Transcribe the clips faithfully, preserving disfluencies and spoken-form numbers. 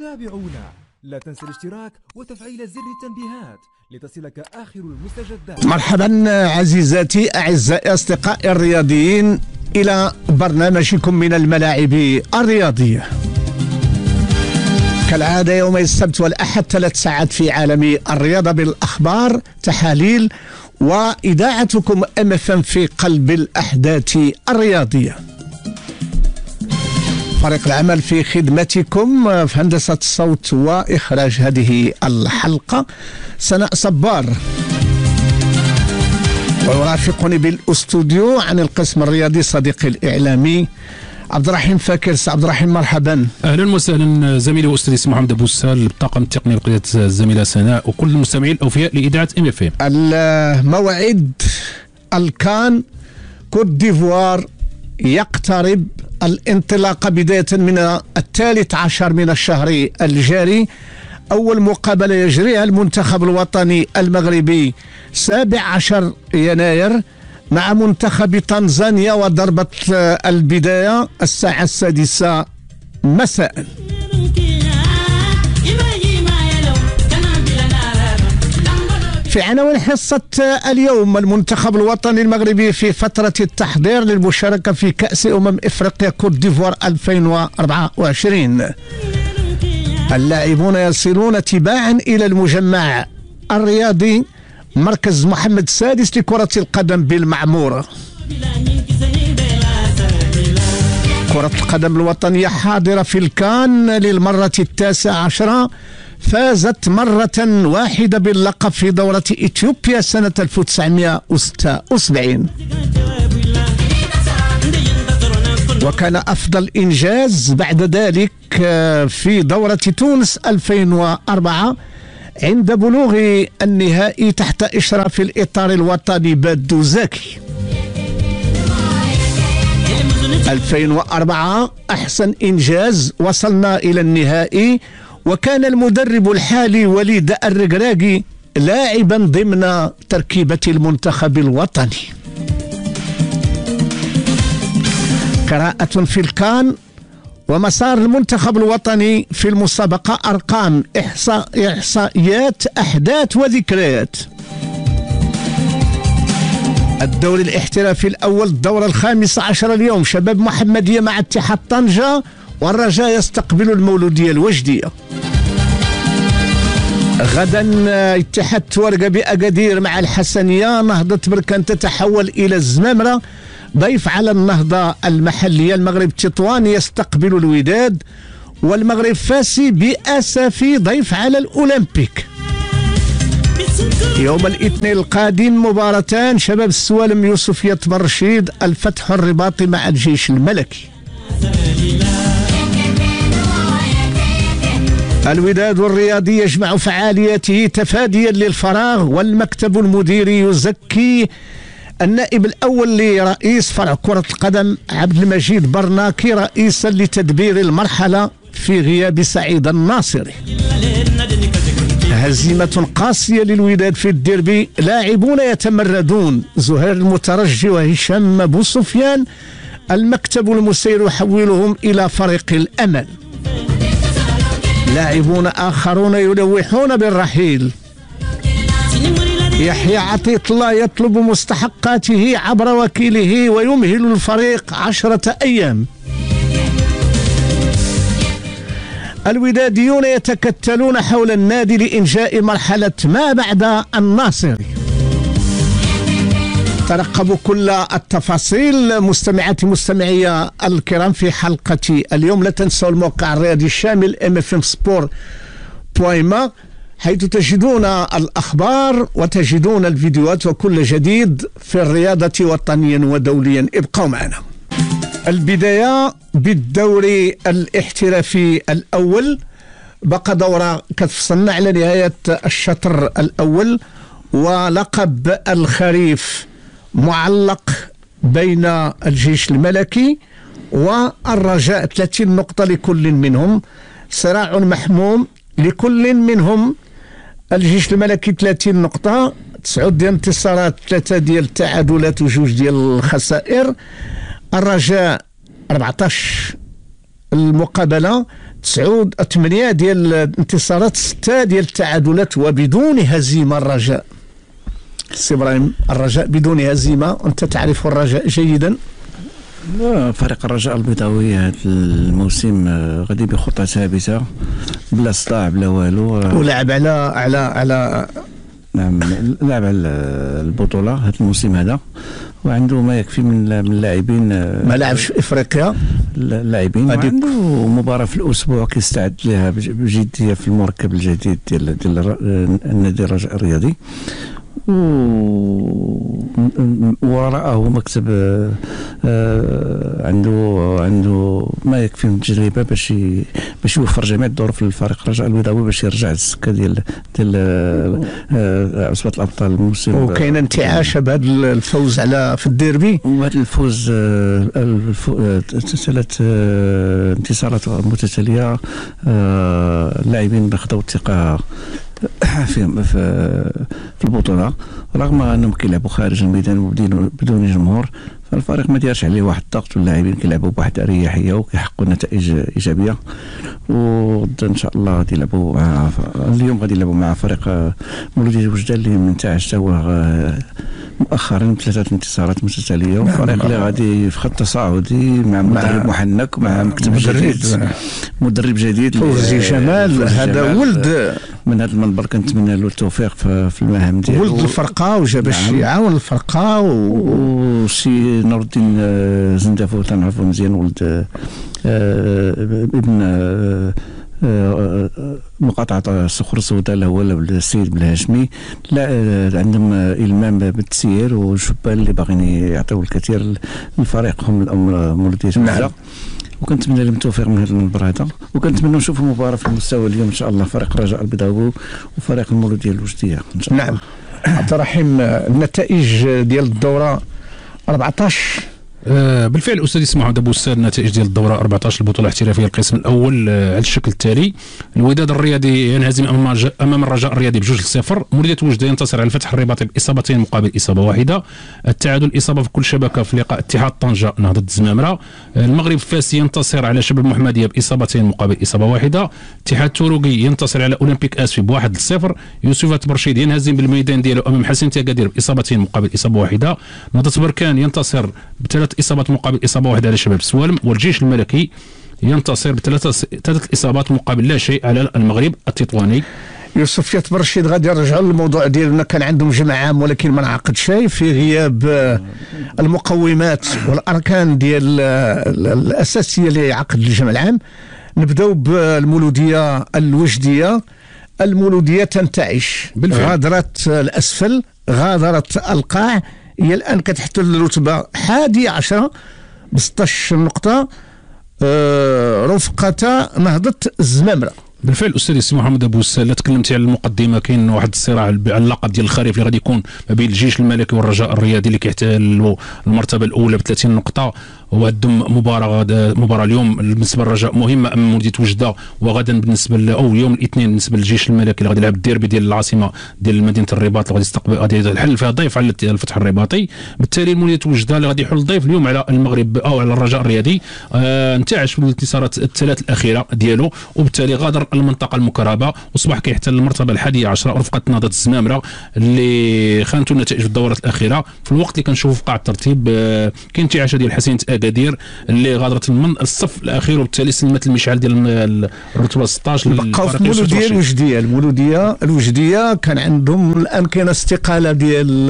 تابعونا، لا تنسى الاشتراك وتفعيل زر التنبيهات لتصلك آخر المستجدات. مرحبا عزيزاتي أعزائي أصدقائي الرياضيين إلى برنامجكم من الملاعب الرياضية. كالعادة يوم السبت والأحد ثلاث ساعات في عالم الرياضة بالأخبار، تحاليل، وإذاعتكم أم إف إم في قلب الأحداث الرياضية. فريق العمل في خدمتكم في هندسة الصوت وإخراج هذه الحلقة سناء صبار، ويرافقني بالأستوديو عن القسم الرياضي صديقي الإعلامي عبد الرحيم فاكر. عبد الرحيم مرحبا. اهلا وسهلا زميلي واستاذي محمد ابو السال، الطاقم التقني بقياده الزميله سناء وكل المستمعين الاوفياء لاذاعه ام اف ام. الموعد الكان كوت ديفوار يقترب، الانطلاقه بدايه من الثالث عشر من الشهر الجاري. اول مقابله يجريها المنتخب الوطني المغربي سابع عشر يناير مع منتخب تنزانيا، وضربة البداية الساعة السادسة مساء. في عناوين حصة اليوم: المنتخب الوطني المغربي في فترة التحضير للمشاركة في كأس أمم إفريقيا كوت ديفوار ألفين وأربعة وعشرين. اللاعبون يصلون تباعا إلى المجمع الرياضي مركز محمد السادس لكرة القدم بالمعمورة. كرة القدم الوطنية حاضرة في الكان للمرة التاسعة عشرة، فازت مرة واحدة باللقب في دورة إثيوبيا سنة ألف وتسعمائة وستة وسبعين، وكان أفضل إنجاز بعد ذلك في دورة تونس ألفين وأربعة عند بلوغ النهائي تحت إشراف الإطار الوطني بادو زاكي. ألفين وأربعة أحسن إنجاز، وصلنا إلى النهائي، وكان المدرب الحالي وليد الركراكي لاعبا ضمن تركيبة المنتخب الوطني. قراءة في الكان ومسار المنتخب الوطني في المسابقة، أرقام، إحصاء إحصائيات، أحداث وذكريات. الدوري الاحترافي الأول، الدورة الخامسة عشر اليوم، شباب محمدية مع اتحاد طنجة، والرجاء يستقبل المولودية الوجدية. غدا اتحاد تورقة بأكادير مع الحسنية. نهضة بركان تتحول إلى الزمامرة، ضيف على النهضة المحلية. المغرب تطوان يستقبل الوداد، والمغرب فاسي بأسفي ضيف على الأولمبيك. يوم الاثنين القادم مباراتان، شباب السوالم يوسفية بن رشيد، الفتح الرباطي مع الجيش الملكي. الوداد والرياضي يجمع فعالياته تفاديا للفراغ، والمكتب المديري يزكي النائب الأول لرئيس فرع كرة القدم عبد المجيد برناكي رئيسا لتدبير المرحلة في غياب سعيد الناصري. هزيمة قاسية للوداد في الديربي، لاعبون يتمردون، زهير المترجي وهشام أبو سفيان، المكتب المسير يحولهم إلى فريق الأمل. لاعبون آخرون يلوحون بالرحيل، يحيى عطية الله يطلب مستحقاته عبر وكيله ويمهل الفريق عشرة أيام. الوداديون يتكتلون حول النادي لإنجاء مرحلة ما بعد الناصري. ترقبوا كل التفاصيل مستمعاتي مستمعي الكرام في حلقة اليوم. لا تنسوا الموقع الرياضي الشامل ام اف ام سبور بوان ما، حيث تجدون الأخبار وتجدون الفيديوهات وكل جديد في الرياضة وطنيا ودوليا. ابقوا معنا. البداية بالدوري الاحترافي الأول، بقى دورة كتفصلنا على نهاية الشطر الأول، ولقب الخريف معلق بين الجيش الملكي والرجاء، ثلاثين نقطة لكل منهم، صراع محموم لكل منهم. الجيش الملكي ثلاثين نقطة، تسعة ديال الانتصارات، ثلاثة ديال التعادلات وجوج ديال الخسائر. الرجاء أربعطاش المقابله تسعود ثمانيه ديال الانتصارات، سته ديال التعادلات وبدون هزيمه. الرجاء سي ابراهيم، الرجاء بدون هزيمه، انت تعرف الرجاء جيدا. فريق الرجاء البيضاوي هذا الموسم غادي بخطه ثابته بلا صداع بلا والو، ولعب على على على نعم لعب على البطوله هذا الموسم هذا، وعنده ما يكفي من اللاعبين. ما لعبش في افريقيا اللاعبين، وعنده مباراه في الاسبوع كيستعد لها بجديه في المركب الجديد ديال ديال النادي الرجاء الرياضي، وراءه مكتب عنده عنده ما يكفي من التجربه باش باش يوفر جميع الظروف للفريق الرجاء البيضاوي باش يرجع للسكه ديال ديال عصبه الابطال الموسم. وكاين انتعاش بهذا الفوز على في الديربي، وهذا الفوز ثلاث انتصارات متتاليه، اللاعبين بخذوا الثقه في في البطوله، رغم انهم كيلعبوا خارج الميدان وبدون جمهور، فالفريق ما دارش عليه واحد الضغط، واللاعبين كيلعبوا بواحد الاريحيه وكيحققوا نتائج ايجابيه. وغدا ان شاء الله غادي يلعبوا مع اليوم غادي يلعبوا مع فريق مولوديه وجده اللي منتعش حتى هو مؤخرا بثلاثه انتصارات متتاليه، وفريق اللي غادي في خط تصاعدي مع مدرب محنك مع مكتب جديد، مدرب جديد فوزي جمال. هذا ولد من هذا المنبر كنتمنى له التوفيق في المهام ديالو، ولد الفرقه وجاب الشيعه والفرقه وسي نور الدين زندافو تنعرفو مزيان، ولد ابن مقاطعة الصخور السوداء اللي هو السيد بالهاشمي. لا عندهم إلمام بالتسيير والشبان اللي باغيين يعطيو الكثير لفريقهم الأم مولودية وجدة، وكنتمنى لهم التوفيق من هذا المنبر هذا، وكنتمنى نشوفوا مباراة في المستوى اليوم ان شاء الله، فريق الرجاء البيضاوي وفريق المولودية الوجدية ان شاء الله. نعم عبد الرحيم، النتائج ديال الدورة أربعطاش. آه بالفعل استاذ اسماعيل محمد ابو السال، النتائج ديال الدوره أربعطاش البطوله الاحترافيه القسم الاول آه على الشكل التالي: الوداد الرياضي ينهزم امام امام الرجاء الرياضي بجوج لصفر، مولوديه وجده ينتصر على الفتح الرباطي باصابتين مقابل اصابه واحده، التعادل اصابه في كل شبكه في لقاء اتحاد طنجه نهضه الزمامره، آه المغرب فاس ينتصر على شباب المحمديه باصابتين مقابل اصابه واحده، اتحاد توروقي ينتصر على اولمبيك اسفي بواحد لصفر، يوسف برشيد ينهزم بالميدان ديالو امام حسن تاكادير باصابتين مقابل اصابه واحده، نهضه بركان ينتصر بثلاث اصابات مقابل اصابه واحده على شباب سوالم، والجيش الملكي ينتصر بثلاثه ثلاث اصابات مقابل لا شيء على المغرب التطواني. يوسف يات برشيد غادي نرجعوا للموضوع ديالنا، كان عندهم جمع عام ولكن ما انعقد شيء في غياب المقومات والاركان ديال الاساسيه لعقد الجمع العام. نبداو بالمولوديه الوجديه. المولوديه تنتعش، غادرت الاسفل، غادرت القاع، هي الان كتحتل الرتبه حادي عشرة ب ستطاش نقطه، أه رفقه نهضه الزمامره. بالفعل استاذ سي محمد ابو السال، تكلمتي على المقدمه، كاين واحد الصراع على اللقب ديال الخريف اللي غادي يكون ما بين الجيش الملكي والرجاء الرياضي اللي كيحتلوا المرتبه الاولى ب ثلاثين نقطه، وعندهم مباراه مباراه اليوم بالنسبه للرجاء مهمه امام مولوديه وجده، وغدا بالنسبه او اليوم الاثنين بالنسبه للجيش الملكي اللي غادي يلعب الديربي ديال العاصمه ديال مدينه الرباط اللي غادي يستقبل غادي يحل فيها ضيف على الفتح الرباطي. بالتالي مولوديه وجده اللي غادي يحل ضيف اليوم على المغرب او على الرجاء الرياضي آه انتعش في الانتصارات الثلاث الاخيره ديالو، وبالتالي غادر المنطقه المكرهبه واصبح كيحتل المرتبه الحادية عشرة رفقه نهضه الزمامره اللي خانته النتائج في الدورات الاخيره. في الوقت اللي كنشوفوا في قاع الترتيب آه كاين انتعاشه ديال حسين اكادير اللي غادرت من الصف الاخير، وبالتالي سلمت المشعل ديال الرتبه ستطاش بقاو في المولوديه الوجديه. المولوديه الوجديه كان عندهم الان كاين استقاله ديال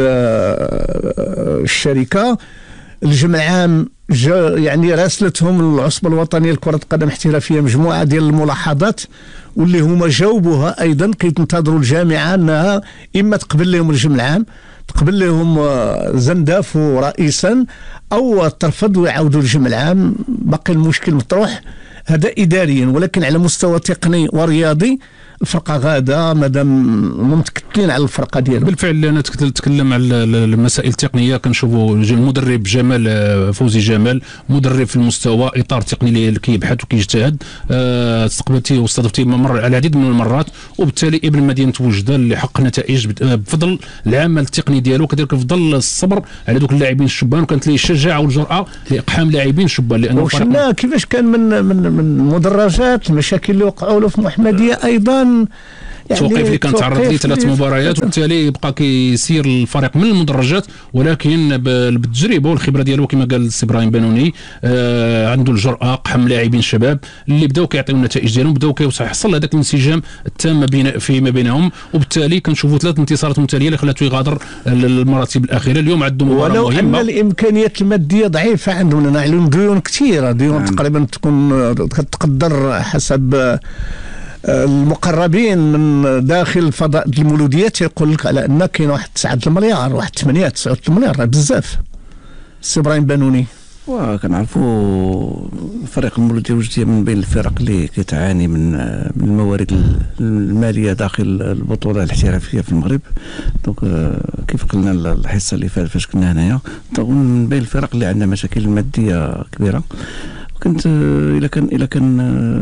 الشركه، الجمع العام يعني راسلتهم العصبه الوطنيه لكره القدم الاحترافيه مجموعه ديال الملاحظات، واللي هما جاوبوها ايضا كيتنتظروا الجامعه انها اما تقبل لهم الجمع العام، تقبل لهم زندافو رئيسا، او ترفض ويعاودوا الجمع العام. باقي المشكل مطروح هذا اداريا، ولكن على مستوى تقني ورياضي الفرقه غاده مادام متكتلين على الفرقه ديالو. بالفعل انا تكلم على المسائل التقنيه، كنشوفوا المدرب جمال فوزي جمال مدرب في المستوى، اطار تقني اللي كيبحث وكيجتهد. أه استقبلتي واستضفتي مر على العديد من المرات، وبالتالي ابن مدينه وجده اللي حقق نتائج بفضل العمل التقني ديالو، كذلك بفضل الصبر على دوك اللاعبين الشبان، وكانت ليه الشجاعه والجرأه لاقحام لاعبين شبان. لانه وشفنا كيفاش كان من من من المدرجات المشاكل اللي وقعوا له في محمديه ايضا، التوقيف اللي كان تعرض ليه ثلاث مباريات، وبالتالي يبقى كيسير الفريق من المدرجات، ولكن بالتجربه والخبره ديالو كما قال السي ابراهيم بنوني آه عنده الجرأه، قحم لاعبين شباب اللي بداو كيعطيو النتائج ديالهم، بداو كيحصل هذاك الانسجام التام بين فيما بينهم، وبالتالي كنشوفوا ثلاث انتصارات متتاليه اللي خلاته يغادر المراتب الاخيره. اليوم عندهم مباراه مهمه، ولو ان الامكانيات الماديه ضعيفه عندهم، عليهم ديون كثيره، ديون تقريبا تكون تقدر حسب المقربين من داخل الفضاء المولوديات يقول لك على ان كاين واحد تسعة المليار، واحد ثمانية تسعة المليار، بزاف. السي ابراهيم بنوني وكنعرفوا فريق المولوديه الوجديه من بين الفرق اللي كتعاني من من الموارد الماليه داخل البطوله الاحترافيه في المغرب. دونك كيف قلنا الحصه اللي فاتت فاش كنا هنايا، من بين الفرق اللي عندها مشاكل ماديه كبيره. كنت الا كان الا كان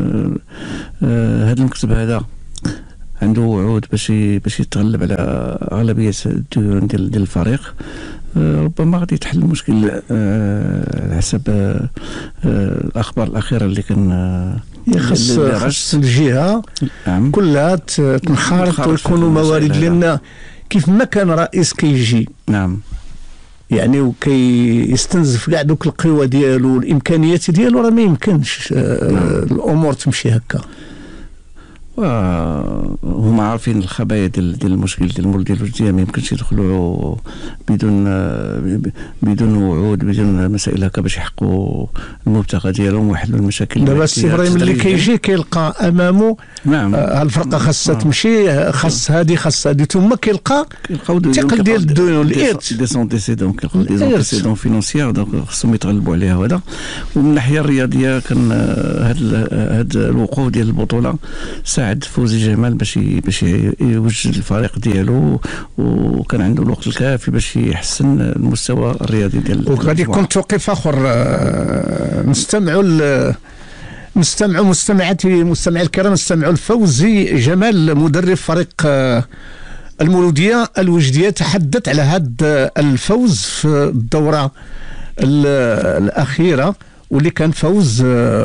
هذا المكتب هذا عنده وعود باش باش يتغلب على اغلبيه الديون ديال ديال الفريق، ربما غادي تحل المشكل على حسب الاخبار الاخيره اللي كان يخص خص الجهه نعم. كلها تنخرط ويكونوا موارد، لان كيف ما كان رئيس كيجي نعم يعني وكي يستنزف كاع دوك القوى ديالو والامكانيات ديالو، راه ما يمكنش آه نعم. الامور تمشي هكا. وهما عارفين الخبايا ديال ديال المشكل ديال المولوديه الوجديه، ما يمكنش يدخلوا بدون بدون وعود، بدون مسائل هكا باش يحققوا المبتغى ديالهم ويحلوا المشاكل. دابا السي ابراهيم اللي كيجي كيلقى امامه نعم آه الفرقه خاصها تمشي، خاص هذه خاص هذه، ثم كيلقى الثقل ديال الديون والارث دي سونتيسيدون، كيلقاو دي سونتيسيدون فينونسيير، دونك خصهم يتغلبوا عليها. وهذا ومن الناحيه الرياضيه كان هذا هذا الوقوف ديال البطوله ساعد فوزي جمال باش باش يوجد الفريق ديالو، وكان عنده الوقت الكافي باش يحسن المستوى الرياضي ديال. وغادي يكون توقيف اخر نستمعوا نستمعوا مستمعاتي مستمعي الكرام، نستمعوا لفوزي جمال مدرب فريق المولوديه الوجديه، تحدث على هذا الفوز في الدوره الاخيره، واللي كان فوز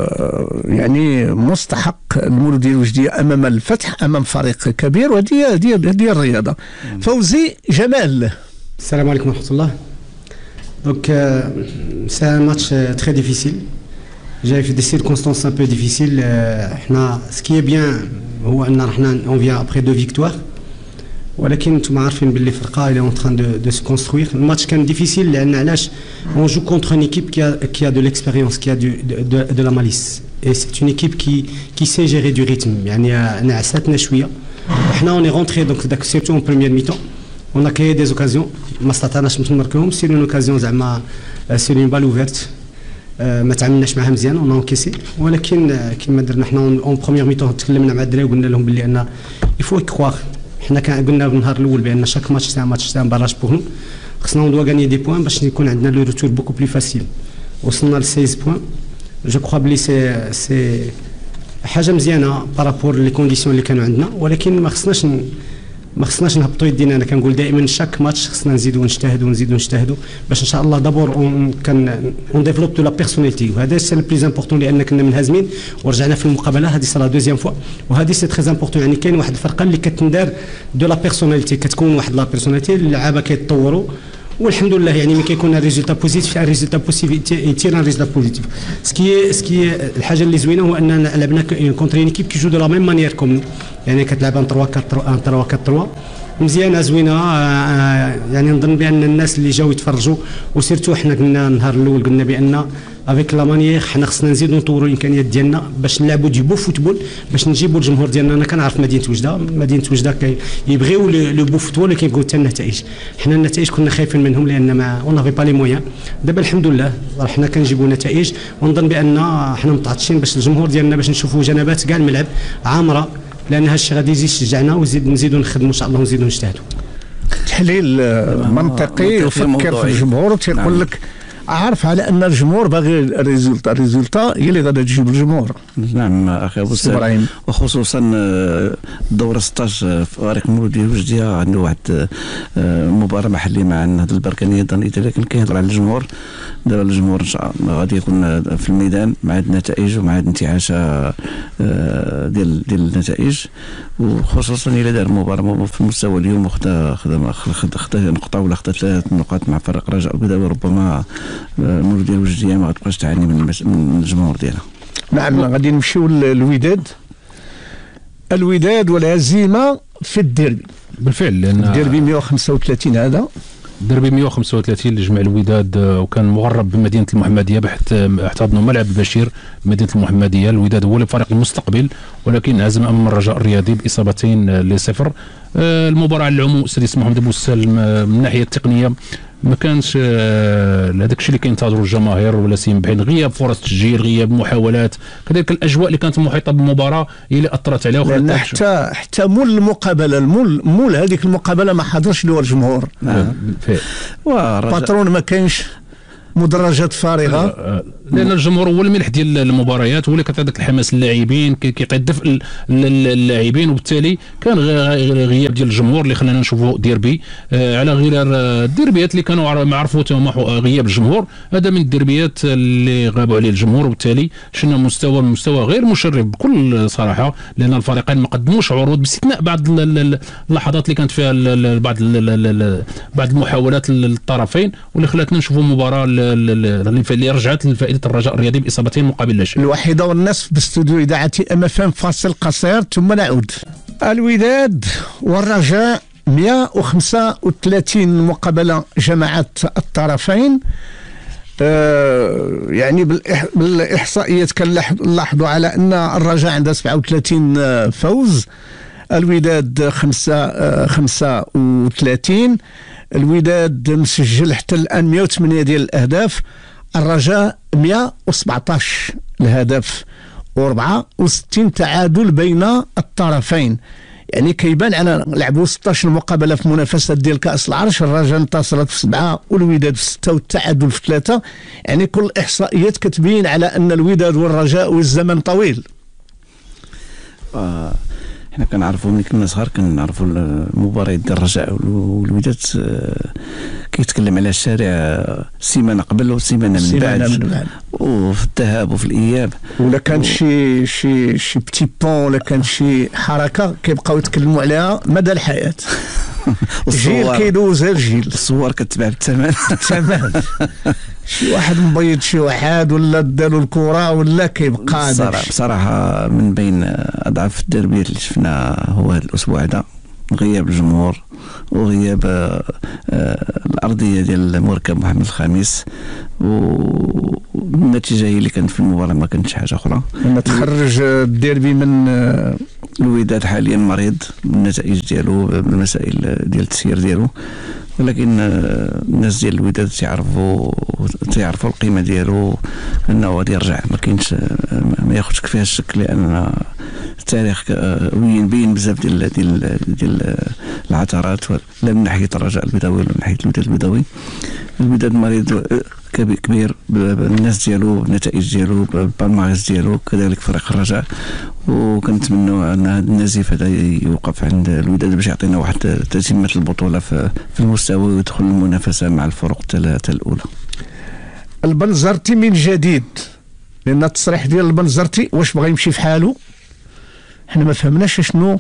يعني مستحق المولوديه الوجديه امام الفتح، امام فريق كبير، وهذه هذه هذه الرياضه. فوزي جمال، السلام عليكم ورحمه الله. دونك سي ان ماتش تري ديفيسيل، جاي في دي سيركونستانس ان بو ديفيسيل. حنا سكي بيان هو ان حنا اون فيان ابري دو فيكتوار، ولكن نتوما عارفين باللي فرقه اللي اون تران دو دو سو كونستروير. الماتش كان ديفيسيل لان علاش اون جو كونتر ان ايكيب كي كي ا دو ليكسبيريونس، كي ا دو دو لا ماليس، اي سي اون ايكيب كي كي سي جيري دو ريتم. يعني نعساتنا شويه، وحنا اوني رونتري دونك داك سيرتو اون بروميير ميتون اون ا كريي دي اوكازيون ما استطعناش نتمركوهم. سي اون اوكازيون زعما سي اون بال اوفيرت ما تعاملناش معها مزيان، اون انكيسي. ولكن كيما درنا حنا اون بروميير ميتون تكلمنا مع الدراري وقلنا لهم باللي ان يفو كخواغ. حنا كان قلنا بالنهار الاول بان شاك ماتش سي ان ماتش سي ان باراج بوغ نو، خصنا اون دوا غاني دي بوان باش يكون عندنا لو روتور بوكو بلي فاسيل. وصلنا ل ستة بوان، جو كخوا بلي سي سي حاجه مزيانه بارابور لي كونديسيون اللي كانوا عندنا، ولكن ما خصناش ما خصناش نهبطوا يدينا. انا كنقول دائما شاك ماتش خصنا نزيدوا نجتهدوا ونزيدوا نجتهدوا باش ان شاء الله دابور اون كان اون ديفلوب دو لا بيرسوناليتي، وهذا سي لو بليز امبورطون لان كنا منهزمين ورجعنا في المقابله. هذه سي لا دوزيام فوا، وهذه سي تري امبورطون. يعني كاين واحد الفرقه اللي كتندار دو لا بيرسوناليتي، كتكون واحد لا بيرسوناليتي، اللعابه كيتطوروا والحمد لله. يعني ملي كيكون الريزولتا بوزيتيف، الريزولتا بوزيتيف يتير ان ريزولتا بوزيتيف. سكي سكي الحاجه اللي زوينه هو اننا لعبنا كونتر اون ايكيب كي جو دو لا ميم مانيير كوم، يعني كتلعب ان ثلاثة أربعة ثلاثة مزيانه زوينه. يعني نظن بان الناس اللي جاوا يتفرجوا، وسيرتو حنا قلنا النهار الاول قلنا بان افيك لا مانيير حنا خصنا نزيدوا نطوروا الامكانيات ديالنا باش نلعبوا دي بو فوتبول، باش نجيبوا الجمهور ديالنا. انا كنعرف مدينه وجده، مدينه وجده كيبغيو لو بو فوتبول، ولكن كيبغيو حتى النتائج. حنا النتائج كنا خايفين منهم لان ما اون افي با لي مويان. دابا الحمد لله راه حنا كنجيبوا نتائج، ونظن بان حنا متعطشين باش الجمهور ديالنا باش نشوفوا جنبات كاع الملعب عامره لان هذا الشيء غادي يزيد يشجعنا ويزيد نزيدوا نخدموا ان شاء الله ونزيدوا نجتهدوا. تحليل منطقي وفكر في الجمهور وتيقول لك عارف على ان الجمهور باغي الريزولتا الريزولتا هي اللي غادا تجيب الجمهور. نعم اخي ابو سلام، وخصوصا الدوره ستطاش فريق مولوديه وجديه عنده واحد مباراه محليه مع النهضه البركانيه الدانيتيه، لكن كيهضر على الجمهور. دابا الجمهور ان شاء الله غادي يكون في الميدان مع النتائج ومع الانتعاشه ديال ديال النتائج، وخصوصا الى دار مباراه في المستوى اليوم وخدا خدا خدا نقطه ولا خدا ثلاث نقاط مع فريق رجاء البيضاوي، ربما المولوديه الوجديه ما غتبقاش تعاني من من الجمهور ديالها. نعم غادي نمشيو للوداد. الوداد والهزيمه في الديربي. بالفعل لان الديربي مئة وخمسة وثلاثين هذا الديربي مئة وخمسة وثلاثين اللي جمع الوداد وكان مغرب بمدينه المحمديه بحيث احتضنوا ملعب البشير بمدينه المحمديه. الوداد هو فريق المستقبل ولكن هزم امام الرجاء الرياضي باصابتين لصفر. المباراه على العموم استاذ محمد ابو السال من الناحيه التقنيه ما كانش هذاك الشيء اللي كينتظروا الجماهير ولا سيم بعين، غياب فرص تسجيل، غياب محاولات، كذلك الاجواء اللي كانت محيطه بالمباراه هي اللي اثرت عليها. لان حتى حتى مول المقابله المول مول هذيك المقابله ما حضرش له الجمهور. نعم باترون ما كاينش، مدرجات فارغه، لان الجمهور هو الملح ديال المباريات، هو اللي كيعطي داك الحماس للاعبين، كيعطي الدفء للاعبين، وبالتالي كان غياب ديال الجمهور اللي خلانا نشوفوا ديربي على غير الديربيات اللي كانوا معروفوا تما غياب الجمهور. هذا من الديربيات اللي غابوا عليه الجمهور، وبالتالي شفنا مستوى مستوى غير مشرف بكل صراحه، لان الفريقين ما قدموش عروض باستثناء بعض اللحظات اللي كانت فيها بعض بعض المحاولات للطرفين، واللي خلاتنا نشوفوا مباراه اللي رجعت لفائده الرجاء الرياضي باصابتين مقابل لا شيء. الوحيده والنصف باستوديو اذاعه ام اف ام فاصل قصير ثم نعود. الوداد والرجاء مئة وخمسة وثلاثين مقابله جمعت الطرفين. آه يعني بالاحصائيات كنلاحظوا على ان الرجاء عنده سبعة وثلاثين فوز، الوداد خمسة آه خمسة وثلاثين. الوداد مسجل حتى الآن مئة وثمانية ديال الأهداف، الرجاء مئة وسبعطاش الهدف وأربعة وستين تعادل بين الطرفين. يعني كيبان على لعبوا ستطاش مقابلة في منافسات ديال كأس العرش، الرجاء انتصرت في سبعة والوداد في ستة والتعادل في ثلاثة. يعني كل الإحصائيات كتبين على أن الوداد والرجاء والزمن طويل. آه. حنا كنعرفوا ملي كنا صغار كنعرفوا المباريات ديال الرجاء والوداد كيتكلم على الشارع سيمانه قبل وسيمانه من بعد، من بعد وفي الذهاب وفي الاياب، ولا كان و... شي شي شي بتي بون ولا كان شي حركه كيبقاو يتكلموا عليها مدى الحياه. الجيل كيدوز الجيل، الصور كتباع بالثمن الثمن شي واحد مبيض شي واحد ولا داروا الكره ولا كيبقى. بصراحه بصراحه من بين اضعف الدربيات اللي شفنا هو هذا الاسبوع هذا، غياب الجمهور وغياب آه آه الارضيه ديال مركب محمد الخامس، والنتيجه هي اللي كانت في المباراه ما كانتش حاجه اخرى. لما تخرج الديربي من آه الوداد حاليا مريض بالنتائج ديالو بالمسائل ديال التسيير ديالو، ولكن الناس ديال الوداد تيعرفوا تيعرفوا القيمه ديالو، انه غادي يرجع، ما كاينش ما ياخذش فيها الشك، لان التاريخ بين بين بزاف ديال ديال ديال العثرات، لا من ناحيه الرجاء البيضاوي ولا من ناحيه الوداد البيضاوي. الوداد مريض كبير بالناس ديالو، بالنتائج ديالو، بالبالماريس ديالو، كذلك فريق الرجاء، وكنتمنوا ان هذا النزيف هذا يوقف عند الوداد باش يعطينا واحد تتمه البطوله في المستوى ويدخل المنافسه مع الفرق الثلاثه الاولى. البنزرتي من جديد، لان التصريح ديال البنزرتي واش بغى يمشي في حاله، حنا ما فهمناش شنو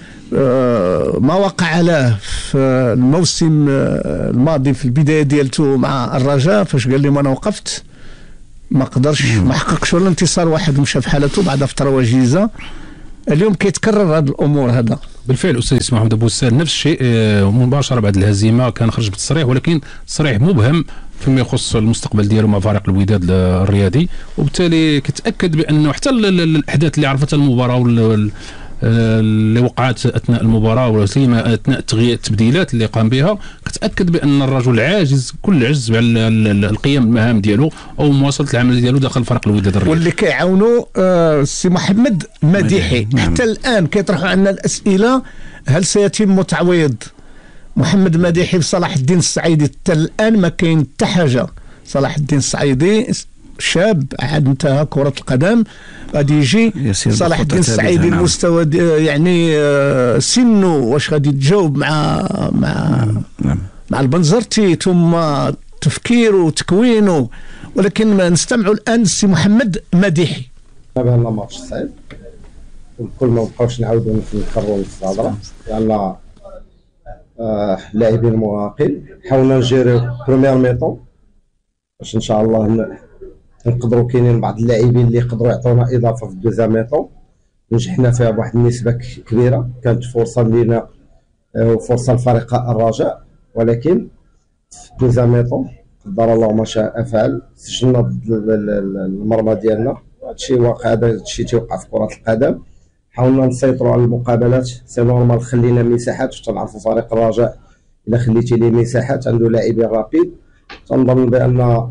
آه ما وقع له في الموسم آه الماضي في البدايه ديالته مع الرجاء، فاش قال لهم انا وقفت ما قدرش ما حققش ولا انتصار واحد ومشى في حالته بعد فتره وجيزه. اليوم كيتكرر هذه الامور. هذا بالفعل استاذ اسماعيل محمد ابو السال نفس الشيء مباشره بعد الهزيمه كان خرج بالتصريح، ولكن تصريح مبهم فيما يخص المستقبل ديالو مع فريق الوداد الرياضي، وبالتالي كتاكد بانه حتى الاحداث اللي عرفتها المباراه اللي وقعت اثناء المباراه ولا سيما اثناء التبديلات اللي قام بها، كتاكد بان الرجل عاجز كل عجز على القيام بالمهام ديالو او مواصله العمل ديالو داخل فريق الوداد الرياضي. واللي كيعاونوا آه سي محمد مديحي. حتى الان كيطرحوا عنا الاسئله هل سيتم تعويض محمد مديحي بصلاح الدين السعيدي؟ حتى الان ما كاين حتى حاجه. صلاح الدين السعيدي شاب عاد انتهى كرة القدم، غادي يجي صلاح الدين السعيدي المستوى يعني سنه واش غادي تجاوب مع مع نعم. مع البنزرتي ثم تفكيره وتكوينه، ولكن ما نستمعوا الان السي محمد مديحي. بان ماتش صعيب والكل ما بقاوش نعاودوا نكرروا الصدره لان اللاعبين المراهقين حاولنا نجيريو بروميير ميطون باش ان شاء الله نقدروا. كاينين بعض اللاعبين اللي يقدروا يعطونا اضافه في الدوزيام ميطون نجحنا فيها بواحد النسبه كبيره، كانت فرصه لينا وفرصه لفريق الرجاء، ولكن في الدوزيام ميطون قدر الله ما شاء فعل سجلنا ضد المرمى ديالنا. هادشي واقع، هذا الشيء تيوقع في كره القدم. حاولنا نسيطروا على المقابلات، سي نورمال خلينا مساحات، تنعرفوا فريق الرجاء الا خليتي ليه مساحات عنده لاعبين رابيد. تنظن بان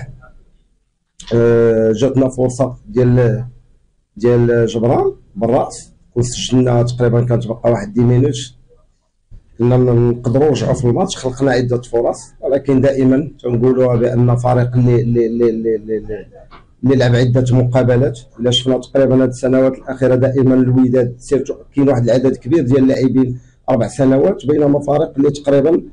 جاتنا فرصه ديال ديال جبران بالراس وسجلنا تقريبا، كانت بقى واحد دي مينوت كنا نقدروا نرجعوا في الماتش. خلقنا عده فرص، ولكن دائما تنقولوها بان فريق اللي اللي اللي اللي, اللي لعب عده مقابلات الا شفنا تقريبا هذه السنوات الاخيره دائما الوداد سيرتو كاين واحد العدد كبير ديال اللاعبين اربع سنوات، بينما فريق اللي تقريبا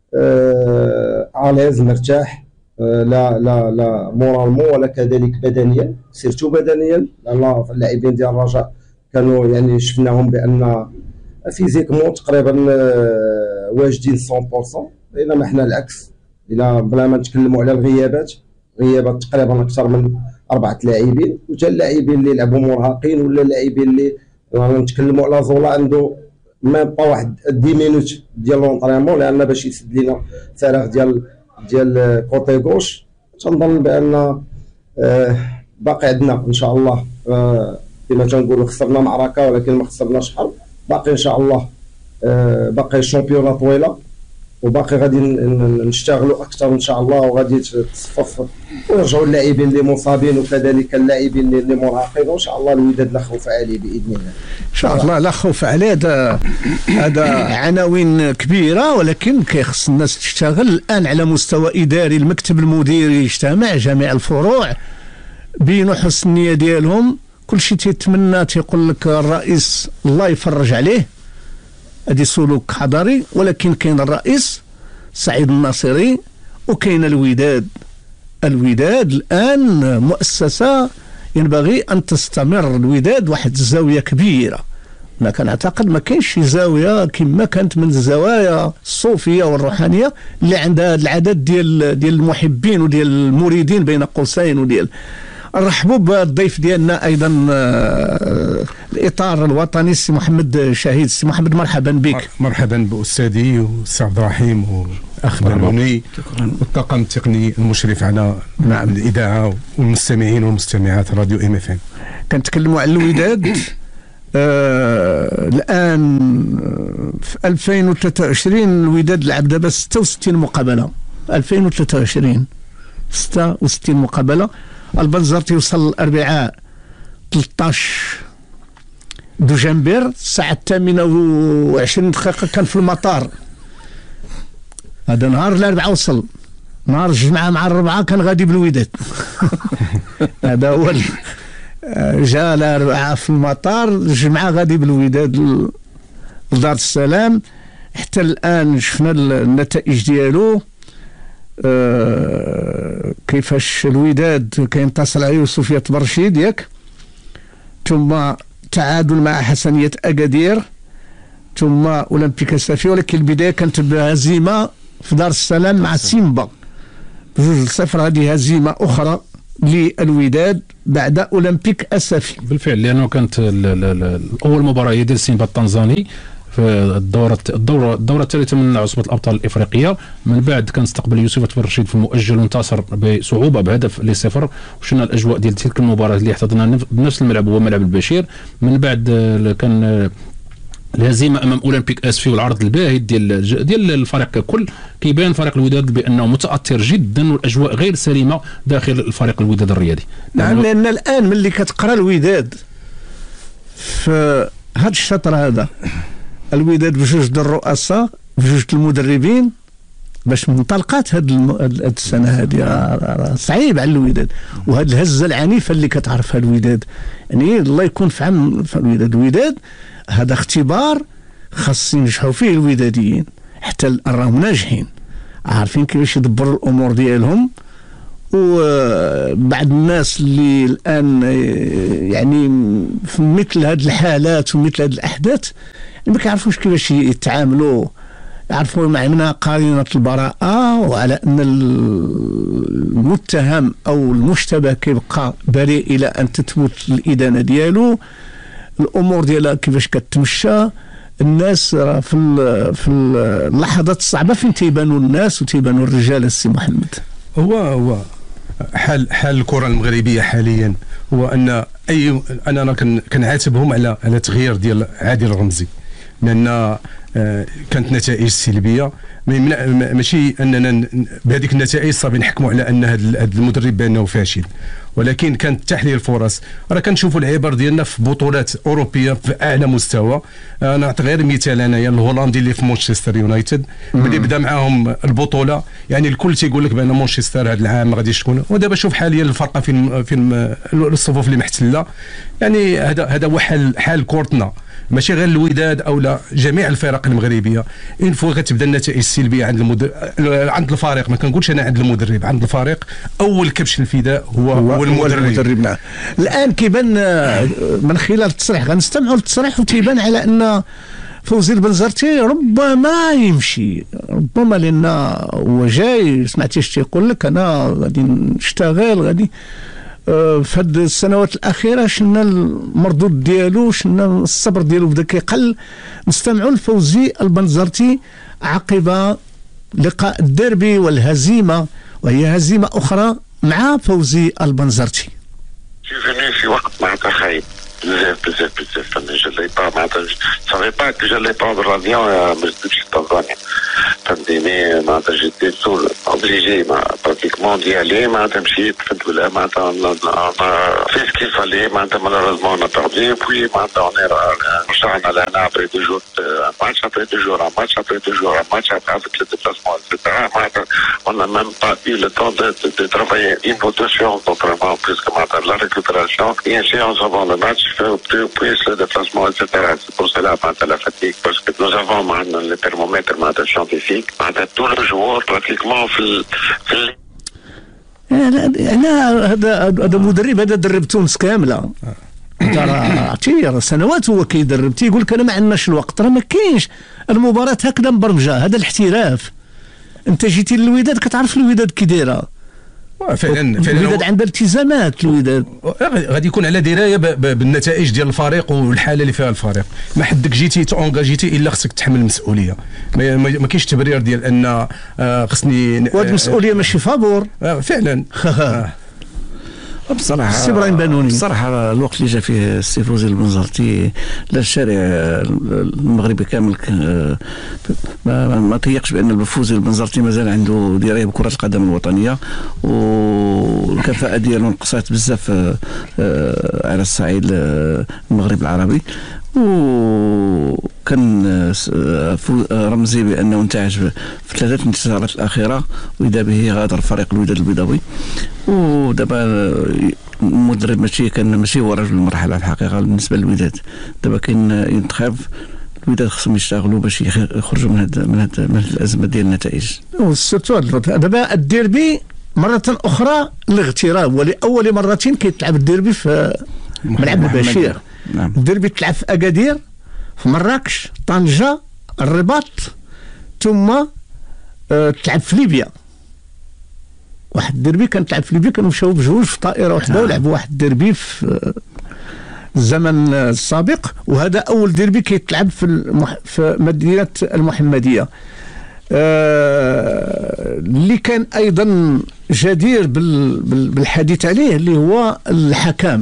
آه عاليز مرتاح لا لا لا مورالمون ولا كذلك بدنيا، سيرتو بدنيا لان اللاعبين ديال الرجاء كانوا يعني شفناهم بان فيزيكمون تقريبا واجدين مية بالمية، بينما احنا العكس. الى بلا ما نتكلموا على الغيابات، غيابات تقريبا اكثر من اربعه لاعبين، وتا اللاعبين اللي لعبوا مرهقين ولا اللاعبين اللي نتكلموا على زولا عنده ما بقى واحد دي مينوت ديال لونطريمون لان باش يسد لينا فراغ ديال ديال كوتي غوش. تنظن بان آه باقي عندنا ان شاء الله آه كما تنقولوا خسرنا معركه ولكن ما خسرناش حرب. باقي ان شاء الله آه باقي الشامبيونه طويله، وباقي غادي نشتغلوا اكثر ان شاء الله، وغادي تصفف ويرجعوا اللاعبين اللي مصابين وكذلك اللاعبين اللي مرهقين، وان شاء الله الوداد لا خوف عليه باذن الله. ان شاء الله لا خوف عليه. هذا هذا عناوين كبيره، ولكن كيخص الناس تشتغل الان على مستوى اداري. المكتب المديري يجتمع، جميع الفروع بينوا حسن النيه ديالهم، كل شيء تيتمنى تيقول لك الرئيس الله يفرج عليه، هذه سلوك حضري. ولكن كاين الرئيس سعيد الناصري وكاين الوداد. الوداد الآن مؤسسة ينبغي أن تستمر. الوداد واحد الزاوية كبيرة، ما كنعتقد ما كاينش شي زاوية كما كانت من الزوايا الصوفية والروحانية اللي عندها العدد ديال ديال المحبين وديال المريدين بين قوسين. وديال نرحبوا بالضيف ديالنا ايضا الاطار الوطني السي محمد شهيد. السي محمد مرحبا بك. مرحبا باستاذي والسي عبد الرحيم واخ بنوني والطاقم التقني المشرف على نعم الاذاعه والمستمعين والمستمعات راديو ام اف ام. كنتكلموا على الوداد آه الان في ألفين وثلاثة وعشرين الوداد لعب دابا ستة وستين مقابله. ألفين وثلاثة وعشرين ستة وستين مقابله. البنزرتي وصل الاربعاء ثلاثطاش دجنبر الساعه الثامنة وعشرين دقيقه كان في المطار. هذا نهار الاربعاء وصل، نهار الجمعه مع الربعاء كان غادي بالوداد. هذا هو جاء الاربعاء في المطار، الجمعه غادي بالوداد لدار السلام. حتى الان شفنا النتائج ديالو. أه كيفاش الوداد كينتصر على يوسفية برشيد ياك، ثم تعادل مع حسنية أكادير، ثم أولمبيك صافي، ولكن البداية كانت بهزيمة في دار السلام مع سيمبا بجوج لصفر. هذه هزيمة أخرى للوداد بعد أولمبيك الصافي. بالفعل، لأنه كانت أول مباراة هي ديال سيمبا التنزاني في الدوره الدوره الدوره الثالثه من عصبه الابطال الافريقيه. من بعد كان استقبل يوسف لطفي الرشيد في المؤجل وانتصر بصعوبه بهدف لصفر. وشنا الاجواء ديال تلك المباراه اللي احتضنها بنفس الملعب هو ملعب البشير. من بعد كان الهزيمه امام اولمبيك اسفي والعرض الباهت ديال ديال الفريق ككل. كيبان فريق الوداد بانه متاثر جدا والاجواء غير سليمه داخل الفريق الوداد الرياضي. نعم، لان الان ملي كتقرا الوداد في هذا الشطر هذا، الوداد بجوج د الرؤساء بجوج المدربين باش منطلقات هاد هاد السنه هذه صعيب على الوداد. وهاد الهزه العنيفه اللي كتعرفها الوداد، يعني الله يكون في عون الوداد. الوداد هذا اختبار خاص ينجحوا فيه الوداديين، حتى الان راهم ناجحين عارفين كيفاش يدبروا الامور ديالهم. وبعض الناس اللي الان يعني في مثل هذه الحالات ومثل هذه الاحداث ما كيعرفوش كيفاش يتعاملوا، يعرفوا معنى قرينه البراءه وعلى ان المتهم او المشتبه كيبقى بريء الى ان تثبت الادانه ديالو. الامور ديالها كيفاش كتمشى، الناس في في اللحظات الصعبه فين تيبانوا الناس وتيبانوا الرجال. السي محمد، هو هو حال حال الكره المغربيه حاليا هو ان اي انا كنعاتبهم على على تغيير ديال عادل الرمزي، لان كانت نتائج سلبيه. ماشي اننا بهذيك النتائج صافي نحكموا على ان هذا المدرب بانه فاشل، ولكن كانت تحليل الفرص. راه كنشوفوا العبر ديالنا في بطولات اوروبيه في اعلى مستوى. انا نعطي غير مثال انايا الهولندي اللي في مانشستر يونايتد ملي بدا معاهم البطوله، يعني الكل تيقول لك بان مانشستر هذا العام ما غاديش تكون. ودابا شوف حاليا الفرقه فين فين الصفوف اللي محتله. يعني هذا هذا هو حال حال كورتنا، ماشي غير الوداد او لا جميع الفرق المغربيه. ان فوا كتبدا النتائج السلبيه عند المدرب عند الفريق، ما كنقولش انا عند المدرب، عند الفريق اول كبش الفداء هو هو, هو المدرب, المدرب. نعم. الان كيبان من خلال التصريح غنستمعوا للتصريح وتيبان على ان فوزي البنزرتي ربما يمشي، ربما لان هو جاي سمعتي اش تيقول لك انا غادي نشتغل غادي في هذه السنوات الاخيره شنا المردود ديالو شنا الصبر ديالو بدا كيقل. نستمعوا لفوزي البنزرتي عقب لقاء الديربي والهزيمه، وهي هزيمه اخرى مع فوزي البنزرتي. في وقت معناتها خايب بزاف بزاف بزاف. انا جالي با معناتها سافي با كو جالي بروندر لافيون باش نمشي لتنزانيا، فهمتيني. معناتها جيتي سول اوبليجي براتيكمون دي علي. معناتها مشيت فهمت ولا معناتها في سكي فالي. معناتها مالوريزمون انا بردي بوي معناتها اوني رجعنا لهنا ابري دو جور ماتش ابري دو جور ماتش ابري دو جور ماتش افيك لو ديبلاسمون اكسترا. معناتها on n'a même pas eu le temps de, de, de travailler une ou deux séances d'entraînement plus que maintenant la récupération et une séance avant le match puis le déplacement et cetera. C'est pour cela maintenant la fatigue parce que nous avons maintenant le thermomètre maintenant scientifique maintenant tous les jours pratiquement في في انا هذا هذا مدرب هذا درب تونس كامله. ترى عرفتي سنوات هو كيدرب تيقول لك انا ما عندناش الوقت. راه ما كاينش المباراه هكذا مبرمجه، هذا الاحتراف. انت جيتي للوداد كتعرف الوداد كي دايره فعلا. فعلا الوداد عندها التزامات. الوداد غادي يكون على درايه بالنتائج ديال الفريق والحاله اللي فيها الفريق. ما حدك جيتي تونجاجيتي الا خصك تحمل المسؤوليه. ما, ما كاينش تبرير ديال ان خصني وهاد المسؤوليه ماشي فابور فعلا. بصراحه السي ابراهيم بانوني بصراحه الوقت اللي جا فيه السي فوزي البنزرتي لا الشارع المغربي كامل ما, ما تيقش بان فوزي البنزرتي مازال عنده درايه بكره القدم الوطنيه، والكفاءه ديالو نقصات بزاف على الصعيد المغرب العربي. وكان رمزي بانه انتعش في ثلاثه انتصارات الاخيره واذا به غادر فريق الوداد البيضاوي. ودابا المدرب ماشي كان ماشي هو رجل المرحله الحقيقه بالنسبه للوداد. دابا كاين ينتخب الوداد خصهم يشتغلوا باش يخرجوا من هذا من هذا من الازمه ديال النتائج. وسيرتو دابا الديربي مره اخرى الاغتراب، ولاول مره كيتلعب الديربي في ملعب البشير. نعم. الديربي تلعب في اكادير، في مراكش، طنجه، الرباط، ثم أه تلعب في ليبيا. واحد الديربي كان تلعب في ليبيا، كانوا مشاو بجوج في طائره وحده ولعبوا واحد الديربي في الزمن السابق، وهذا اول ديربي كيتلعب في المح... في مدينه المحمديه. آه... اللي كان ايضا جدير بال... بال... بالحديث عليه اللي هو الحكم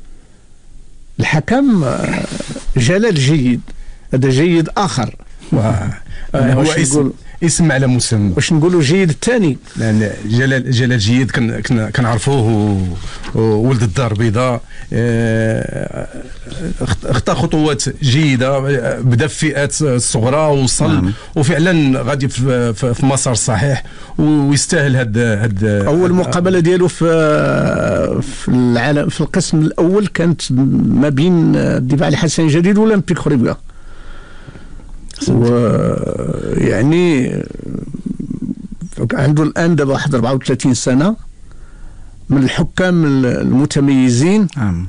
الحكم جلال جيد، هذا جيد اخر. هو اسم اسم على مسمى. واش نقولوا جيد الثاني؟ لان جلال جلال جيد كن كنعرفوه ولد الدار البيضاء، خطا خطوات جيده، بدا في فئات الصغرى ووصل نعم. وفعلا غادي في, في مسار صحيح ويستاهل هاد هاد اول مقابله ديالو في في العالم في القسم الاول كانت ما بين الدفاع الحسن جديد واولمبيك خريبكا، ويعني عنده الآن دابا واحد أربعة وثلاثين سنة، من الحكام المتميزين. نعم.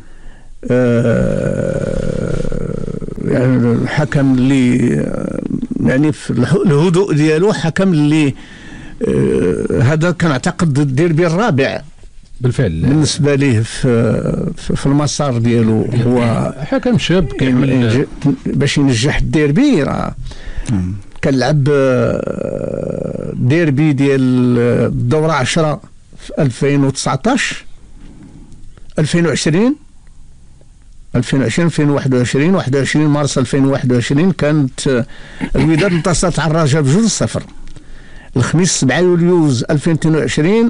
آه يعني الحكم اللي يعني في الهدوء ديالو، حكم اللي آه هذا كان اعتقد الديربي الرابع بالفعل بالنسبه ليه في في المسار ديالو. هو حكم شاب كيعمل باش ينجح الديربي، راه كنلعب ديربي ديال الدوره عشرة في ألفين وتسعطاش ألفين وعشرين ألفين وعشرين ألفين وواحد وعشرين واحد وعشرين مارس ألفين وواحد وعشرين كانت الوداد انتصرت على الرجاء بجوج صفر. الخميس سبعة يوليوز ألفين واثنين وعشرين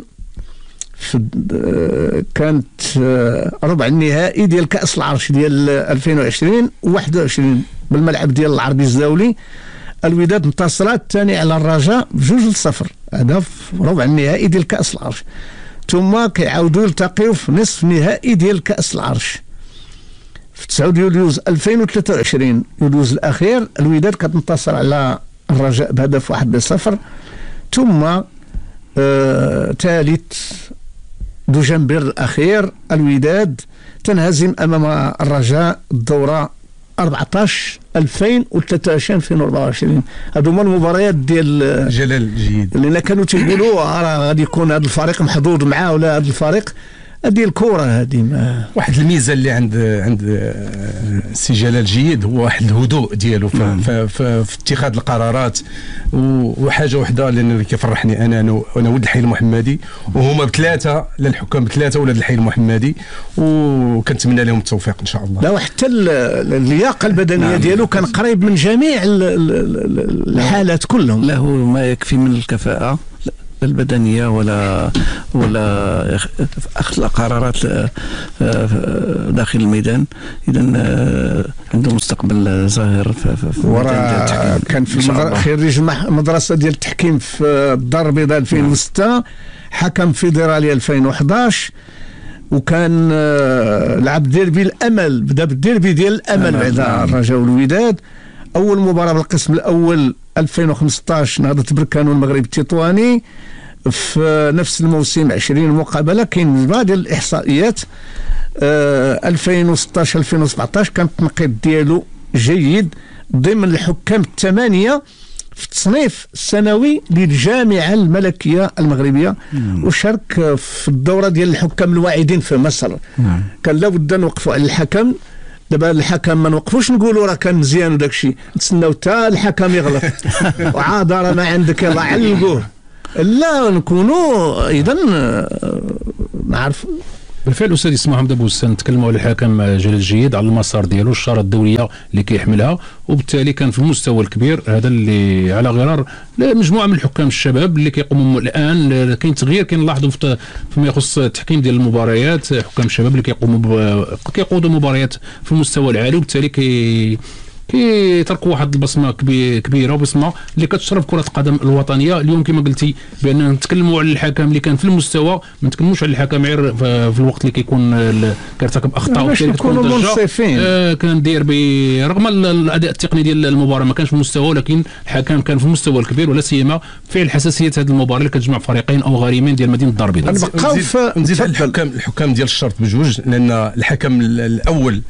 كانت ربع النهائي ديال كأس العرش ديال ألفين وعشرين وواحد وعشرين بالملعب ديال العربي الزاولي، الوداد انتصرت الثاني على الرجاء بجوج لصفر، هذا في ربع النهائي ديال كأس العرش. ثم كيعاودوا يلتقيو في نصف النهائي ديال كأس العرش في تسعة يوليوز ألفين وثلاثة وعشرين، يوليوز الاخير الوداد كتنتصر على الرجاء بهدف واحد لصفر. ثم ثالث آه دجنبر الاخير الوداد تنهزم امام الرجاء الدوره أربعطاش ألفين وثلاثة وعشرين ألفين وأربعة وعشرين. هادو هما المباريات ديال جلال جيد اللي كانوا تيقولوا راه غادي يكون هذا الفريق محظوظ معاه ولا هذا الفريق. هذه الكره هذه واحد الميزه اللي عند عند السي جلال جيد هو واحد الهدوء ديالو في, في, في, في اتخاذ القرارات. وحاجه وحده اللي كيفرحني انا انا ولد الحي المحمدي، وهما بثلاثه للحكام بثلاثه ولاد الحي المحمدي، وكنتمنى لهم التوفيق ان شاء الله. لا وحتى اللياقه البدنيه نعم. ديالو كان قريب من جميع الحالات كلهم، له ما يكفي من الكفاءه البدنيه ولا ولا اخذ القرارات داخل الميدان. اذا عنده مستقبل ظاهر في وراه كان في خريج مدرسه ديال التحكيم في الدار البيضاء ألفين وستة، حكم فيدرالي ألفين وحداش، وكان لعب ديربي الامل، بدا بالديربي ديال الامل بعد الرجاء والوداد. اول مباراه بالقسم الاول ألفين وخمسطاش نهضه بركان والمغرب التطواني، في نفس الموسم عشرين مقابله. كاين مجموعه ديال الاحصائيات آه ألفين وستطاش ألفين وسبعطاش كان التنقيط ديالو جيد ضمن الحكام الثمانيه في التصنيف السنوي للجامعه الملكيه المغربيه، وشارك في الدوره ديال الحكام الواعدين في مصر. مم. كان لابد نوقفوا على الحكم. دابا الحكم ما نوقفوش نقولوا راه كان مزيان وداك الشيء، نتسناو حتى الحكم يغلط وعاد راه ما عندك يلاه علقوه، لا نكونوا اذا نعرف. بالفعل استاذ اسماعيل محمد ابو وسام نتكلموا على الحكم جلال جيد على المسار ديالو، الشاره الدوليه اللي كيحملها، وبالتالي كان في المستوى الكبير هذا اللي على غرار مجموعه من الحكام الشباب اللي كيقوموا الان. كاين تغيير كنلاحظوا فيما يخص التحكيم ديال المباريات، حكام الشباب اللي كيقوموا كيقودوا مباريات في المستوى العالي، وبالتالي كي كيتركوا واحد البصمه كبيره وبصمه اللي كتشرف كره القدم الوطنيه. اليوم كما قلتي بان نتكلموا على الحكم اللي كان في المستوى، ما نتكلموش على الحكم غير في الوقت اللي كيكون كيرتكب اخطاء باش نكونوا منصفين. آه كان داير رغم الاداء التقني ديال المباراه ما كانش في المستوى، ولكن الحكم كان في المستوى الكبير، ولا سيما فعل حساسيه هذه المباراه اللي كتجمع فريقين او غريمين ديال مدينه الدار البيضاء. نزيد على الحكام الحكام ديال الشرط بجوج، لان الحكم الاول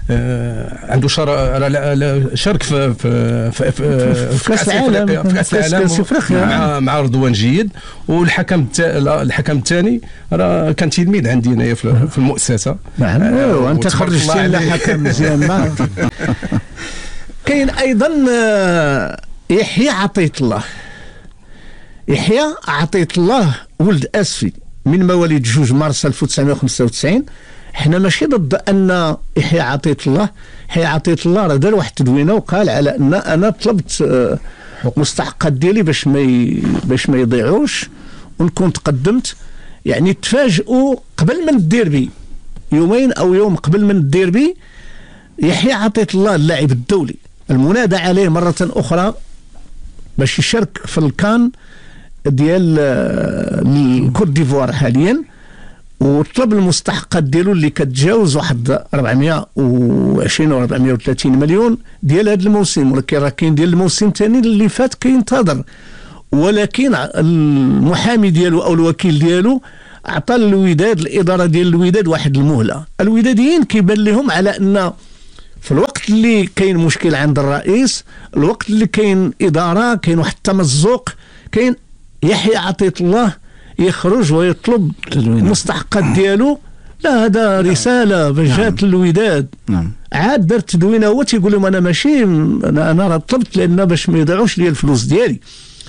آه عنده شر... شارك في في في, في, في كاس العالم في كاس العالم مع مع رضوان جيد. والحكم الحكم الثاني راه كان تلميذ عندي هنايا في, في المؤسسه. نعم آه وانت خرجتي لنا حكم مزيان. ما كاين ايضا يحيى عطية الله. يحيى عطية الله ولد اسفي من مواليد جوج مارس ألف وتسعمائة وخمسة وتسعين. حنا ماشي ضد ان يحيى عطية الله، يحيى عطية الله راه دار واحد التدوينه وقال على ان انا طلبت مستحقات ديالي باش ما ي... باش ما يضيعوش ونكون تقدمت. يعني تفاجئوا قبل من الديربي يومين او يوم قبل من الديربي يحيى عطية الله اللاعب الدولي المنادى عليه مره اخرى باش يشارك في الكان ديال الكوت ديفوار حاليا، وطلب المستحقات ديالو اللي كتجاوز واحد أربعمائة وعشرين و أربعمائة وثلاثين مليون ديال هذا الموسم. ولكن راه كاين ديال الموسم الثاني اللي فات كينتظر، ولكن المحامي ديالو او الوكيل ديالو عطى الوداد الاداره ديال الوداد واحد المهله. الوداديين كيبان لهم على ان في الوقت اللي كاين مشكل عند الرئيس، الوقت اللي كاين اداره كاين واحد التمزق، كاين يحيى عطية الله يخرج ويطلب المستحقات ديالو. لا هذا رساله باش جات للوداد. نعم. عاد دار تدوينه هو تيقول لهم انا ماشي انا انا راه طلبت لان باش ما يضيعوش لي الفلوس ديالي.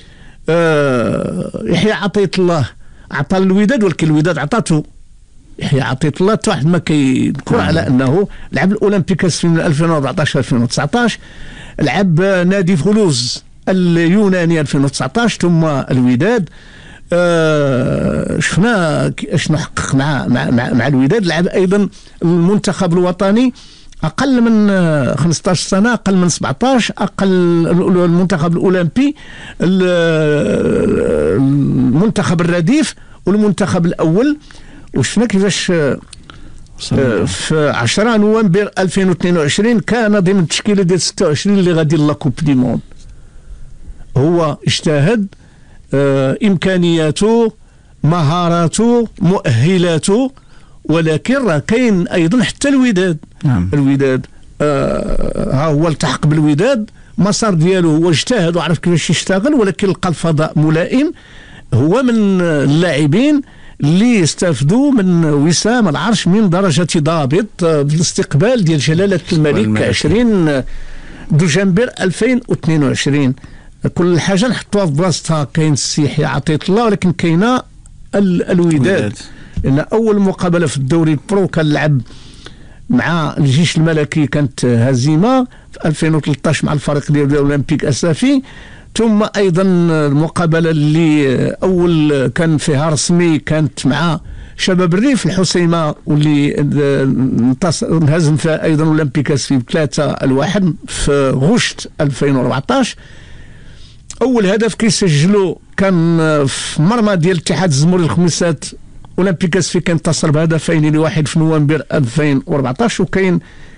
أه يحيى عطية الله عطى الوداد، ولكن الوداد عطاته يحيى عطية الله حتى واحد ما كيذكر على انه لعب الاولمبيك في من ألفين وأربعطاش ألفين وتسعطاش، لعب نادي فولوز اليوناني ألفين وتسعطاش ثم الوداد. آه شفنا شنو حقق مع مع مع, مع الوداد. لعب ايضا المنتخب الوطني اقل من خمسطاش سنه، اقل من سبعطاش، اقل المنتخب الاولمبي، المنتخب الرديف والمنتخب الاول. وشفنا كيفاش في عشرة نوفمبر ألفين واثنين وعشرين كان ضمن التشكيله ديال ستة وعشرين اللي غادي لا كوب دي موند. هو اجتهد، آه امكانياته، مهاراته، مؤهلاته، ولكن راه كاين ايضا حتى الوداد. نعم. الوداد آه ها هو التحق بالوداد، مسار ديالو هو اجتهد وعرف كيفاش يشتغل، ولكن لقى الفضاء ملائم. هو من اللاعبين اللي يستافدوا من وسام العرش من درجه ضابط بالاستقبال ديال جلاله الملك عشرين دجنبر ألفين واثنين وعشرين. كل حاجه نحطوها في بلاصتها. كاين السيحي عطية الله، ولكن كاينه الوداد. لان اول مقابله في الدوري البرو كان لعب مع الجيش الملكي كانت هزيمه في ألفين وثلاثطاش مع الفريق ديال الاولمبيك اسافي، ثم ايضا المقابله اللي اول كان فيها رسمي كانت مع شباب الريف الحسيمه، واللي انهزم فيها ايضا الاولمبيك اسافي بثلاثه الواحد في غشت ألفين وأربعطاش. اول هدف كيسجلوا كان في مرمى ديال الاتحاد الزموري الخميسات، اولمبيك اسفي كينتصر بهدفين لواحد في نوفمبر ألفين وأربعطاش. وكاين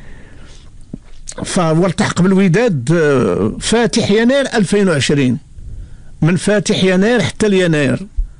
فهو التحق بالوداد فاتح يناير ألفين وعشرين، من فاتح يناير حتى ليناير،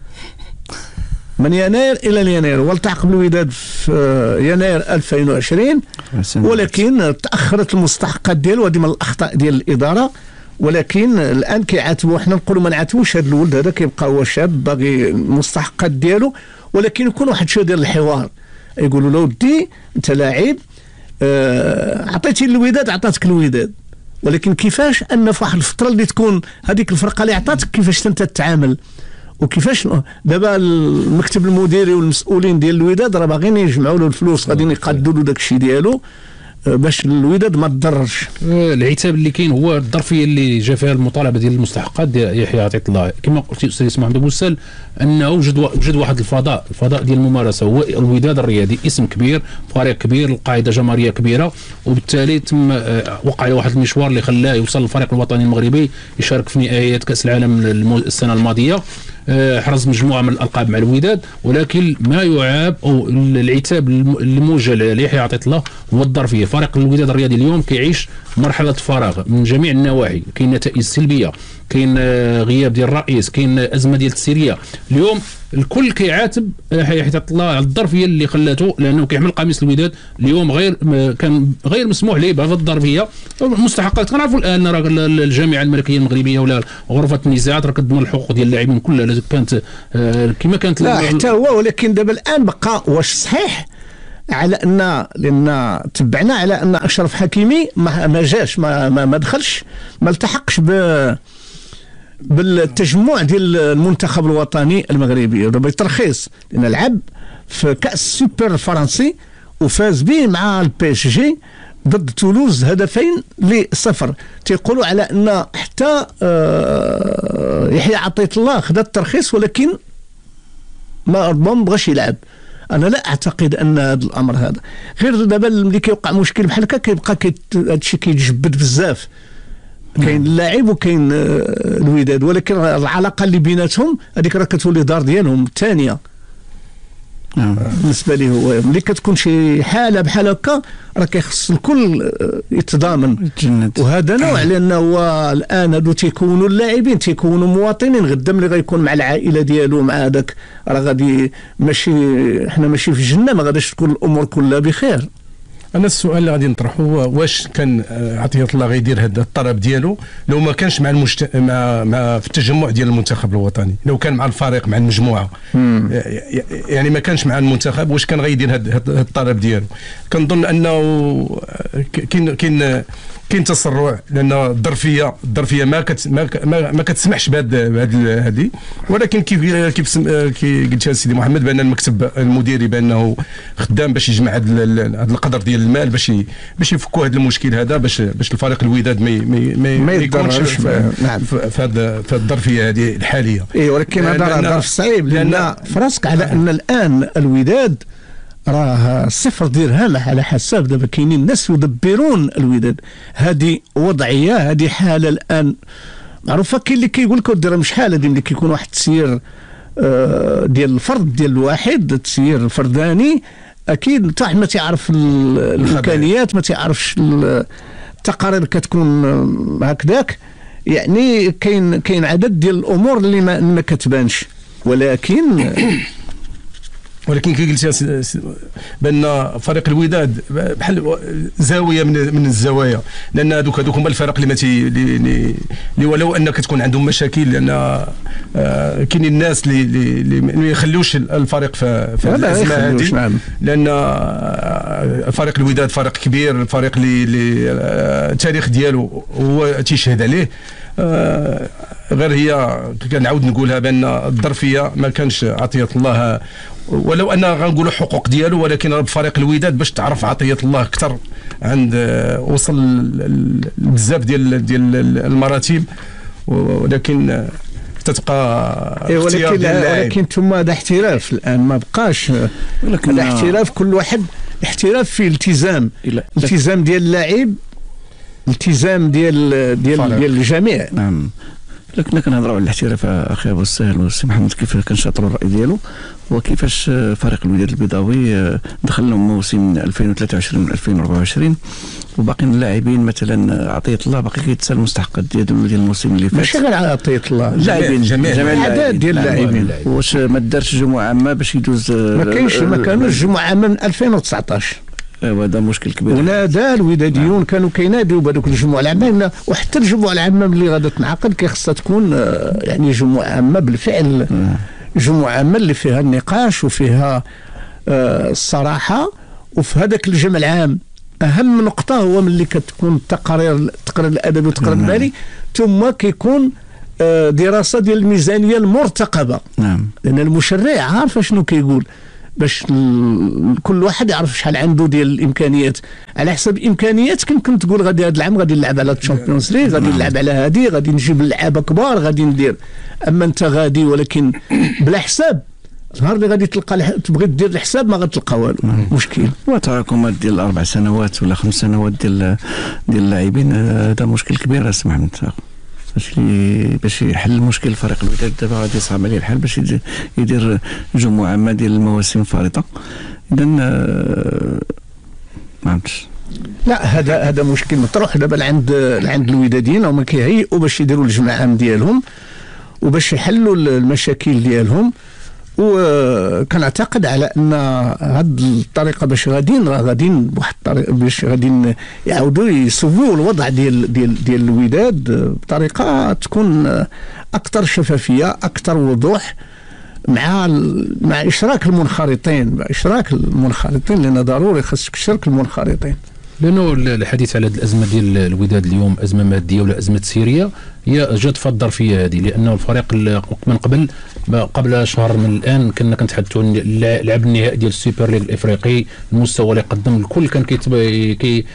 من يناير الى يناير، والتحق بالوداد في يناير ألفين وعشرين. ولكن تاخرت المستحقات ديالو، هذه من الاخطاء ديال الاداره. ولكن الان كيعاتبوا، حنا نقولوا ما نعاتبوش هذا الولد هذا، كيبقى هو شاب باغي المستحقات ديالو، ولكن يكون واحد شويه ديال الحوار. يقولوا له ودي انت لاعب آه عطيتي الوداد، عطاتك الوداد، ولكن كيفاش ان في واحد الفتره اللي تكون هذيك الفرقه اللي عطاتك كيفاش انت تتعامل، وكيفاش دابا المكتب المديري والمسؤولين ديال الوداد راه باغيين يجمعوا له الفلوس، غاديين يقادوا له داك الشيء ديالو باش الوداد ما تضررش. العتاب اللي كاين هو الظرفيه اللي جا فيها المطالبه ديال المستحقات ديال يحيى عطية الله. كما قلت الاستاذ اسماعيل محمد بوسال انه وجد وجد واحد الفضاء، الفضاء ديال الممارسه. هو الوداد الرياضي اسم كبير، فريق كبير، القاعده جماهيريه كبيره، وبالتالي تم وقع له واحد المشوار اللي خلاه يوصل للفريق الوطني المغربي يشارك في نهائيات كاس العالم السنه الماضيه، حرز مجموعه من الالقاب مع الوداد. ولكن ما يعاب او العتاب الموجه ليحيى عطية الله هو الظرفيه. فريق الوداد الرياضي اليوم كيعيش مرحله فراغ من جميع النواحي، كاين نتائج سلبيه، كاين غياب ديال الرئيس، كاين ازمه ديال التسيريه. اليوم الكل كيعاتب حيت الله على الظرفيه اللي خلاته، لانه كيحمل قميص الوداد اليوم غير كان غير مسموح ليه بهذه الظرفيه المستحقات. كنعرفوا الان راه الجامعه الملكيه المغربيه ولا غرفه النزاعات راه كتضمن الحقوق ديال اللاعبين كلها كانت كما كانت. لا حتى هو، ولكن دابا الان بقى واش صحيح على ان لان تبعنا على ان اشرف حكيمي ما, ما جاش ما, ما, ما دخلش ما التحقش ب بالتجمع ديال المنتخب الوطني المغربي ودابا ترخيص، لان لعب في كاس السوبر الفرنسي وفاز به مع البي اس جي ضد تولوز هدفين لصفر. تيقولوا على ان حتى يحيى عطية الله خدا الترخيص ولكن ما ما بغاش يلعب. انا لا اعتقد ان هذا الامر هذا غير دابا ملي كيوقع مشكل بحال هكا كيبقى هذا الشيء كيتجبد بزاف. كاين اللاعب وكاين الوداد، ولكن العلاقه اللي بيناتهم هذيك راه كتولي دار ديالهم الثانيه. بالنسبه لي هو ملي كتكون شي حاله بحال هكا راه كيخص الكل يتضامن، وهذا نوع لان هو الان هادو تيكونوا اللاعبين تيكونوا مواطنين. غدا ملي غيكون مع العائله ديالو مع هذاك راه غادي ماشي حنا ماشي في الجنه، ما غاديش تكون الامور كلها بخير. انا السؤال اللي غادي نطرحه هو واش كان عطية الله غيدير هذا الطلب ديالو لو ما كانش مع المجت... مع مع في التجمع ديال المنتخب الوطني، لو كان مع الفريق مع المجموعه مم. يعني ما كانش مع المنتخب، واش كان غيدير هذا الطلب ديالو؟ كنظن انه كاين كاين كاين تسرع، لان الظرفيه الظرفيه ما كت ما, ما كتسمحش بهذه هذه. ولكن كيف كيف كي قلت سيدي محمد بان المكتب المديري بانه خدام باش يجمع هذا القدر ديال المال باش باش يفكوا هذا المشكل هذا، باش باش الفريق الوداد ما ما ما يكونش في هذا في الظرفيه هذه الحاليه. اي ولكن هذا ظرف صعيب، لان فراسك على ان الان الوداد راه صفر درهم على حساب دابا كاينين الناس يدبرون الوداد. هذه وضعيه، هذه حاله الان معروفه. كاين اللي كيقول لك الدرهم شحال هذه ملي كيكون واحد التسيير ديال الفرد ديال الواحد، التسيير الفرداني اكيد حتى ما تعرف الامكانيات، ما تعرفش التقارير كتكون هكذاك. يعني كاين كاين عدد ديال الامور اللي ما, ما كتبانش، ولكن ولكن كي قلتي بان فريق الوداد بحال زاويه من من الزوايا، لان هذوك هذوك هما الفرق اللي ما تي اللي ولو ان كتكون عندهم مشاكل، لان آه كاينين الناس اللي اللي ما يخلوش الفريق في في الازمه هذه، لان آه فريق الوداد فريق كبير، الفريق اللي اللي آه التاريخ ديالو هو تيشهد عليه. آه غير هي كنعاود نقولها بان الظرفيه ما كانش عطيه الله، ولو ان غنقولوا حقوق ديالو، ولكن بفريق الوداد باش تعرف عطيه الله اكثر عند وصل بزاف ديال ديال المراتب، ولكن تتبقى إيه ولكن ولكن ثم هذا احتراف الان ما بقاش. ولكن هذا احتراف كل واحد احتراف فيه التزام، التزام ديال اللاعب، التزام ديال ديال ديال الجميع. نعم. لكن كنهضروا على الاحتراف اخي ابو السهل والسي محمد كيف كنشاطروا الراي ديالو، وكيفاش فريق الوداد البيضاوي دخل لهم موسم ألفين وثلاثة وعشرين ألفين وأربعة وعشرين وباقي اللاعبين مثلا عطية الله باقي كيتسال المستحقات ديالو ديال الموسم اللي فات. ماشي غير عطية الله، اللاعبين جميع العدد ديال اللاعبين. واش ما دارش جمعه عامه باش يدوز؟ ما كاينش، ما كانوش جمعه عامه من ألفين وتسعطاش. ايوا هذا مشكل كبير. ونادى الوداديون نعم. كانوا كيناديوا بهذوك الجمعه العامه، وحتى الجمعه العامه ملي غادا تنعقد كيخصها تكون يعني جمعه عامه بالفعل، نعم. جمعه عامه اللي فيها النقاش وفيها الصراحه. وفي هذاك الجمع العام اهم نقطه هو ملي كتكون التقارير التقرير الادبي والتقرير المالي، نعم. ثم كيكون دراسه ديال الميزانيه المرتقبه، نعم. لان المشرع عارف شنو كيقول باش كل واحد يعرف شحال عنده ديال الامكانيات. على حسب الامكانيات يمكن تقول غادي هذا العام غادي نلعب على الشامبيونز ليغ، غادي نلعب على هذه، غادي نجيب لعابه كبار، غادي ندير. اما انت غادي ولكن بلا حساب، النهار اللي غادي تلقى تبغي دير الحساب ما غتلقى والو، مشكل. وتراكمات ديال اربع سنوات ولا خمس سنوات ديال ديال اللاعبين، هذا مشكل كبير اسمح من باش باش يحل مشكل فريق الوداد. دابا غادي يصعب عليه الحال باش يدير جمعه عامه ديال المواسم الفارطه. اذا ما عرفتش لا هذا هذا مشكل مطروح دابا لعند لعند الوداديين، هما كيهيئوا باش يديروا الجمعة ديالهم وباش يحلوا المشاكل ديالهم. وكنعتقد على ان هاد الطريقه باش غاديين راه غاديين بواحد الطريقه باش غاديين يعاودوا يصوبوا الوضع ديال ديال ديال الوداد بطريقه تكون اكثر شفافيه اكثر وضوح، مع مع اشراك المنخرطين مع اشراك المنخرطين لان ضروري خاصك تشارك المنخرطين. لانه الحديث على هذه الازمه ديال الوداد اليوم ازمه ماديه ولا ازمه سيريه هي جات في الظرفيه هذه، لانه الفريق من قبل قبل شهر من الان كنا كنتحدثوا عن لعب النهائي ديال السوبر ليغ الافريقي، المستوى اللي قدم الكل كان كي كي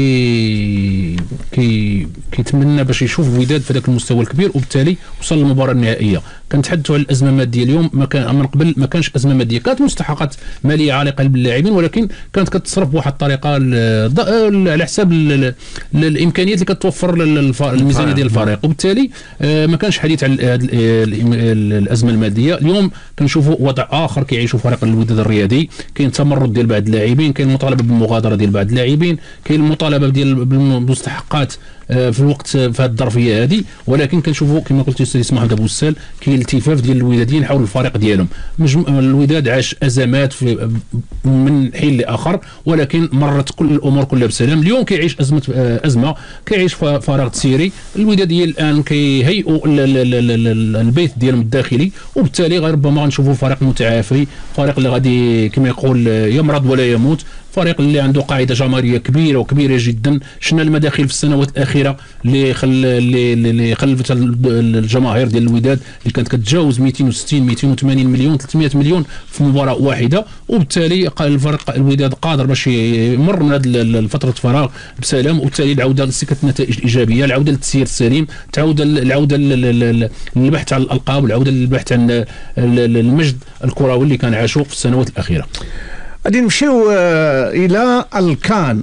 كي كي كيتمنى باش يشوف الوداد في ذاك المستوى الكبير، وبالتالي وصل للمباراه النهائيه. كنتحدثوا على الازمه الماديه اليوم، ما كان من قبل ما كانش ازمه ماديه، كانت مستحقات ماليه عالقه باللاعبين، ولكن كانت كتصرف بواحد الطريقه على حساب الامكانيات اللي كتوفر الميزانيه ديال الفريق، وبالتالي ما كانش حديث عن الازمه الماديه. اليوم كنشوفوا وضع اخر كيعيشوا فريق الوداد الرياضي، كاين تمرد ديال بعض اللاعبين، كاين مطالبه بالمغادره ديال بعض اللاعبين، كاين المطالبه ديال بالمستحقات في الوقت في هذه الظرفيه هذه، ولكن كنشوفوا كما قلت الاستاذ اسماعيل محمد ابو السال كاين التفاف ديال الوداديين حول الفريق ديالهم. الوداد عاش ازمات في من حين لاخر، ولكن مرت كل الامور كلها بسلام. اليوم كيعيش ازمه ازمه كيعيش فراغ تسيري. الوداديين الان كيهيئوا البيت ديالهم الداخلي، وبالتالي ربما غنشوفوا فريق متعافي، فريق اللي غادي كما يقول يمرض ولا يموت، فريق اللي عنده قاعده جماهيريه كبيره وكبيره جدا. شفنا المداخل في السنوات الاخيره اللي خل اللي خلفت الجماهير ديال الوداد اللي كانت كتجاوز مئتين وستين مئتين وثمانين مليون ثلاثمئة مليون في مباراه واحده، وبالتالي الفريق الوداد قادر باش يمر من هذه فتره الفراغ بسلام، وبالتالي العوده لسكه النتائج الايجابيه، العوده للتسيير السليم، تعود العوده للبحث عن الالقاب، والعوده للبحث عن المجد الكروي اللي كان عاشوه في السنوات الاخيره. غادي نمشيو الى الكان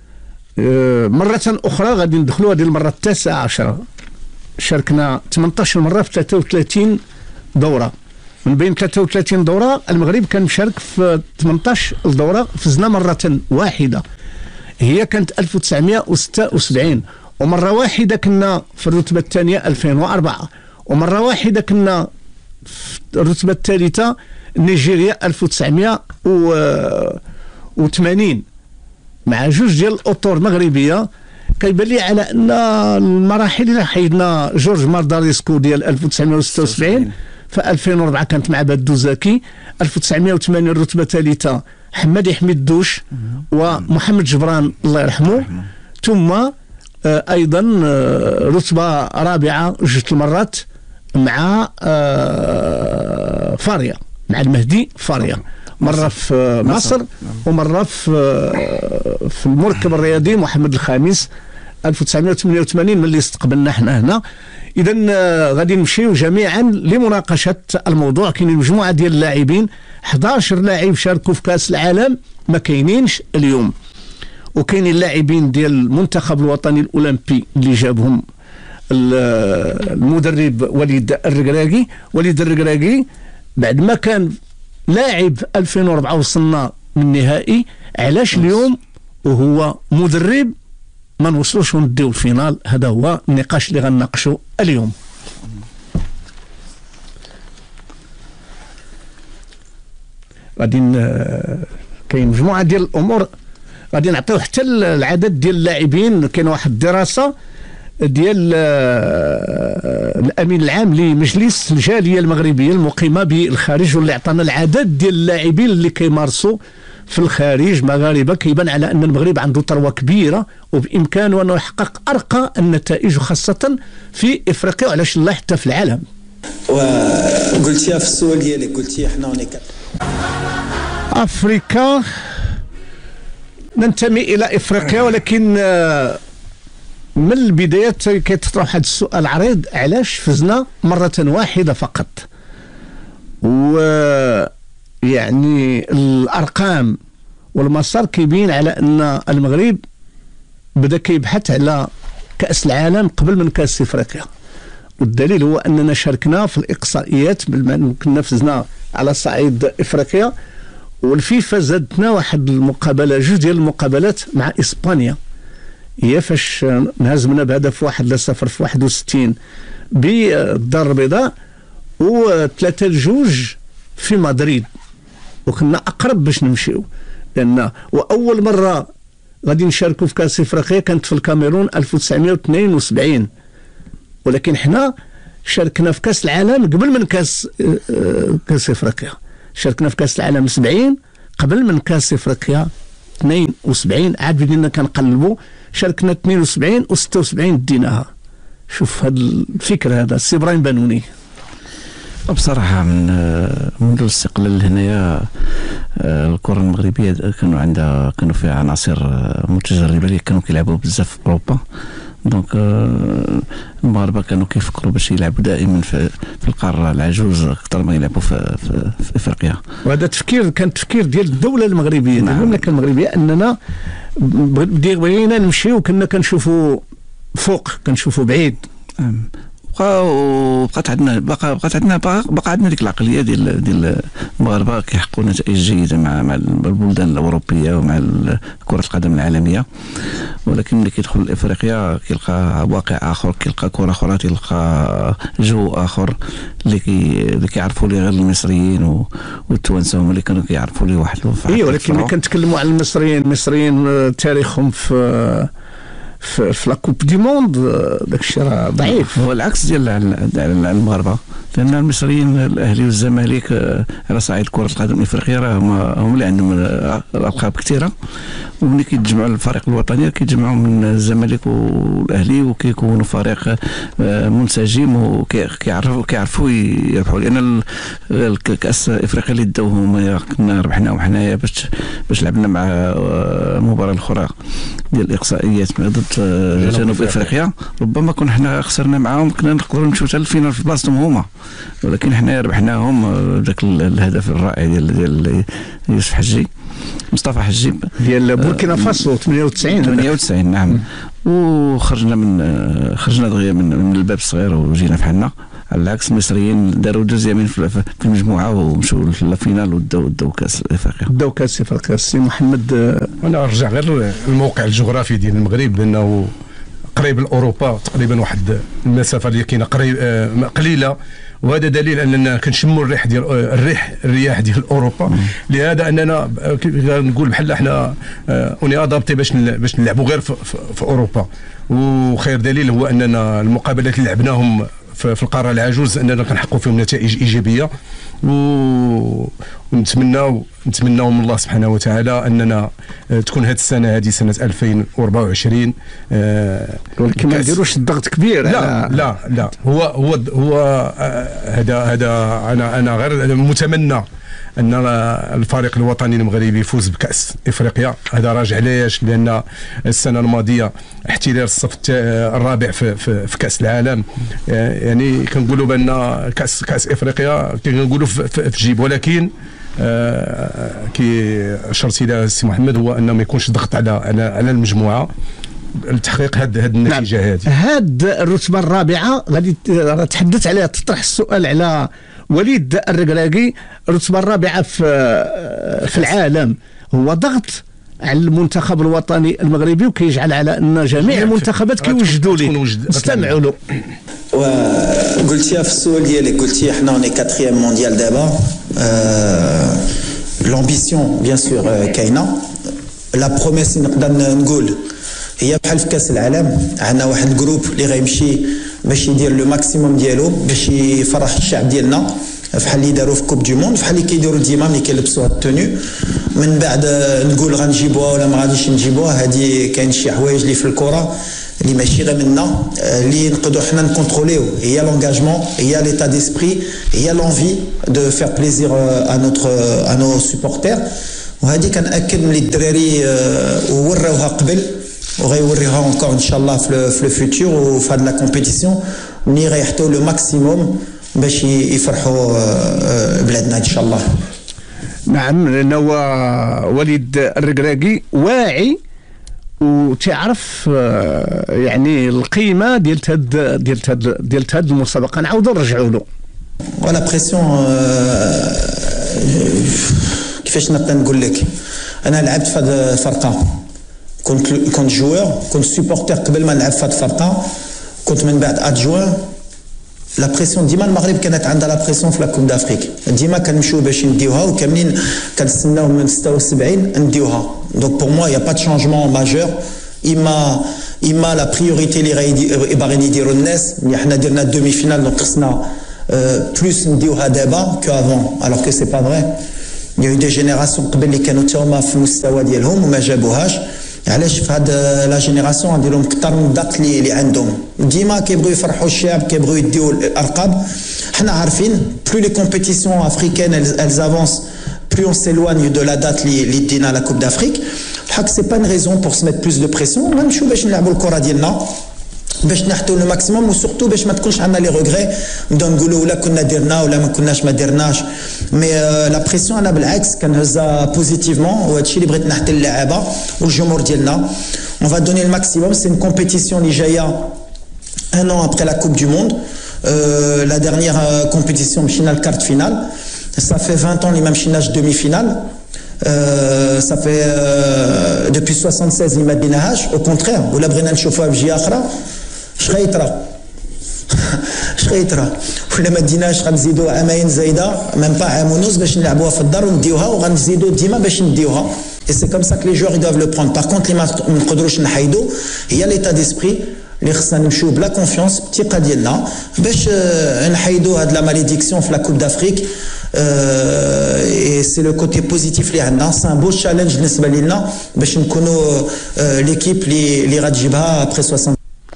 مرة أخرى، غادي ندخلوا هذه المرة التاسعة عشرة. شاركنا ثمانية عشر مرة في ثلاثة وثلاثين دورة، من بين ثلاثة وثلاثين دورة المغرب كان مشارك في ثمانية عشر دورة، فزنا مرة واحدة هي كانت ألف وتسعمئة وستة وسبعين، ومرة واحدة كنا في الرتبة الثانية ألفين وأربعة، ومرة واحدة كنا في الرتبة الثالثة نيجيريا ألف وتسعمئة وثمانين، مع جوج ديال الاطور مغربيه. كيبان لي على ان المراحل اللي حيدنا جورج مارداريسكو ديال ألف وتسعمئة وستة وسبعين، في ألفين وأربعة كانت مع بدو زكي، ألف وتسعمئة وثمانين الرتبه الثالثه حمادي حميد دوش ومحمد جبران الله يرحمه، ثم ايضا رتبه رابعه جوج المرات مع فاريا، مع المهدي فاريا، مرة في مصر ومرة في في المركب الرياضي محمد الخامس ألف وتسعمئة وثمانية وثمانين من اللي استقبلنا حنا هنا. إذا غادي نمشيو جميعا لمناقشة الموضوع. كاينين مجموعة ديال اللاعبين، أحد عشر لاعب شاركوا في كأس العالم ما كاينينش اليوم، وكاينين اللاعبين ديال المنتخب الوطني الأولمبي اللي جابهم المدرب وليد الركراكي. وليد الركراكي بعد ما كان لاعب ألفين وأربعة وصلنا من النهائي، علاش اليوم وهو مدرب ما نوصلوش ونديو الفينال؟ هذا هو النقاش اللي غنناقشوا اليوم. غادي كاين مجموعه ديال الامور غادي نعطيو حتى العدد ديال اللاعبين. كاين واحد الدراسه ديال الامين العام لمجلس الجاليه المغربيه المقيمه بالخارج، واللي عطانا العدد ديال اللاعبين اللي كيمارسوا في الخارج مغاربه. كيبان على ان المغرب عنده ثروه كبيره وبامكانه انه يحقق ارقى النتائج، خاصه في افريقيا وعلاش لا حتى في العالم. وقلتيها في السؤال ديالك، قلتي حنا هونيك افريكا، ننتمي الى افريقيا، ولكن من البدايات كيتطرح هذا السؤال عريض، علاش فزنا مرة واحدة فقط؟ ويعني الأرقام والمسار كيبين على أن المغرب بدأ كيبحث على كأس العالم قبل من كأس إفريقيا، والدليل هو أننا شاركنا في الإقصائيات بما كنا فزنا على صعيد إفريقيا، والفيفا زادتنا واحد المقابلة، جوج ديال المقابلات مع إسبانيا هي فاش انهزمنا بهدف واحد لصفر في واحد وستين بالدار البيضاء، وثلاثة لجوج في مدريد، وكنا اقرب باش نمشيو، لان واول مره غادي نشاركوا في كاس افريقيا كانت في الكاميرون ألف وتسعمائة واثنين وسبعين، ولكن حنا شاركنا في كاس العالم قبل من كاس كاس افريقيا. شاركنا في كاس العالم سبعين قبل من كاس افريقيا اثنين وسبعين، عاد بدينا كنقلبوا، شاركنا اثنين وسبعين وستة وسبعين ديناها. شوف هذا الفكر، هذا السي ابراهيم بانوني. بصراحة من منذ الاستقلال هنايا الكرة المغربية كانوا عندها كانوا فيها عناصر متجربة اللي كانوا كيلعبوا بزاف في أوروبا. دونك المغاربة كانوا كيفكروا باش يلعبوا دائما في, في القارة العجوز أكثر ما يلعبوا في, في, في إفريقيا. وهذا تفكير كان تفكير ديال الدولة المغربية، نعم. المملكة المغربية أننا بغينا نمشيو، كنا كنشوفوا فوق كنشوفوا بعيد. نعم. وبقات عندنا بقى بقات عندنا بقى عندنا ديك العقليه ديال ديال المغاربه كيحققوا نتائج جيده مع مع البلدان الاوروبيه ومع كره القدم العالميه، ولكن ملي كيدخل لافريقيا كيلقى واقع اخر، كيلقى كره اخرى، كيلقى جو اخر اللي كي اللي كيعرفوا ليه غير المصريين والتوانسه هما اللي كانوا كيعرفوا ليه واحد. اي ولكن ملي كنتكلموا على المصريين، المصريين تاريخهم في في, في لاكوب دي موند داك الشيء راه ضعيف. هو العكس ديال المغاربه، لان المصريين الاهلي والزمالك على صعيد كره القدم الافريقيه راه هم اللي عندهم الالقاب كثيره، وملي كيتجمعوا الفريق الوطني كيتجمعوا من الزمالك والاهلي وكيكونوا فريق منسجم وكيعرفوا كيعرفوا يربحوا، لان الكاس افريقيا اللي داوه هما كنا ربحناهم حنايا باش باش لعبنا مع المباراه الاخرى ديال الاقصائيات ضد جنوب افريقيا، ربما كنا حنا خسرنا معاهم، كنا نقدروا نمشيو حتى للفينال في بلاصتهم هما، ولكن حنا ربحناهم ذاك الهدف الرائع ديال ديال يوسف حجي مصطفى حجي ديال بوركينا فاسو ثمانية وتسعين ثمانية وتسعين نعم. وخرجنا من خرجنا دغيا من, من الباب الصغير وجينا بحالنا. على العكس المصريين داروا دوزيامين في المجموعه ومشوا للفينال وداو داو كاس افريقيا داو كاس افريقيا. السي محمد، انا نرجع غير الموقع الجغرافي ديال المغرب، لانه قريب لاوروبا تقريبا واحد المسافه اللي كاينه قريب قليله، وهذا دليل اننا كنشموا الريح ديال الريح الرياح ديال اوروبا. لهذا اننا نقول بحال احنا اوني ادابتي باش باش نلعبوا غير في, في اوروبا. وخير دليل هو اننا المقابلات اللي لعبناهم في القاره العجوز اننا كنحققوا فيهم نتائج ايجابيه، ونتمناو نتمناو من الله سبحانه وتعالى اننا تكون هذه السنه هذه سنه ألفين وأربعة وعشرين. ولكن ما نديروش الضغط كبير. لا لا لا هو هو هو هذا هذا انا انا غير متمنى ان الفريق الوطني المغربي يفوز بكاس افريقيا. هذا راجع ليش؟ لان السنه الماضيه احتلال الصف الرابع في, في, في كاس العالم، يعني كنقولوا بان كاس كاس افريقيا كنقولوا في, في, في جيب، ولكن آه كي اشرت الى السي محمد هو انه ما يكونش ضغط على على, على المجموعه لتحقيق هذه هذه النتيجه. هذه هذه الرتبه الرابعه غادي تحدث عليها، تطرح السؤال على وليد الركراكي. الرتبه الرابعه في في العالم هو ضغط على المنتخب الوطني المغربي، وكيجعل على ان جميع المنتخبات كيوجدوا ليه. نستمعوا له. وقلتيها في السؤال ديالك، قلتي حنا اوني كاتريام مونديال دابا. لامبيسيون بيان سور كاينه، لا بروميس نقدر نقول هي بحال في كاس العالم، عندنا واحد الجروب اللي غيمشي باش يدير لو ماكسيموم ديالو باش يفرح الشعب ديالنا، بحال اللي داروا في كوب دي موند، بحال اللي كيديروا ديما ملي كيلبسوا هاد التونيو. من بعد نقول غنجيبوها ولا ما غاديش نجيبوها، هادي كاين شي حوايج اللي في الكره اللي ماشي غير منا، اللي نقدروا حنا نكونتروليو، هي لونغاجمون، هي ليتا ديسبري، هي لونفي دو فير بليزير ا نوتر ا نو سوبورتير. وهذه كنأكد ملي الدراري وراوها قبل وغيوريوها اونكور ان شاء الله في في الفيتور وفي هاد لا كومبيتيسيون، ملي غيحطوا لو ماكسيموم باش يفرحوا بلادنا ان شاء الله. نعم، لأنه وليد الركراكي واعي وتعرف يعني القيمه ديال هاد ديال هاد ديال هاد المسابقه. نعاودوا نرجعوا له. ولا بريسيون كيفاش نقدر نقول لك، انا لعبت في هاد الفرقه كنت كنت جوور كنت سوبورتر قبل ما نلعب في هاد الفرقه كنت من بعد ادجوان لا بريسيون ديما المغرب كانت عندها لا بريسيون في لا كوب دافريك ديما كنمشيو باش نديوها وكاملين كنستناو من ستة وسبعين نديوها دونك بور موا يا با دو شانجمون ماجور اما اما لا بريوريتي اللي باغيين يديروا الناس ملي حنا درنا دومي فينال دونك خصنا بلوس نديوها دابا كو افون الوغ كو سي با فري il y a eu des générations قبل اللي كانوا تا هما في المستوى ديالهم وما جابوهاش علاش في هاد لا جينيراسيون غندير لهم اكثر من الضغط اللي اللي عندهم ديما كيبغيو يفرحوا الشعب كيبغيو يديو الارقام حنا عارفين بلو لي كومبيتيسيون افريكان elles avancent plus on s'éloigne de la date اللي اللي دينا لا كوب دافريك الحق سي با une raison pour se mettre plus de pression غنمشيو باش نلعبوا الكره ديالنا باش نحطوا لو ماكسيموم وسورتو باش ما تكونش عندنا لي روغري نبداو نقولوا ولا كنا درنا ولا ما كناش ما درناش مي لا بريسيون انا بالعكس كنهزها بوزيتيفمون وهذا الشيء اللي بغيت نحكي للعابه والجمهور ديالنا اون فا دوني الماكسيموم سي اون كومبيتيسيون اللي جايه ان an après la coupe du monde euh, la dernière euh, compétition مشينا الكارت فينال ça fait vingt ans اللي ما مشيناش دومي فينال Euh, ça fait euh, depuis soixante-seize اللي ما ديناهاش au contraire ولا بغينا نشوفوها بجهه اخرى شغيطره شغيطره ولا ما ديناش غنزيدوا عامين زايده ميم با عام ونص باش نلعبوها في الدار ونديوها وغنزيدوا ديما باش نديوها et c'est comme ça que les joueurs ils doivent le prendre par contre اللي ما نقدروش نحيدوا هي l'état d'esprit اللي خصنا نمشيو بلا كونفيونس بالثقه ديالنا باش نحيدوا هاد لا ماليديكسيون في لا كوب دافريك اي سي لو كوتي بوزيتيف اللي عندنا سي ان بو تشالنج بالنسبه لينا باش نكونوا ليكيب اللي اللي غتجيبها ابري ستين.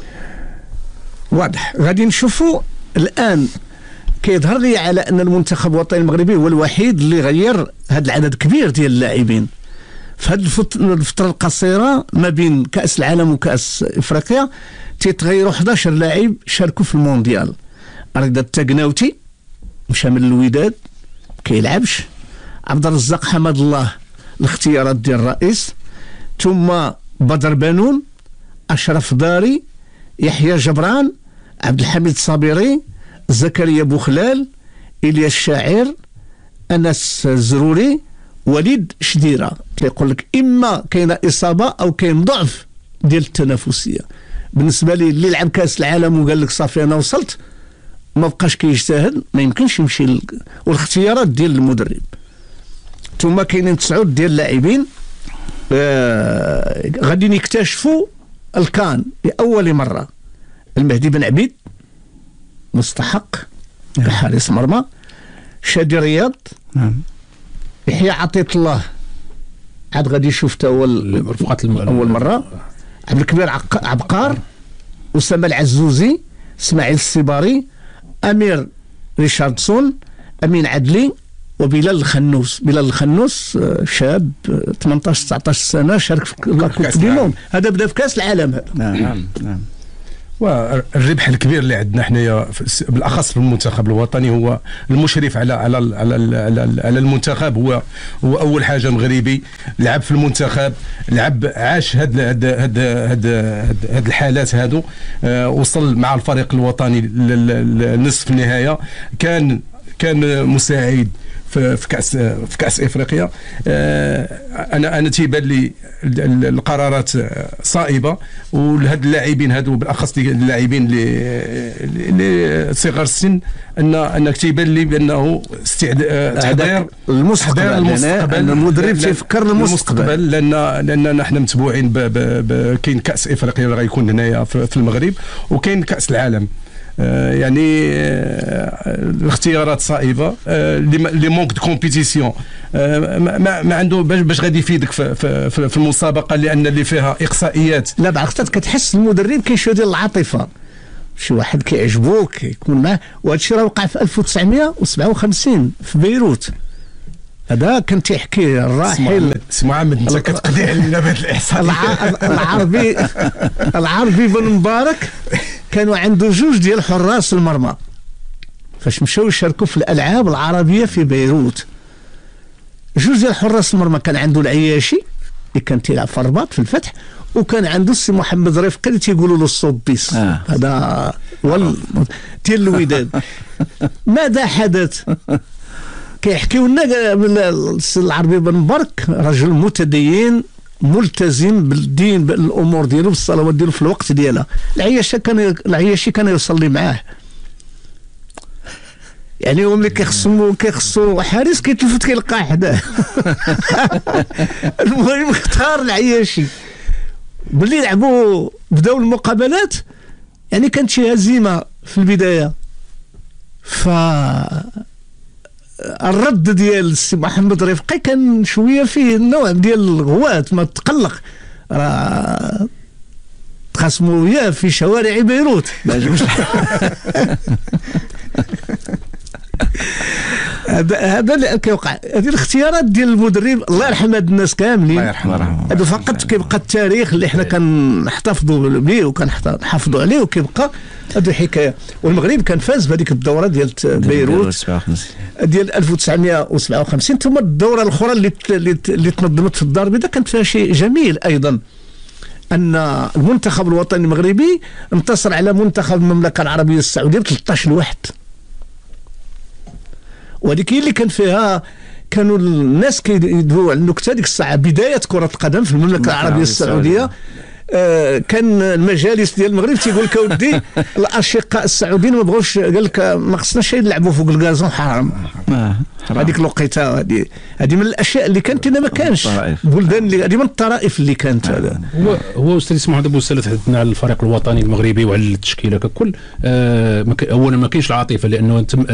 واضح. غادي نشوفوا الان كيظهر لي على ان المنتخب الوطني المغربي هو الوحيد اللي غير هذا العدد كبير ديال اللاعبين في هذه الفتره القصيره ما بين كاس العالم وكاس افريقيا تيتغيروا احد عشر لاعب شاركوا في المونديال. رضا التقناوتي مشى من الوداد كيلعبش، عبد الرزاق حمد الله الاختيارات ديال الرئيس، ثم بدر بنون، اشرف داري، يحيى جبران، عبد الحميد صابري، زكريا بوخلال، الياس الشاعر، انس الزروري، وليد شديره. كيقول لك اما كاينه اصابه او كاين ضعف ديال التنافسيه. بالنسبه لي اللي لعب كاس العالم وقال لك صافي انا وصلت ما بقاش كيجتهد ما يمكنش يمشي ل... والاختيارات ديال المدرب. ثم كاينين تسعود ديال اللاعبين آه... غادي يكتشفوا الكان لاول مره. المهدي بن عبيد مستحق كحارس مرمى، شادي رياض، نعم، يحيى عطية الله عاد غادي يشوف تا هو اول مره، عبد الكبير عق... عبقار، اسامه العزوزي، اسماعيل السباري، امير ريشاردسون، امين عدلي، وبلال الخنوس. بلال الخنوس شاب ثمانطاش تسعطاش سنه شارك في كاس العالم، هذا بدا في كاس العالم هذا. نعم نعم. والربح الكبير اللي عندنا حنايا بالاخص في المنتخب الوطني هو المشرف على على على على المنتخب. هو هو اول حاجه مغربي لعب في المنتخب، لعب عاش هاد هاد هاد هاد هاد الحالات هادو، وصل مع الفريق الوطني لنصف النهايه، كان كان مساعد في كاس في كاس افريقيا. انا انا تيبان لي القرارات صائبه، ولهاد اللاعبين هادو بالاخص اللاعبين اللي اللي صغار السن ان انك تيبان لي بانه استعداد تحضير المستقبل. المستقبل المدرب تيفكر المستقبل، لان لان نحن متبوعين كاين كاس افريقيا اللي غيكون هنايا في المغرب، وكاين كاس العالم. آه يعني آه الاختيارات صائبه، لي مونك دو كومبيتيسيون، ما ما عنده باش غادي يفيدك في, في, في المسابقه لان اللي فيها اقصائيات. لا بعض كتحس المدرب كاين شويه ديال العاطفه، شي واحد كيعجبو كيكون معاه، وهذا الشيء راه وقع في ألف وتسعمائة وسبعة وخمسين في بيروت. هذا كان تيحكي الراحل سي محمد. انت كتقضي علينا بهذه الاحصائيات. العربي العربي بن مبارك كانوا عنده جوج ديال حراس المرمى فاش مشاو يشاركوا في الالعاب العربيه في بيروت. جوج ديال حراس المرمى كان عنده العياشي اللي كان تيلعب في الرباط في الفتح، وكان عنده السي محمد رفقي اللي تيقولوا له الصوبيس. آه. هذا وال ديال الوداد. ماذا حدث؟ كيحكيو لنا العربي بن مبارك رجل متدين ملتزم بالدين بالامور ديالو بالصلوات ديالو في الوقت ديالها. العياشة كان العياشي كان يصلي معاه، يعني هو ملي كيخصو كيخصو حارس كيتلفت كيلقاه حداه. المهم اختار العياشي. ملي لعبوا بداو المقابلات يعني كانت شي هزيمه في البدايه، ف الرد ديال السي محمد رفقي كان شويه فيه نوع ديال الغوات، ما تقلق راه تخاصموا وياه في شوارع بيروت. هذا هذا اللي كيوقع. هذه الاختيارات ديال المدرب الله يرحم هاد الناس كاملين، الله يرحمه. هذا فقط كيبقى التاريخ اللي حنا كنحتفظوا به وكنحافظوا عليه وكيبقى هذه حكايه. والمغرب كان فاز بهذيك الدوره ديال بيروت ديال ألف وتسعمائة وسبعة وخمسين، ثم الدوره الاخرى اللي اللي تنظمت في الدار البيضاء كانت فيها شيء جميل ايضا، ان المنتخب الوطني المغربي انتصر على منتخب المملكه العربيه السعوديه ب ثلاثة عشر لواحد. وهذيك هي اللي كان فيها كانوا الناس كيدويو على النكته ديك الساعه بدايه كره القدم في المملكه العربيه السعوديه. آه كان المجالس ديال المغرب تيقول لك اودي الاشقاء السعوديين ما بغوش، قال لك ما خصناش نلعبوا فوق الكازون، حرام هذيك الوقيته. هذه هذه من الاشياء اللي كانت ما كانش بلدان اللي هذه من الطرائف اللي كانت. هذا هو هو استاذ اسماعيل محمد بوسالة تحدثنا على الفريق الوطني المغربي وعلى التشكيله ككل. آه اولا ما كاينش العاطفه، لانه تم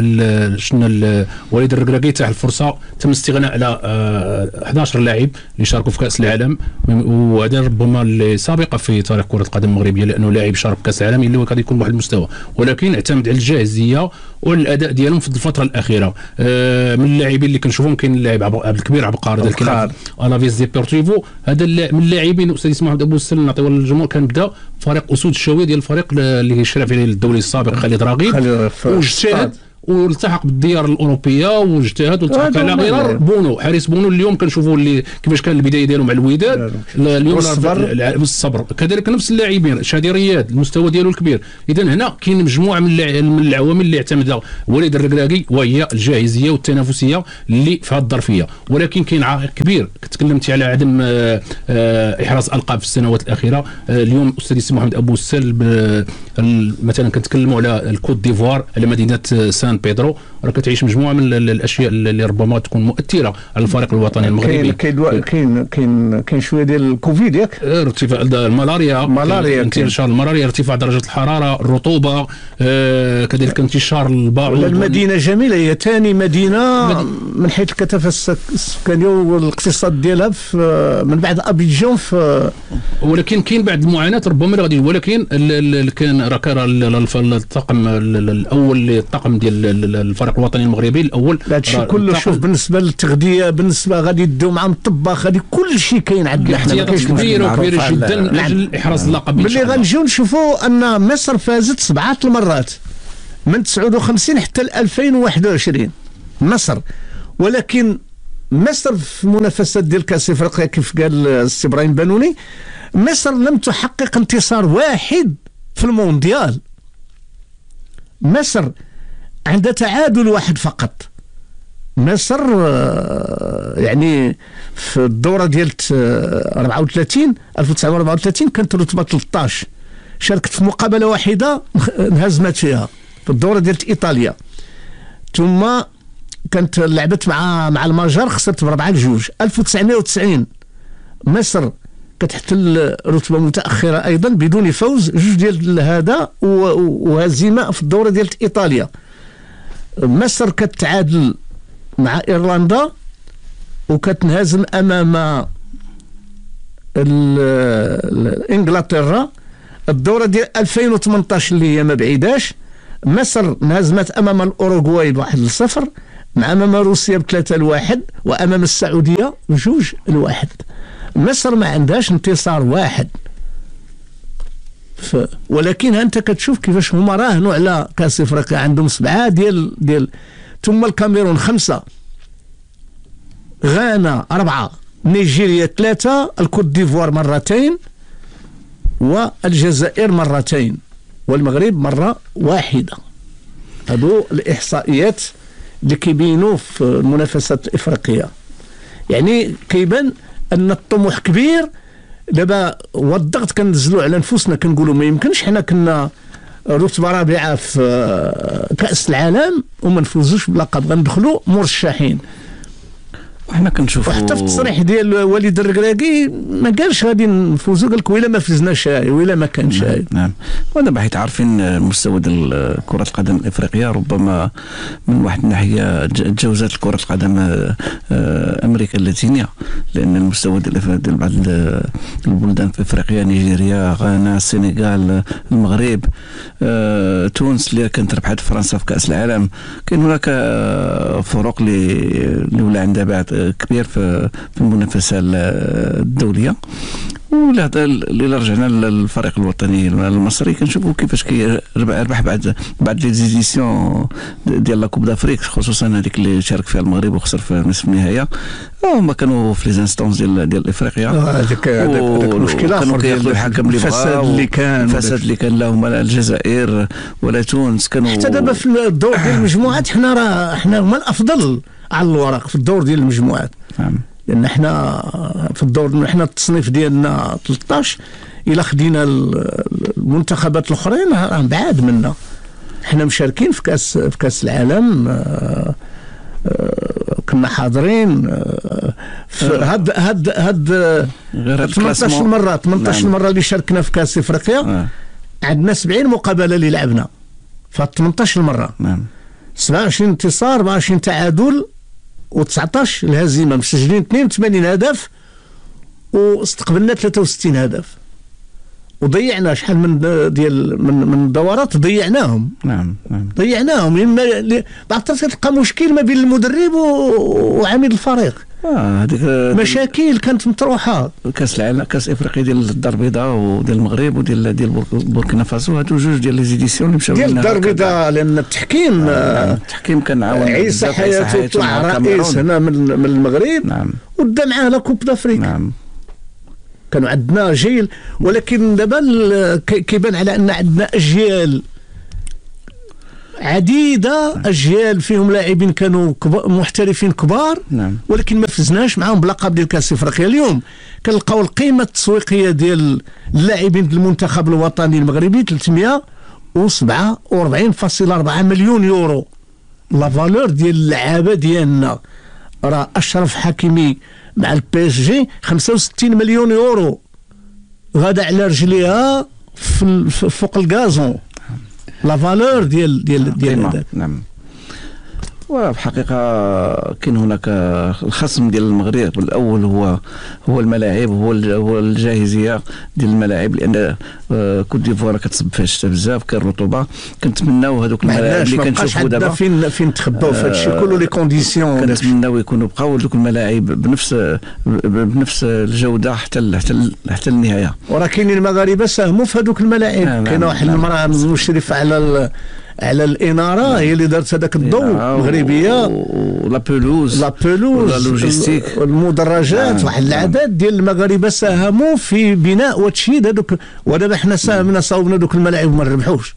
شنا وليد الركراكي تاح الفرصه، تم استغناء على آه أحد عشر لاعب اللي شاركوا في كاس العالم، وهذا ربما اللي سابقه في تاريخ كره القدم المغربيه، لانه لاعب شارك في كاس العالم اللي هو غادي يكون بواحد المستوى، ولكن اعتمد على الجاهزيه والاداء ديالهم في الفتره الاخيره. آه من اللاعبين اللي كنشوفهم كاين اللاعب عبد الكبير عبقار اللي كيلعب الافيز ديبورتيفو، هذا من اللاعبين استاذ اسماعيل محمد بوسالة نعطيو للجمهور، كان بدا فريق اسود الشاويه ديال الفريق اللي شرف عليه الدولي السابق خالد راغب، واجتهد والتحق بالديار الاوروبيه واجتهد والتحق على غرار بونو حارس بونو. اليوم كنشوفوا اللي كيفاش كان البدايه ديالهم مع الوداد، اليوم الصبر كذلك نفس اللاعبين شادي رياض المستوى ديالو الكبير. اذا هنا كاين مجموعه من العوامل اللي اعتمدها وليد الركراكي، وهي الجاهزيه والتنافسيه اللي في هذه الظرفيه. ولكن كاين عائق كبير، تكلمتي على عدم احراز القاب في السنوات الاخيره. اليوم استاذ اسماعيل محمد ابو السل مثلا كنتكلموا على الكوت ديفوار، على مدينه سان بيدرو، راه كتعيش مجموعه من الاشياء اللي ربما تكون مؤثره على الفريق الوطني المغربي. كاين كاين كاين كاين شويه ديال الكوفيد ياك، ارتفاع الملاريا الملاريا انتشار الملاريا، ارتفاع درجه الحراره، الرطوبه، آه كذلك انتشار البعوض. المدينه جميله، هي ثاني مدينه مدي... من حيث الكثافه السكانيه والاقتصاد ديالها من بعد ابيجان. في ولكن كاين بعض المعاناه ربما غادي، ولكن كان راه كان الطاقم الاول الطاقم ديال الفريق الوطني المغربي الاول هادشي كله. شوف بالنسبه للتغذيه، بالنسبه غادي يديو معهم الطباخ، هذه كل شيء كاين عندنا حنا. احتياطات كبيره وكبيره جدا لاجل احراز اللقب. ملي غنجيو نشوفوا ان مصر فازت سبعه المرات من تسعة وخمسين حتى ل ألفين وواحد وعشرين مصر، ولكن مصر في المنافسات ديال كاس افريقيا كيف قال السي ابراهيم بانوني، مصر لم تحقق انتصار واحد في المونديال. مصر عندها تعادل واحد فقط. مصر يعني في الدوره ديال أربعة وثلاثين ألف وتسعمائة وأربعة وثلاثين كانت رتبه ثلاثة عشر، شاركت في مقابله واحده انهزمت فيها في الدوره ديال ايطاليا، ثم كانت لعبت مع مع المجر خسرت بربعه لجوج. ألف وتسعمائة وتسعين مصر كتحتل رتبه متاخره ايضا بدون فوز، جوج ديال هذا وهزيمه في الدوره ديال ايطاليا. مصر كتعادل مع ايرلندا وكتنهزم امام انجلترا. الدوره ديال ألفين وثمانطاش اللي هي ما بعيداش، مصر انهزمت امام الاوروغواي بواحد لصفر، مع امام روسيا بثلاثه لواحد، وامام السعوديه بجوج لواحد. مصر ما عندهاش انتصار واحد. ف... ولكن انت كتشوف كيفاش هما راهنوا على كاس افريقيا، عندهم سبعه ديال ديال ثم الكاميرون خمسه، غانا اربعه، نيجيريا ثلاثه، الكوت ديفوار مرتين، والجزائر مرتين، والمغرب مره واحده. هذو الاحصائيات اللي كيبينوا في المنافسات الافريقيه. يعني كيبان ان الطموح كبير. دابا والضغط كنزلوا على نفوسنا كنقولوا ما يمكنش، حنا كنا رتبه رابعه في كاس العالم وما نفوزوش بلقب، غندخلوا مرشحين. وحنا كنشوفوا وحتى في التصريح ديال وليد الركراكي ما قالش غادي نفوزوا، قال لك ويلا ما فزناش ويلا ما كانش. نعم, نعم. ودابا حيت عارفين المستوى ديال كرة القدم الافريقيه، ربما من واحد الناحيه تجاوزات كرة القدم امريكا اللاتينيه، لان المستوى ديال ديال بعض البلدان في افريقيا، نيجيريا، غانا، السنغال، المغرب، تونس اللي كانت ربحت فرنسا في كاس العالم، كاين هناك فروق اللي ولا عندها بعد كبير في في المنافسه الدوليه. ولا الا رجعنا للفريق الوطني المصري كنشوفوا كيفاش كيربح بعد بعد لي زيديسيون ديال لا كوب دافريك، خصوصا هذيك اللي شارك فيها المغرب وخسر في نصف النهائي. هما كانوا في لي زانستونس ديال ديال افريقيا. هذاك هذاك المشكل اخر ديال الحكم اللي الفساد اللي كان الفساد اللي كان لهم الجزائر ولا تونس كانوا. حتى دابا في الدور ديال المجموعات حنا راه حنا هما الافضل على الورق في الدور ديال المجموعات. نعم. لان حنا في الدور حنا التصنيف ديالنا ثلاثطاش، الا خدينا المنتخبات الاخرين راه بعاد منا. حنا مشاركين في كاس في كاس العالم، آآ آآ كنا حاضرين في هاد هاد هاد ثمنطاش مره ثمنطاش نعم. مره اللي شاركنا في كاس افريقيا. آه. عندنا سبعين مقابله اللي لعبنا في ثمنطاش مره. نعم. سبعة وعشرين انتصار، أربعة وعشرين تعادل، وتسعطاش الهزيمه، مسجلين اثنين وثمانين هدف واستقبلنا ثلاثة وستين هدف، وضيعنا شحال من ديال من من الدورات ضيعناهم. نعم نعم ضيعناهم لان بعض تلقى مشكل ما بين المدرب وعميد الفريق. اه هذيك مشاكل كانت مطروحه. كاس العالم كاس افريقيا ديال الدار البيضاء وديال المغرب وديال ديال بوركينا فاسو، هادو جوج ديال لي زيديسيون اللي مشاو ديال الدار البيضاء، لان التحكيم آه التحكيم كان عاون عيسى حياته طلع رئيس هنا من من المغرب. نعم. ودا معاه لا كوب دافريك. نعم. كانوا عندنا جيل، ولكن دابا كيبان على ان عندنا اجيال عديده، اجيال فيهم لاعبين كانوا محترفين كبار. نعم. ولكن ما فزناش معاهم بلقب ديال كاس افريقيا. اليوم كنلقاو القيمه التسويقيه ديال اللاعبين المنتخب الوطني المغربي ثلاثمائة وسبعة وأربعين فاصلة أربعة مليون يورو. لا فالور ديال اللعابه ديالنا راه اشرف حكيمي مع البي اس جي خمسة وستين مليون يورو، غادا على رجليها في فوق الغازون. لا فالور ديال ديال ديال هذاك. نعم. وفي الحقيقه كاين هناك الخصم ديال المغرب الاول هو هو الملاعب، هو هو الجاهزيه ديال الملاعب، لان كوت ديفوار كتصب فيها الشتاء بزاف، كاين رطوبه. كنتمناو هذوك الملاعب اللي كنشوفوا دابا فين فين نتخباو في هادشي كله، لي كونديسيون كنتمناو يكونوا بقاو هذوك الملاعب بنفس بنفس الجوده حتى حتى حتى النهايه. وراه كاينين المغاربه ساهموا في هذوك الملاعب. كاينه واحد المراه مشرفه على على الاناره هي اللي دارت هذاك الضوء المغربيه، ولا بلوز لا بلوز ولا لوجيستيك والمدرجات. واحد العدد ديال المغاربه ساهموا في بناء وتشييد هذوك، ودابا حنا ساهمنا صاوبنا دوك الملاعب وما نربحوش.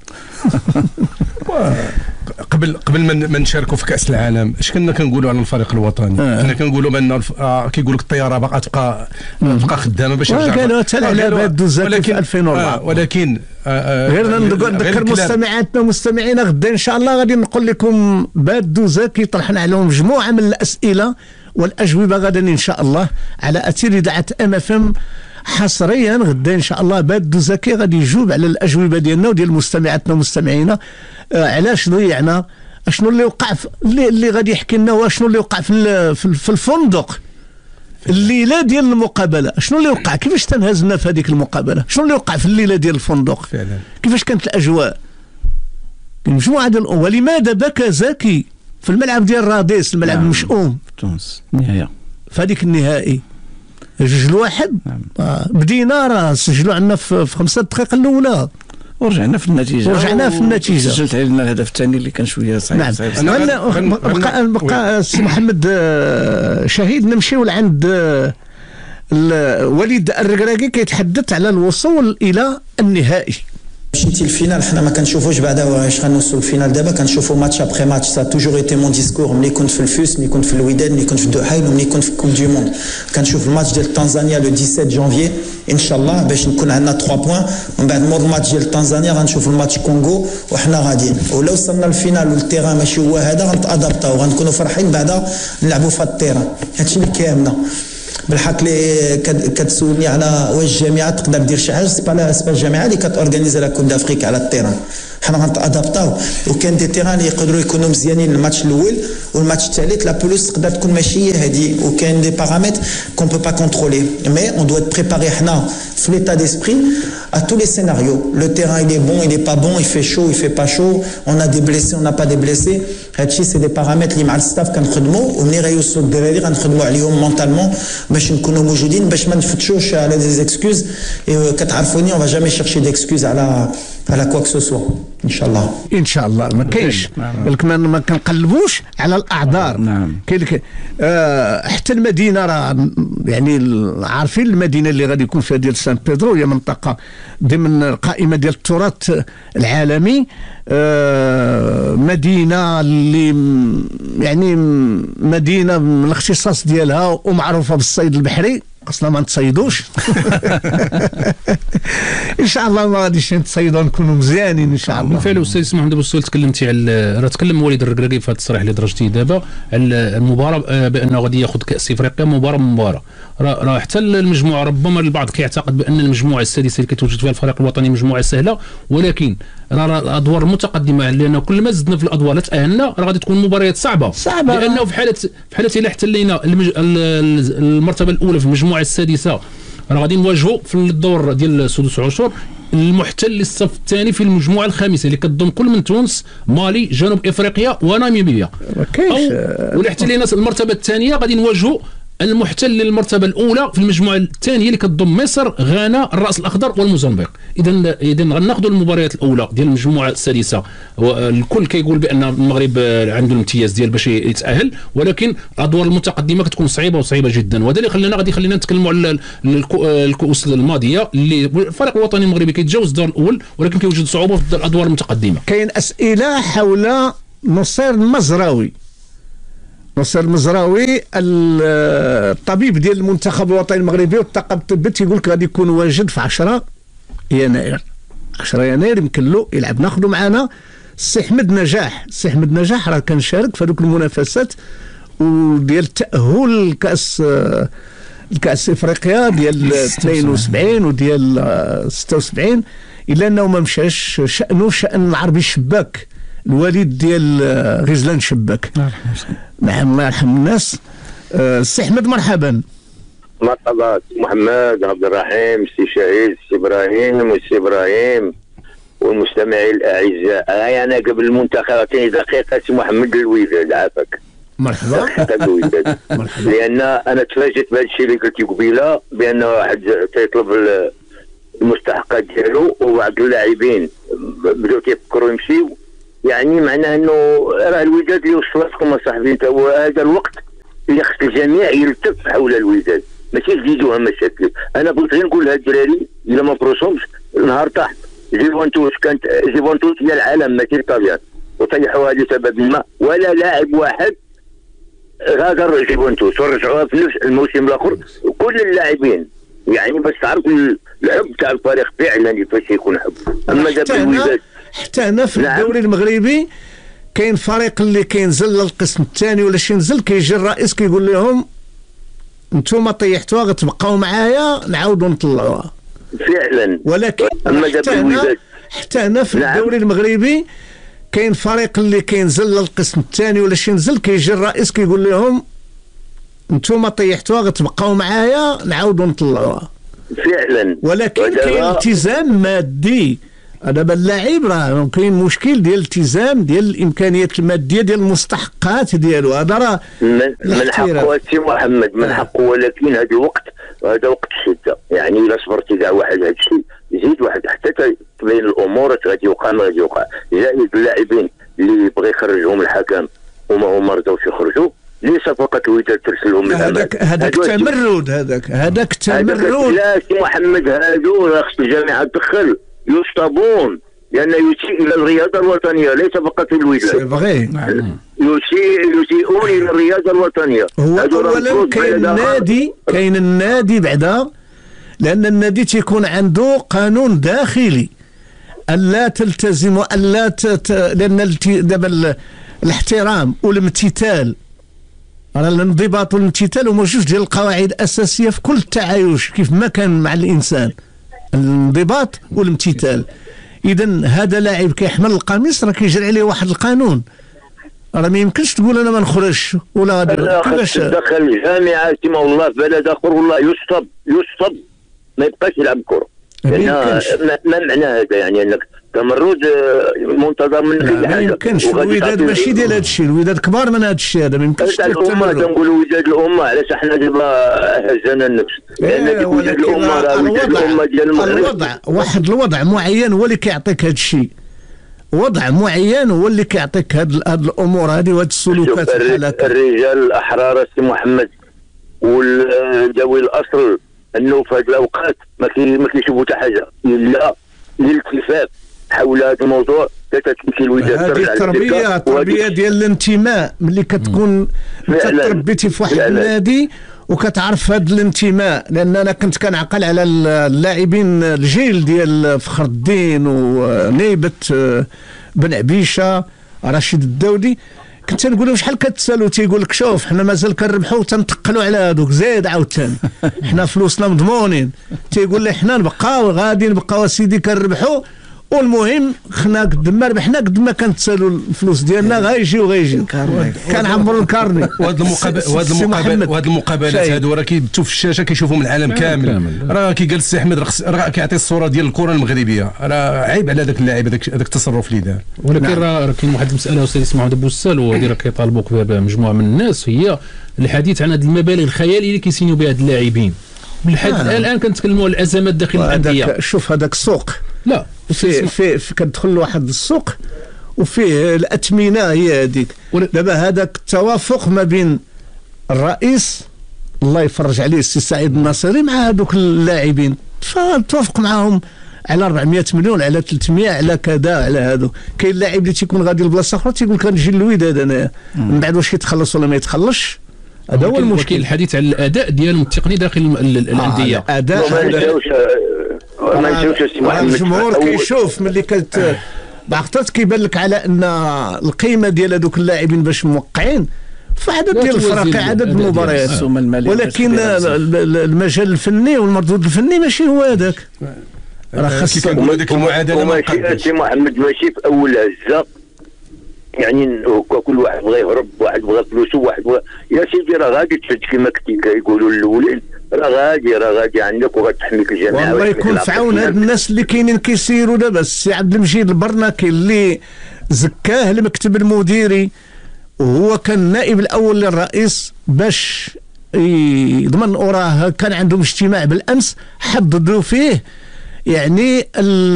قبل قبل ما نشاركوا في كاس العالم اش كنا كنقولوا على الفريق الوطني؟ آه. كنا كنقولوا بان الف... آه كيقول لك الطياره باقا تبقى تبقى خدامه باش يرجع. قالوا حتى على باد دوزاكي في ألفين وأربعة. آه ولكن آه غير نذكر مستمعاتنا ومستمعينا غدا ان شاء الله غادي نقول لكم باد دوزاكي طرحنا عليهم مجموعه من الاسئله والاجوبه غدا ان شاء الله على اثير اذاعه ام اف ام. حصريا غدا ان شاء الله باد دوزاكي غادي يجاوب على الاجوبه ديالنا وديال مستمعاتنا ومستمعينا. آه علاش ضيعنا، اشنو اللي وقع في اللي, اللي غادي يحكي لنا، واشنو اللي وقع في في الفندق الليله ديال المقابله، شنو اللي وقع، كيفاش تنهزنا في هذيك المقابله، شنو اللي وقع في الليله ديال الفندق فعلا، كيفاش كانت الاجواء. مجموعه ديال ولماذا بكى زكي في الملعب ديال راديس، الملعب نعم. المشؤوم تونس النهايه في هذيك النهائي جوج لواحد. نعم. آه بدينا راه سجلوا عندنا في خمسة دقائق الاولى ورجعنا في النتيجه ورجعنا في النتيجه سجلت علينا الهدف الثاني اللي كان شويه صعيب. نعم. صعيب بقى بقى السي محمد شهيد نمشيو لعند وليد الركراكي كيتحدث على الوصول الى النهائي. مشيتي الفينال حنا ما كنشوفوش بعدا واش غنوصلوا الفينال دابا كنشوفوا ماتش ابخي ماتش سا توجور ايتي مون ديسكور ملي كنت في الفوس ملي كنت في الوداد ملي كنت في الدحيل وملي كنت في كوب دو موند كنشوف الماتش ديال تنزانيا لو سبعة عشر جانفي ان شاء الله باش نكون عندنا ثلاثة بوين ومن بعد مور الماتش ديال تنزانيا غنشوف الماتش كونغو وحنا غاديين ولا وصلنا للفينال والتيران ماشي هو هذا غنتادابطاو غنكونوا فرحين بعدا نلعبوا في هذا التيران هادشي اللي كيهمنا بالحق اللي كتسولني على واش الجامعه تقدر دير شي حاجه سي با سي با الجامعه اللي كتورغانيزي لا كوب دافريك على التيران حنا غنتادابطاو وكان دي تيران اللي يقدروا يكونوا مزيانين الماتش الاول والماتش الثالث لا بلوس تقدر تكون ماشي هي هذه وكاين دي بارامتر كون بو با كونترولي مي اون دو ات بريباري حنا في ليتا ديسبري à tous les scénarios. Le terrain il est bon, il est pas bon, il fait chaud, il fait pas chaud, on a des blessés, on n'a pas des blessés. هادشي سي دي بارامتر اللي مع الستاف كنخدموا ومني غيوصلوا الدراري غنخدموا عليهم مونطالمون باش نكونوا موجودين باش ما نفتشوش على دي زيكسكوز كتعرفوني اون فا جامي شيرشي ديكسكوز على على كوا كو سوا ان شاء الله ان شاء الله ما كاينش بالك ما كنقلبوش على الاعذار نعم كاين آه حتى المدينه راه يعني عارفين المدينه اللي غادي يكون فيها ديال سان بيدرو هي منطقه ضمن القائمه ديال التراث العالمي آه مدينه اللي يعني مدينه من الاختصاص ديالها ومعروفه بالصيد البحري اصلا ما نتصيدوش ان شاء الله ما غاديش نتصيدوا نكونوا مزيانين ان شاء الله. بالفعل استاذ محمد ابو السول تكلمتي على راه تكلم وليد الركراكي في هذا التصريح اللي درجتيه دابا على المباراه بانه غادي ياخذ كاس افريقيا مباراه مباراه راه حتى المجموعه ربما البعض كيعتقد بان المجموعه السادسه اللي كيتواجد فيها الفريق الوطني مجموعه سهله ولكن راه الادوار المتقدمه لانه كل ما زدنا في الادوار تاهلنا راه غادي تكون مباريات صعبه صعبه لانه في حاله في حاله الا احتلينا المج... المرتبه الاولى في المجموعه السادسه راه غادي نواجهوا في الدور ديال السدس عشر المحتل للصف الثاني في المجموعه الخامسه اللي كتضم كل من تونس مالي جنوب افريقيا وناميبيا او ولا احتلينا المرتبه الثانيه غادي نواجهوا المحتل للمرتبه الاولى في المجموعه الثانيه اللي كتضم مصر غانا الراس الاخضر والموزمبيق اذا اذا غناخذوا المباريات الاولى ديال المجموعه السادسه والكل كيقول بان المغرب عنده الامتياز ديال باش يتاهل ولكن الادوار المتقدمه كتكون صعيبه وصعيبه جدا وهذا اللي خلينا غادي خلينا نتكلموا على الكؤوس الماضيه اللي الفريق الوطني المغربي كيتجاوز الدور الاول ولكن كيوجد صعوبه في الادوار المتقدمه. كاين اسئله حول نصير المزراوي نصير المزراوي الطبيب ديال المنتخب الوطني المغربي والطاقم الطبي تيقول لك غادي يكون واجد في عشرة يناير عشرة يناير يمكن له يلعب. ناخذوا معنا السي احمد نجاح السي احمد نجاح راه كان شارك في هذوك المنافسات وديال التاهل لكاس الكاس افريقيا ديال اثنين وسبعين وديال ستة وسبعين الا انه ما مشاش شانه شان العربي الشباك الوالد ديال غزلان شباك نعم الله يرحم الناس. السي احمد مرحبا. مرحبا محمد عبد الرحيم سي شهيد سي ابراهيم والسي ابراهيم والمستمعين الاعزاء. هاي انا قبل المنتخب كاين دقيقه سي محمد الوداد عافاك. مرحبا. الوداد لان انا تفاجئت بهذا الشيء اللي قلتي قبيله بان واحد تيطلب المستحقات ديالو وبعض اللاعبين بداو كيفكروا يمشيو يعني معناه انه راه الوداد اللي وصلتكم صاحبي هذا الوقت اللي خص الجميع يلتف حول الوداد ماشي يزيدوها مشاكل. انا بغيت غير نقول لهاد الدراري الا ما بروسهمش النهار طاح جيفونتوس كانت جيفونتوس هي العالم ماشي الطليان وطيحوها لسبب ما ولا لاعب واحد غادر جيفونتوس ورجعوها في نفس الموسم الاخر كل اللاعبين يعني باش تعرف الحب تاع الفريق فعلا كيفاش يكون حب. اما دابا الوداد حتى هنا في نعم. الدوري المغربي كاين فريق اللي كينزل للقسم الثاني ولا شي نزل كيجي الرئيس كيقول لهم انتم طيحتوها غتبقاو معايا نعاودوا نطلعوها فعلا. ولكن حتى هنا حتى هنا في نعم. الدوري المغربي كاين فريق اللي كينزل للقسم الثاني ولا شي نزل كيجي الرئيس كيقول لهم انتم طيحتوها غتبقاو معايا نعاودوا نطلعوها فعلا. ولكن كاين التزام مادي. دابا اللاعب راه كاين مشكل ديال الالتزام ديال الامكانيات الماديه ديال المستحقات ديالو هذا راه من, من حقه سي محمد من حقه ولكن هذا الوقت هذا وقت الشده يعني الا صبرتي كاع واحد هذا الشيء يزيد واحد حتى تبين الامور غادي يوقع ما غادي يوقع. زائد اللاعبين اللي بغى يخرجهم الحكم وما هما رضاوش يخرجوا ليس فقط الوداد ترسلهم للامام. هذاك هذاك تمرد هذاك هذاك تمرد لا سي محمد هادو خص الجامعه تدخل يشطبون لأن يسيء إلى الرياضة الوطنية ليس فقط في الوداد. سي فغي. يسيء يسيئون إلى الرياضة الوطنية. هو أولا كاين النادي كاين النادي بعدا، لأن النادي تيكون عنده قانون داخلي ألا تلتزم ألا تت... لأن دابا الاحترام والامتثال، راه الانضباط والامتثال هما جوج ديال القواعد الأساسية في كل التعايش كيف ما كان مع الإنسان، الانضباط والامتثال. إذا هذا لاعب كيحمل القميص راه كيجري عليه واحد القانون، راه ما يمكنش تقول انا ما نخرجش ولا كيفاش دخل الجامعه كما والله في بلد اخر والله يشطب يشطب ما يبقاش يلعب كره. ما, ما معنى هذا؟ يعني انك كمرود منتظر منك اي حاجه. ما يمكنش الوداد ماشي ديال هذا الشيء، الوداد كبار من هذا الشيء هذا، ما يمكنش الامه تنقولوا وداد الامه، علاش احنا دابا هزنا النفس؟ لان وداد الامه راه وداد الامه ديال المغرب. الوضع واحد الوضع معين هو اللي كيعطيك هذا الشيء، وضع معين هو اللي كيعطيك هاد هاد الامور هذه وهاد السلوكات. الرجال الاحرار السي محمد والذوي الاصل انه في هذه الاوقات ما ما كيشوفوا حتى حاجه الا الالتفاف حول هذا الموضوع. تتمشي الوداد هذه التربيه التربيه ديال الانتماء، ملي كتكون انت تربيتي في واحد النادي وكتعرف هذا الانتماء. لان انا كنت كنعقل على اللاعبين الجيل ديال فخر الدين ونيبه بن عبيشه رشيد الداودي، كنت نقول لهم شحال كتسالوا؟ تيقول لك شوف حنا مازال كنربحوا وتنتقلوا على هذوك زيد عاوتاني حنا فلوسنا مضمونين. تيقول لي حنا نبقاو غادي نبقاو سيدي كنربحوا، والمهم خنا قد ما ربحنا قد ما كنتسالوا الفلوس ديالنا غايجيو غايجيو كنعمروا الكارني. وهاد المقابلات وهاد المقابلات وهاد المقابلات هادو راه كيبثوا في الشاشه كيشوفوهم العالم كامل. راه كيقال السي احمد راه كيعطي الصوره ديال الكره المغربيه، راه عيب على ذاك اللاعب هذاك هذاك التصرف اللي دار. ولكن راه كاين واحد المساله استاذ اسمه محمد بوسال وهذه راه كيطالبوك بها مجموعه من الناس، هي الحديث عن هذه المبالغ الخياليه اللي كيسينيو بها هاد اللاعبين. بالحد آه. الان كنتكلموا على الازمات داخل الانديه. شوف هذاك السوق لا في في, في كتدخل لواحد السوق وفيه الاثمنه هي هذيك. دابا هذاك التوافق ما بين الرئيس الله يفرج عليه السي سعيد الناصري مع هذوك اللاعبين، فتوافق معاهم على أربعمائة مليون على ثلاثمائة على كذا على هذو. كاين لاعب اللي تيكون غادي لبلاصه اخرى تيقول لك غنجي للوداد انا من بعد واش يتخلص ولا ما يتخلصش. هذا هو المشكل. الحديث عن الاداء ديالهم التقني داخل الانديه. آه الاداء ما نمشيوش السي محمد. الجمهور كيشوف ملي كت بعضات كيبان لك على ان القيمه ديال هذوك اللاعبين باش موقعين في عدد ديال الفرق عدد المباريات، ولكن المجال الفني والمردود الفني ماشي هو هذاك. راه خاص كنقولوا ديك المعادله ماشي السي محمد ماشي في اول هزه، يعني كل واحد بغى يهرب، واحد بغى فلوسه، واحد بغى يا سيدي راه غادي تفد كما كنتي كيقولوا الاولين، راه غادي راه غادي عندك وغتحميك الجميع. والله يكون في عون هاد الناس اللي كاينين كيسيروا دابا. السي عبد المجيد البرناكي اللي زكاه المكتب المديري وهو كان النائب الاول للرئيس باش يضمن، وراه كان عندهم اجتماع بالامس حددوا فيه يعني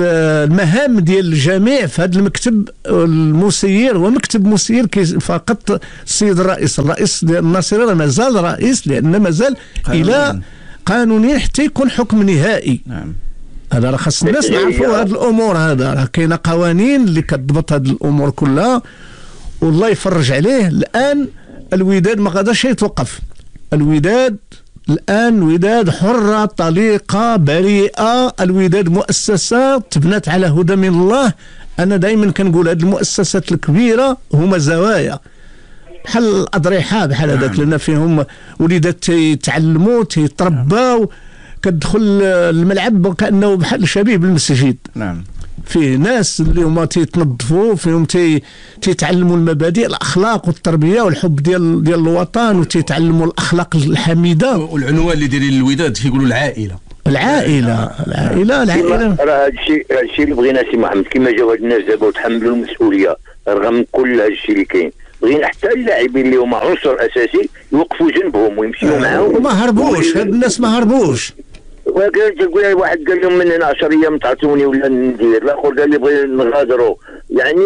المهام ديال الجميع في هذا المكتب المسير. ومكتب مسير فقط السيد الرئيس الرئيس الناصري راه مازال رئيس، لان مازال الى قانونيا حتى يكون حكم نهائي. نعم. هذا راه خاص الناس يعرفوا هذه الامور. هذا راه كاينه قوانين اللي كتضبط هذه الامور كلها والله يفرج عليه. الان الوداد ما غاداش يتوقف. الوداد الآن وداد حرة طليقة بريئة. الوداد مؤسسة تبنت على هدى من الله. أنا دائما كنقول هذه المؤسسات الكبيرة هما زوايا بحال الأضرحة بحال هذاك، لأن فيهم وليدات تيتعلموا تيترباو، كتدخل الملعب كأنه بحال شبيه بالمسجد. نعم. فيه ناس اللي هما تيتنظفوا، فيهم تي تيتعلموا المبادئ الاخلاق والتربيه والحب ديال ديال الوطن، وتيتعلموا الاخلاق الحميده. والعنوان اللي دايرين الوداد كيقولوا العائله العائله العائله العائله. راه هذا الشيء هذا الشيء اللي بغينا سي محمد، كما جاو هاد الناس دابا وتحملوا المسؤوليه رغم كل هذا الشيء اللي كاين. بغينا حتى اللاعبين اللي هما عنصر اساسي يوقفوا جنبهم ويمشيوا معاهم وما هربوش. هاد الناس ما هربوش. تقول واحد قال لهم من هنا عشر ايام تعطوني ولا ندير، الاخر قال لي بغي نغادروا، يعني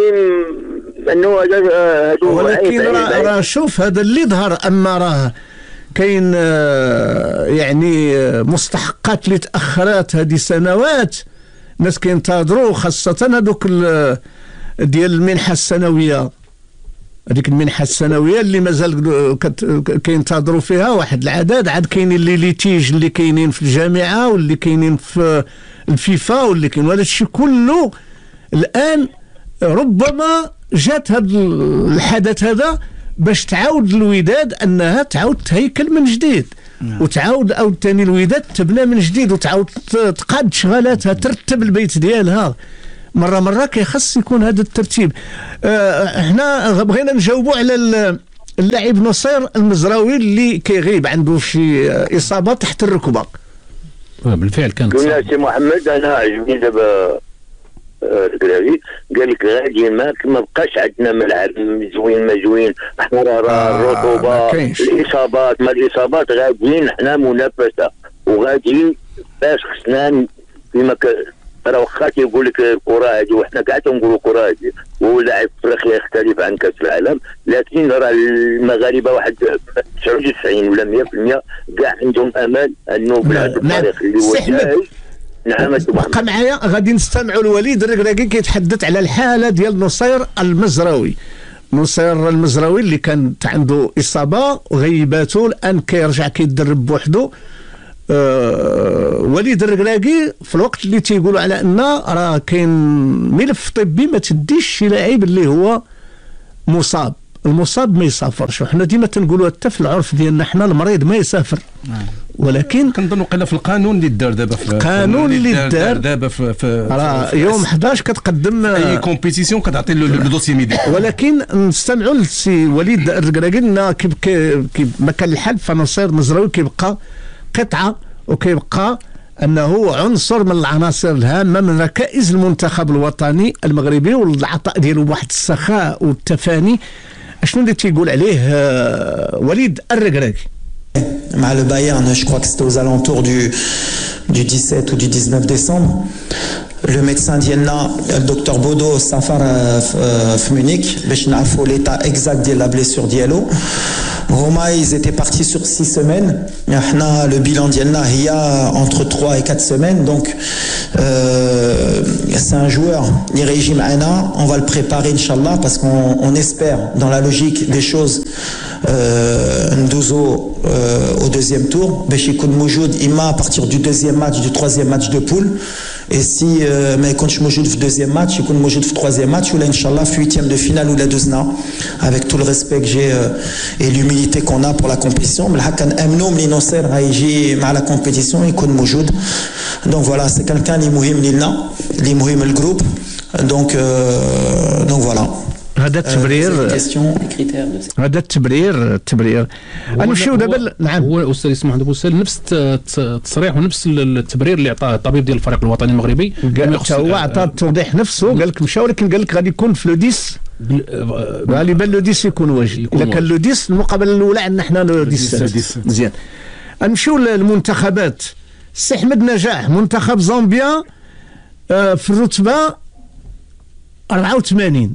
انه هذا. ولكن راه شوف هذا اللي ظهر، اما راه كاين يعني مستحقات اللي تاخرات هذه سنوات الناس كينتظروا خاصه هذوك ديال المنحه السنويه، هذيك المنحه السنويه اللي مازال كينتظروا فيها واحد العدد. عاد كاينين اللي ليتيج اللي كاينين في الجامعه واللي كاينين في الفيفا واللي كاين، وهذا الشيء كله الان ربما جات هذا الحدث هذا باش تعاود الوداد انها تعاود تهيكل من جديد، وتعاود او ثاني الوداد تبنى من جديد وتعاود تقاد شغالاتها، ترتب البيت ديالها مره مره. كيخص يكون هذا الترتيب. احنا آه بغينا نجاوبوا على اللاعب نصير المزراوي اللي كيغيب عنده شي اصابه تحت الركبه. بالفعل كانت قلنا سي محمد انا عجبني دابا الكلاري قال لك غادي ما ما بقاش عندنا ملعب زوين ما زوين، احنا راه الرطوبه الاصابات ما الاصابات غاديين احنا منافسه وغاديين باش خصنا كيما راه واخا تيقول لك الكره هذه وحنا كاع تنقولوا الكره هذه ولاعب افريقيا يختلف عن كاس العالم، لكن راه المغاربه واحد تسعة وتسعين ولا مية بالمية كاع عندهم امل انه بهذا الطريق اللي هو جاي. نعم بقى معايا غادي نستمعوا لوليد الركراكي كيتحدث على الحاله ديال نصير المزراوي. نصير المزراوي اللي كانت عنده اصابه وغيباته الان كيرجع كيدرب بوحده. أه وليد الركراكي في الوقت اللي تيقولوا على ان راه كاين ملف طبي ما تديش شي لاعب اللي هو مصاب، المصاب ما يسافرش، وحنا ديما تنقولوا حتى في العرف ديالنا حنا المريض ما يسافر. ولكن كنظن وقيلا في القانون اللي دار دابا في القانون اللي دار دابا في, في راه يوم أحد عشر كتقدم اي كومبيتيسيون كتعطي له الدوسي ميديكال. ولكن نستمعوا للسي وليد الركراكي كما كان الحال فنصير المزراوي كيبقى قطعه وكيبقى انه عنصر من العناصر الهامه من ركائز المنتخب الوطني المغربي، والعطاء ديالو بواحد السخاء والتفاني. شنو اللي تيقول عليه وليد الركراكي؟ مع le Bayern, je crois que c'était aux alentours du du dix-sept ou du dix-neuf décembre. Le médecin ديالنا الدكتور بودو سافر في مونيك باش نعرفوا l'état exact ديال la blessure ديالو. هما ils étaient partis sur six semaines. احنا le bilan ديالنا هي entre trois et quatre semaines. Donc euh, c'est un joueur اللي غيجي معنا, on va le préparer inchallah parce qu'on on espère dans la logique des choses ندوزو au deuxième tour باش يكون موجود اما à partir du deuxième match du troisième match de poule, et si ما يكونش موجود في deuxième match يكون موجود في troisième match ولا inchallah في huitième de finale ولا دوزنا. avec tout le respect que j'ai et l'humilité qu'on a pour la compétition, mais هكا نامنوا ملي نصير غيجي مع la compétition يكون موجود. donc voilà, c'est quelqu'un اللي مهم لينا اللي مهم الجروب. donc euh, donc voilà. هذا التبرير هذا التبرير التبرير نمشيو دابا. نعم هو استاذ اسمح لي بوسال نفس التصريح ونفس التبرير اللي عطاه الطبيب ديال الفريق الوطني المغربي. هو عطى التوضيح نفسه, قال لك مشى ولكن قال لك غادي يكون في لو ديس غالبا لو ديس يكون واجد. اذا كان لو ديس المقابله الاولى عندنا حنا لو ديس. مزيان نمشيو للمنتخبات. السي احمد نجاح منتخب زامبيا في الرتبه أربعة وثمانين,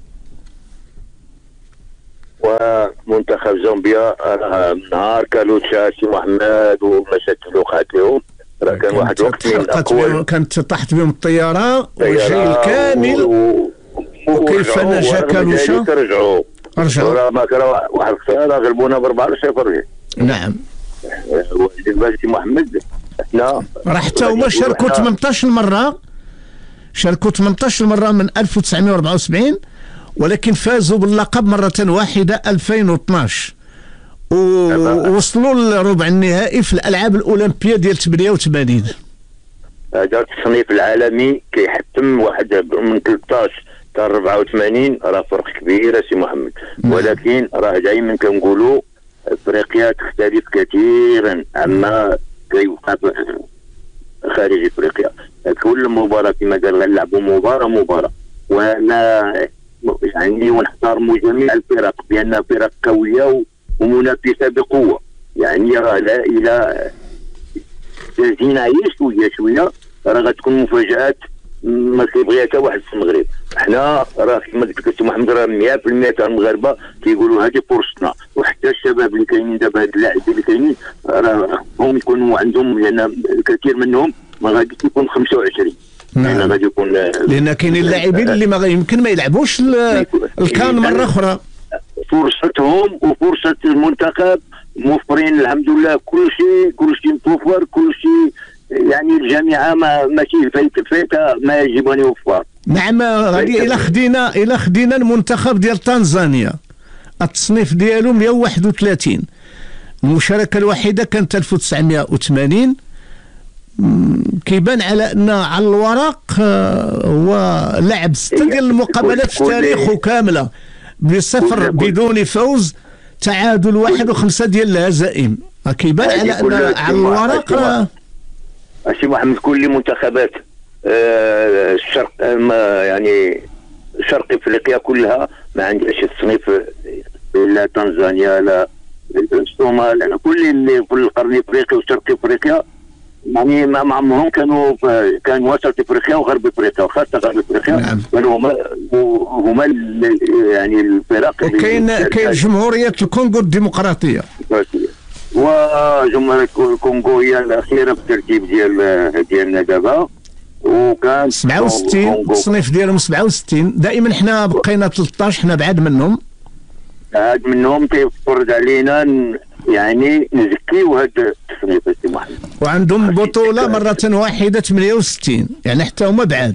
ومنتخب زامبيا نهار كالوتشا سي محمد ومشاكل وقعت لهم راه كان واحد الوقت من الاقوال كانت طاحت بهم الطياره والجيل كامل و... وكيف نجا كالوتشا رجعوا رجعوا راه ما كان واحد الخساره غلبونا بأربعة صفر. نعم بالنسبه لسي محمد احنا راه حتى هما شاركوا ثمنطاش مره شاركوا ثمنطاش مره من ألف وتسعمائة وأربعة وسبعين, ولكن فازوا باللقب مرة واحدة ألفين واثناش ووصلوا لربع النهائي في الألعاب الأولمبية ديال ثمانية وثمانين. هذا التصنيف العالمي كيحتم واحد من ثلاثطاش حتى أربعة وثمانين, راه فرق كبير سي محمد. ولكن راه دائما كنقولوا افريقيا تختلف كثيرا عما كيوقع خارج افريقيا. كل مباراة كما قال غنلعبوا مباراة مباراة, وانا يعني ونحترموا جميع الفرق بأنها فرق قوية ومنافسة بقوة. يعني راه لا إلى زينا هي شوية شوية راه غتكون مفاجآت ما كيبغيها حتى واحد في المغرب. حنا راه كما قلت لك سي محمد راه مية بالمية تاع المغاربة كيقولوا هذه فرصتنا, وحتى الشباب اللي كاينين دابا هاد اللاعبين اللي كاينين راه هم يكونوا عندهم, لأن الكثير منهم ما غاديش يكون خمسة وعشرين لان غادي يكون لان كاينين اللاعبين اللي ما يمكن ما يلعبوش الكان مره اخرى. فرصتهم وفرصه المنتخب موفرين الحمد لله، كل شيء كل شيء متوفر، كل شيء يعني الجامعه ما ماشي فايت فايته ما يجب ان يوفر. نعم غادي الى خدينا الى خدينا المنتخب ديال تنزانيا التصنيف ديالو مئة وواحد وثلاثين، المشاركه الوحيده كانت ألف وتسعمئة وثمانين. كيبان على ان على الورق هو لعب سته ديال المقابلات في تاريخه كامله بصفر بدون فوز، تعادل واحد وخمسه ديال الهزائم. كيبان على ان على الورق السي محمد كل منتخبات آه الشرق آه يعني شرق افريقيا كلها ما عندهاش التصنيف، لا تنزانيا لا الصومال، يعني كل اللي في القرن الافريقي وشرق افريقيا يعني ما عمرهم كانوا كان وسط افريقيا وغرب افريقيا وخاصه غرب افريقيا. نعم. هما هما يعني الفرق. وكاين كاين جمهوريه الكونغو الديمقراطيه وجمهوريه الكونغو هي الاخيره في الترتيب ديال ديالنا دابا، وكان سبعة وستين التصنيف ديالهم سبعة وستين. دائما حنا بقينا ثلاثطاش، حنا بعاد منهم بعاد منهم تيفرض علينا يعني نزكيو هذا التصنيف السي محمد. وعندهم بطوله مره واحده ثمانية وستين، يعني حتى هما بعاد.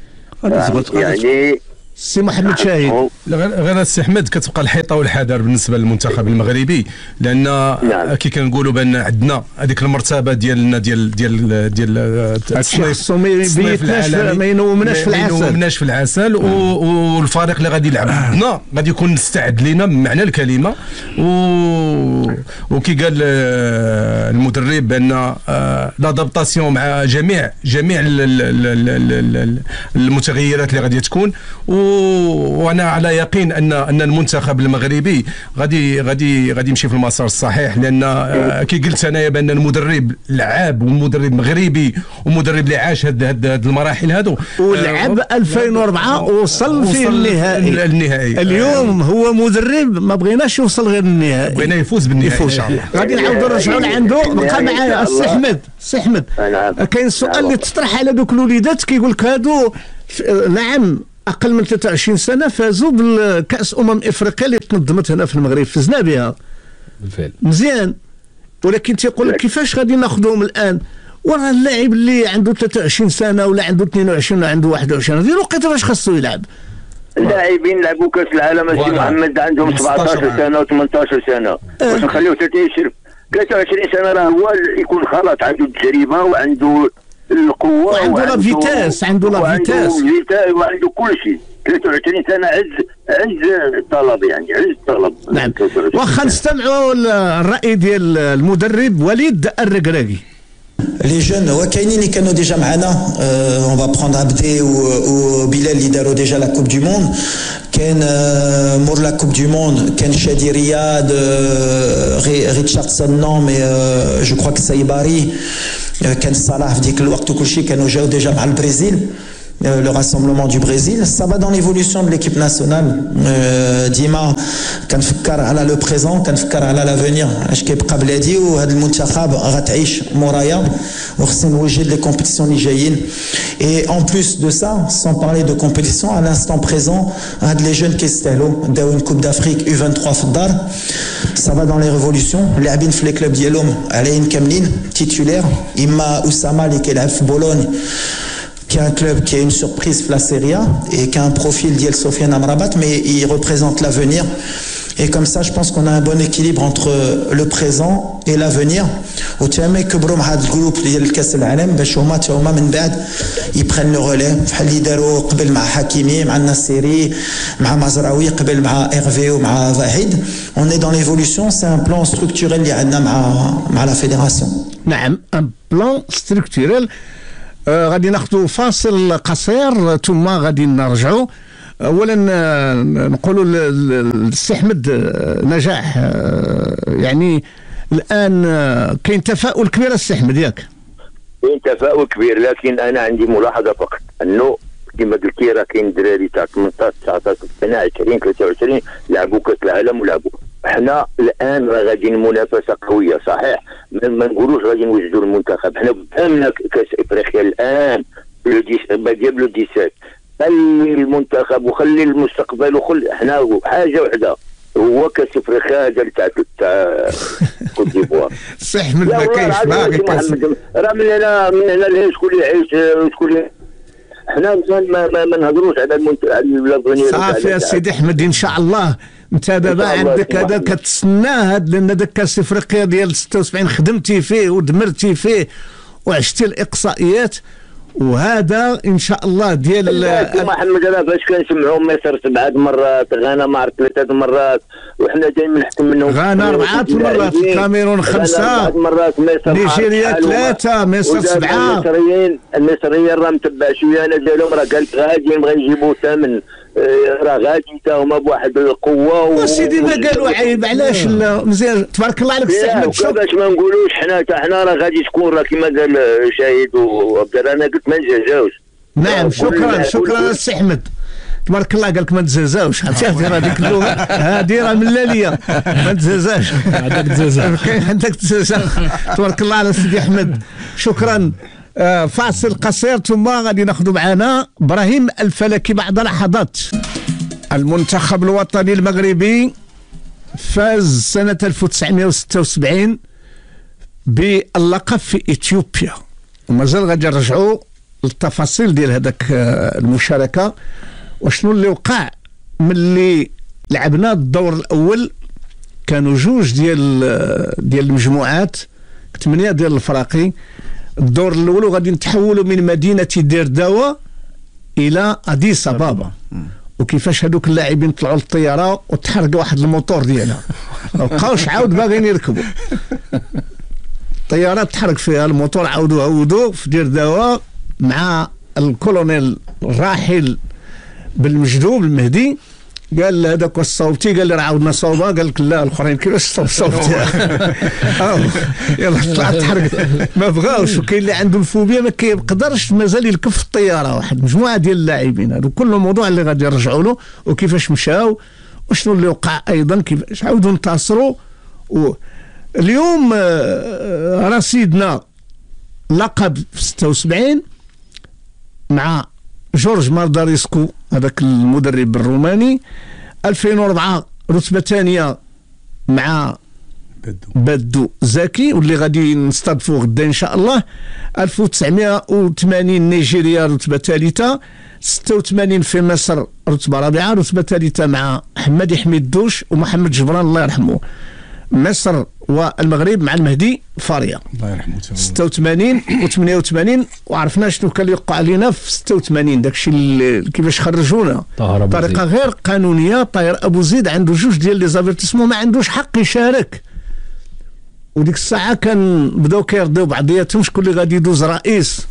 يعني السي محمد شاهد غير السي احمد كتبقى الحيطه والحذر بالنسبه للمنتخب المغربي، لان نعم. كي كنقولوا بان عندنا هذيك المرتبه ديالنا ديال ديال ديال التصنيف العالمي ما ينومناش في العسل ما ينومناش في العسل و... والفريق اللي غادي يلعب ضدنا غادي يكون مستعد لينا بمعنى الكلمه، و... وكي قال المدرب بان لادابتاسيون مع جميع جميع المتغيرات اللي غادي تكون، و وانا على يقين ان ان المنتخب المغربي غادي غادي غادي يمشي في المسار الصحيح، لان كي قلت انايا بان المدرب لعاب ومدرب مغربي ومدرب اللي عاش هاد هاد المراحل هادو ولعب ألفين وأربعة ووصل في النهائي النهائي. اليوم هو مدرب ما بغيناش يوصل غير النهائي، بغينا يفوز بالنهائي ان شاء الله. غادي نعاودوا نرجعوا لعنده. بقى معايا السي احمد. السي احمد كاين سؤال اللي تطرح على دوك الوليدات كيقول لك هادو نعم اقل من ثلاثة وعشرين سنه فازوا بالكاس امم افريقيا اللي تنظمت هنا في المغرب، فزنا بها بالفعل مزيان، ولكن تيقول لك كيفاش غادي ناخذهم الان؟ وراه اللاعب اللي عنده ثلاثة وعشرين سنه ولا عنده اثنين وعشرين ولا عنده واحد وعشرين هذه الوقيته فاش خاصو يلعب؟ اللاعبين لعبوا كاس العالم السي محمد عندهم سبعطاش سنه و18 سنه، واش نخليوه يشرب ثلاثة وعشرين سنه؟ راه هو يكون خلاص عنده التجربه وعنده القوه وعنده لا فيتاس، عنده لا فيتاس وعنده كل شيء. ثلاثة وعشرين سنه عز عز الطلب، يعني عز الطلب. نعم. واخا نستمعوا الراي ديال المدرب وليد الركراكي. لي جون وكاينين اللي كانوا ديجا معنا، اون با بروندر عبدي وبلال اللي داروا ديجا لا كوب دو موند. كان مور لا كوب دو موند كان شادي رياض، ريتشاردسون نو مي جو كخوا كسايباري، كان صلاح في ديك الوقت وكل شيء كانوا جاو ديجا مع البرازيل. le rassemblement du Brésil, ça va dans l'évolution de l'équipe nationale. ديما كنفكر على لو بريزون، كنفكر على لافونير، اش كيبقى بلادي وهذا المنتخب غتعيش مورايا وخصنا نوجد لي كومبيتيسيون اللي جايين. Et en plus de ça, sans parler de compétition, à l'instant présent, هاد لي جون كيستاهلوا داو une coupe d'Afrique يو vingt-trois في الدار. Ça va dans les révolutions. لاعبين في لي كلوب ديالهم عليين كاملين تيتولير، اما اسامه اللي كيلعب في بولونيا qui est un club qui est une surprise pour la Serie A et qui a un profil d'El Sofiane Amrabat, mais il représente l'avenir. Et comme ça, je pense qu'on a un bon équilibre entre le présent et l'avenir. وتامي كبروا مع هذا الجروب ديال الكاس العالم باش هما حتى هما من بعد يبرن لو رولي بحال اللي داروا قبل مع حكيمي مع النصيري مع مزراوي قبل مع ايرفي ومع فهيد. On est dans l'évolution, c'est un plan structurel اللي عندنا مع مع la fédération. نعم un plan structurel. آه غادي ناخذوا فاصل قصير ثم غادي نرجعوا. اولا نقولوا للسي احمد نجاح، يعني الان كاين تفاؤل كبير السي احمد ياك؟ كاين تفاؤل كبير، لكن انا عندي ملاحظه فقط انه كما قلتي راه كاين دراري تاع ثمنطاش تسعطاش سنه عشرين ثلاثة وعشرين لعبوا كاس العالم ولعبوا. احنا الان راه غادي المنافسه قويه صحيح، ما نقولوش غادي نوجدوا المنتخب، احنا قدامنا كاس افريقيا الان ديال لو ديسات. خلي المنتخب وخلي المستقبل وخلي حنا حاجه وحده، هو كاس افريقيا هذا تاع تاع كوت ديفوار. صح من ما كاينش باقي كاس. راه من هنا من هنا لهي شكون اللي يعيش شكون حنا ما ما, ما نهضروش على المنتخب. صافي يا سيدي احمد ان شاء الله انت دابا عندك هذا كتسناه، لان داك كاس افريقيا ديال ستة وسبعين خدمتي فيه ودمرتي فيه وعشتي الاقصائيات، وهذا ان شاء الله ديال محمد. انا فاش كنسمعوا مصر سبعه مرات، غانا ما عرفت ثلاثه مرات، وحنا جايين نحكم منهم. غانا اربعه مرات، الكاميرون خمسه، نيجيريا ثلاثه، مصر سبعه. المصريين المصريين راه متبع شويه انا ديالهم، راه قالت غاديين بغا يجيبوا ثمن، راه غادي حتى هما بواحد القوه. وسيدي ما قالوا عيب، علاش مزيان تبارك الله عليك السي احمد. شوف باش ما نقولوش حنا حتى حنا راه غادي تكون راه كما قال شاهد وعبد الله، انا قلت ما نجازاوش. نعم شكرا شكرا السي احمد تبارك الله، قال لك ما تزازاوش. عرفتي هذيك اللغه هذه راه من لاليه ما تزازاش. عندك تزازا كاين عندك تزازا. تبارك الله على سيدي احمد، شكرا. آه فاصل قصير ثم غادي ناخذ معنا ابراهيم الفلكي بعد لحظات. المنتخب الوطني المغربي فاز سنة ألف وتسعمائة وستة وسبعين باللقب في إثيوبيا، ومازال غادي نرجعوا للتفاصيل ديال هذاك المشاركة وشنو اللي وقع ملي لعبنا الدور الأول. كانوا جوج ديال ديال المجموعات، ثمانية ديال الفراقي الدور الأول، وغادي نتحولوا من مدينة ديرداوا إلى أديس أبابا. وكيفاش هذوك اللاعبين طلعوا للطياره وتحرق واحد الموتور ديالها، ما بقاوش عاود باغيين يركبوا الطياره، تحرق فيها الموتور، عاودوا عودوا في ديرداوا مع الكولونيل الراحل بالمجدوب المهدي. قال هذاك الصوتي، قال لي راه عاودنا صوبه، قال لك لا الاخرين كيفاش صوب صوبتي يلا طلعت تحرق، ما بغاوش. وكاين اللي عنده الفوبيا ما كيقدرش مازال يركب في الطياره، واحد مجموعه ديال اللاعبين هذو كل موضوع اللي غادي يرجعوا له وكيفاش مشاو وشنو اللي وقع ايضا، كيفاش عاودوا انتصروا. اليوم رصيدنا لقب في ستة وسبعين مع جورج مارداريسكو هذاك المدرب الروماني، ألفين وأربعة رتبة ثانية مع بدو زكي واللي غادي نستضيفوه غدا ان شاء الله، ألف وتسعمائة وثمانين نيجيريا رتبة ثالثة، ستة وثمانين في مصر رتبة رابعة، رتبة ثالثة مع حمادي حميد دوش ومحمد جبران الله يرحمه. مصر والمغرب مع المهدي فاريا الله يرحمه ستة وثمانين و ثمانية وثمانين. وعرفنا شنو كان يوقع علينا في ستة وثمانين، داكشي كيفاش خرجونا بطريقه غير قانونيه. طاهر ابو زيد عنده جوج ديال لي زافيرتيسمون، ما عندوش حق يشارك. وديك الساعه كان بداو كيرضيو بعضياتهم شكون اللي غادي يدوز رئيس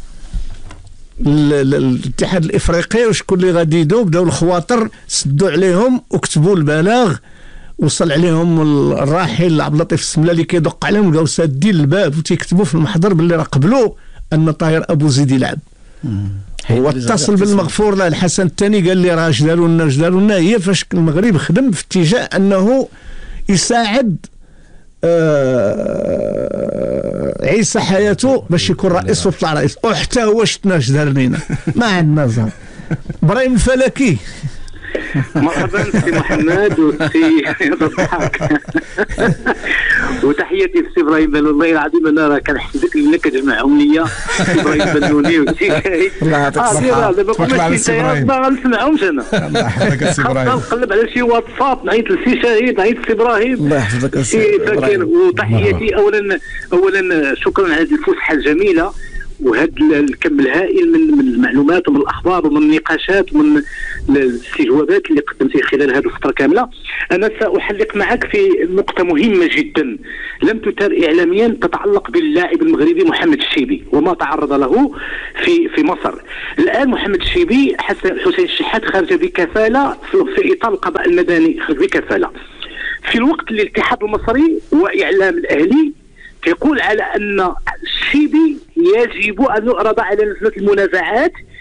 الاتحاد الافريقي وشكون اللي غادي يدوز. بداو الخواطر سدوا عليهم وكتبوا البلاغ، وصل عليهم الراحل عبد اللطيف السمله اللي كيدق عليهم، لقاو سادين الباب وتيكتبوا في المحضر باللي راه قبلوا ان طاهر ابو زيد يلعب. هو اتصل بالمغفور له الحسن الثاني، قال لي راه اش داروا لنا اش داروا لنا. هي فاش المغرب خدم في اتجاه انه يساعد آه عيسى حياته باش يكون رئيس وطلع رئيس، وحتى هو شفنا اش دار لينا ما عندنا زهر. ابراهيم الفلكي مرحبا سي محمد وسي الضحاك وتحياتي لسي ابراهيم بنوني. والله العظيم انا راه كنحسدك لان كتجمعهم ليا سي ابراهيم بنوني وسي شاهد. الله يعطيك الصحه. دابا كما كنت ما غنسمعهمش انا. الله يحفظك سي ابراهيم. نقلب على شي واتساب نعيط لسي شاهد، نعيط لسي ابراهيم. الله يحفظك سي فاكر. وتحياتي اولا اولا شكرا على هذه الفسحه الجميله وهذا الكم الهائل من من المعلومات ومن الاخبار ومن النقاشات ومن الاستجوابات اللي قدمتي خلال هذه الفتره كامله. انا ساحلق معك في نقطه مهمه جدا لم تثار اعلاميا تتعلق باللاعب المغربي محمد الشيبي وما تعرض له في في مصر. الان محمد الشيبي حسن حسين الشحات خرج بكفاله في اطار القضاء المدني، خرج بكفاله في الوقت اللي الاتحاد المصري واعلام الاهلي يقول على ان الشيبي يجب ان يعرض على لجنه المنازعات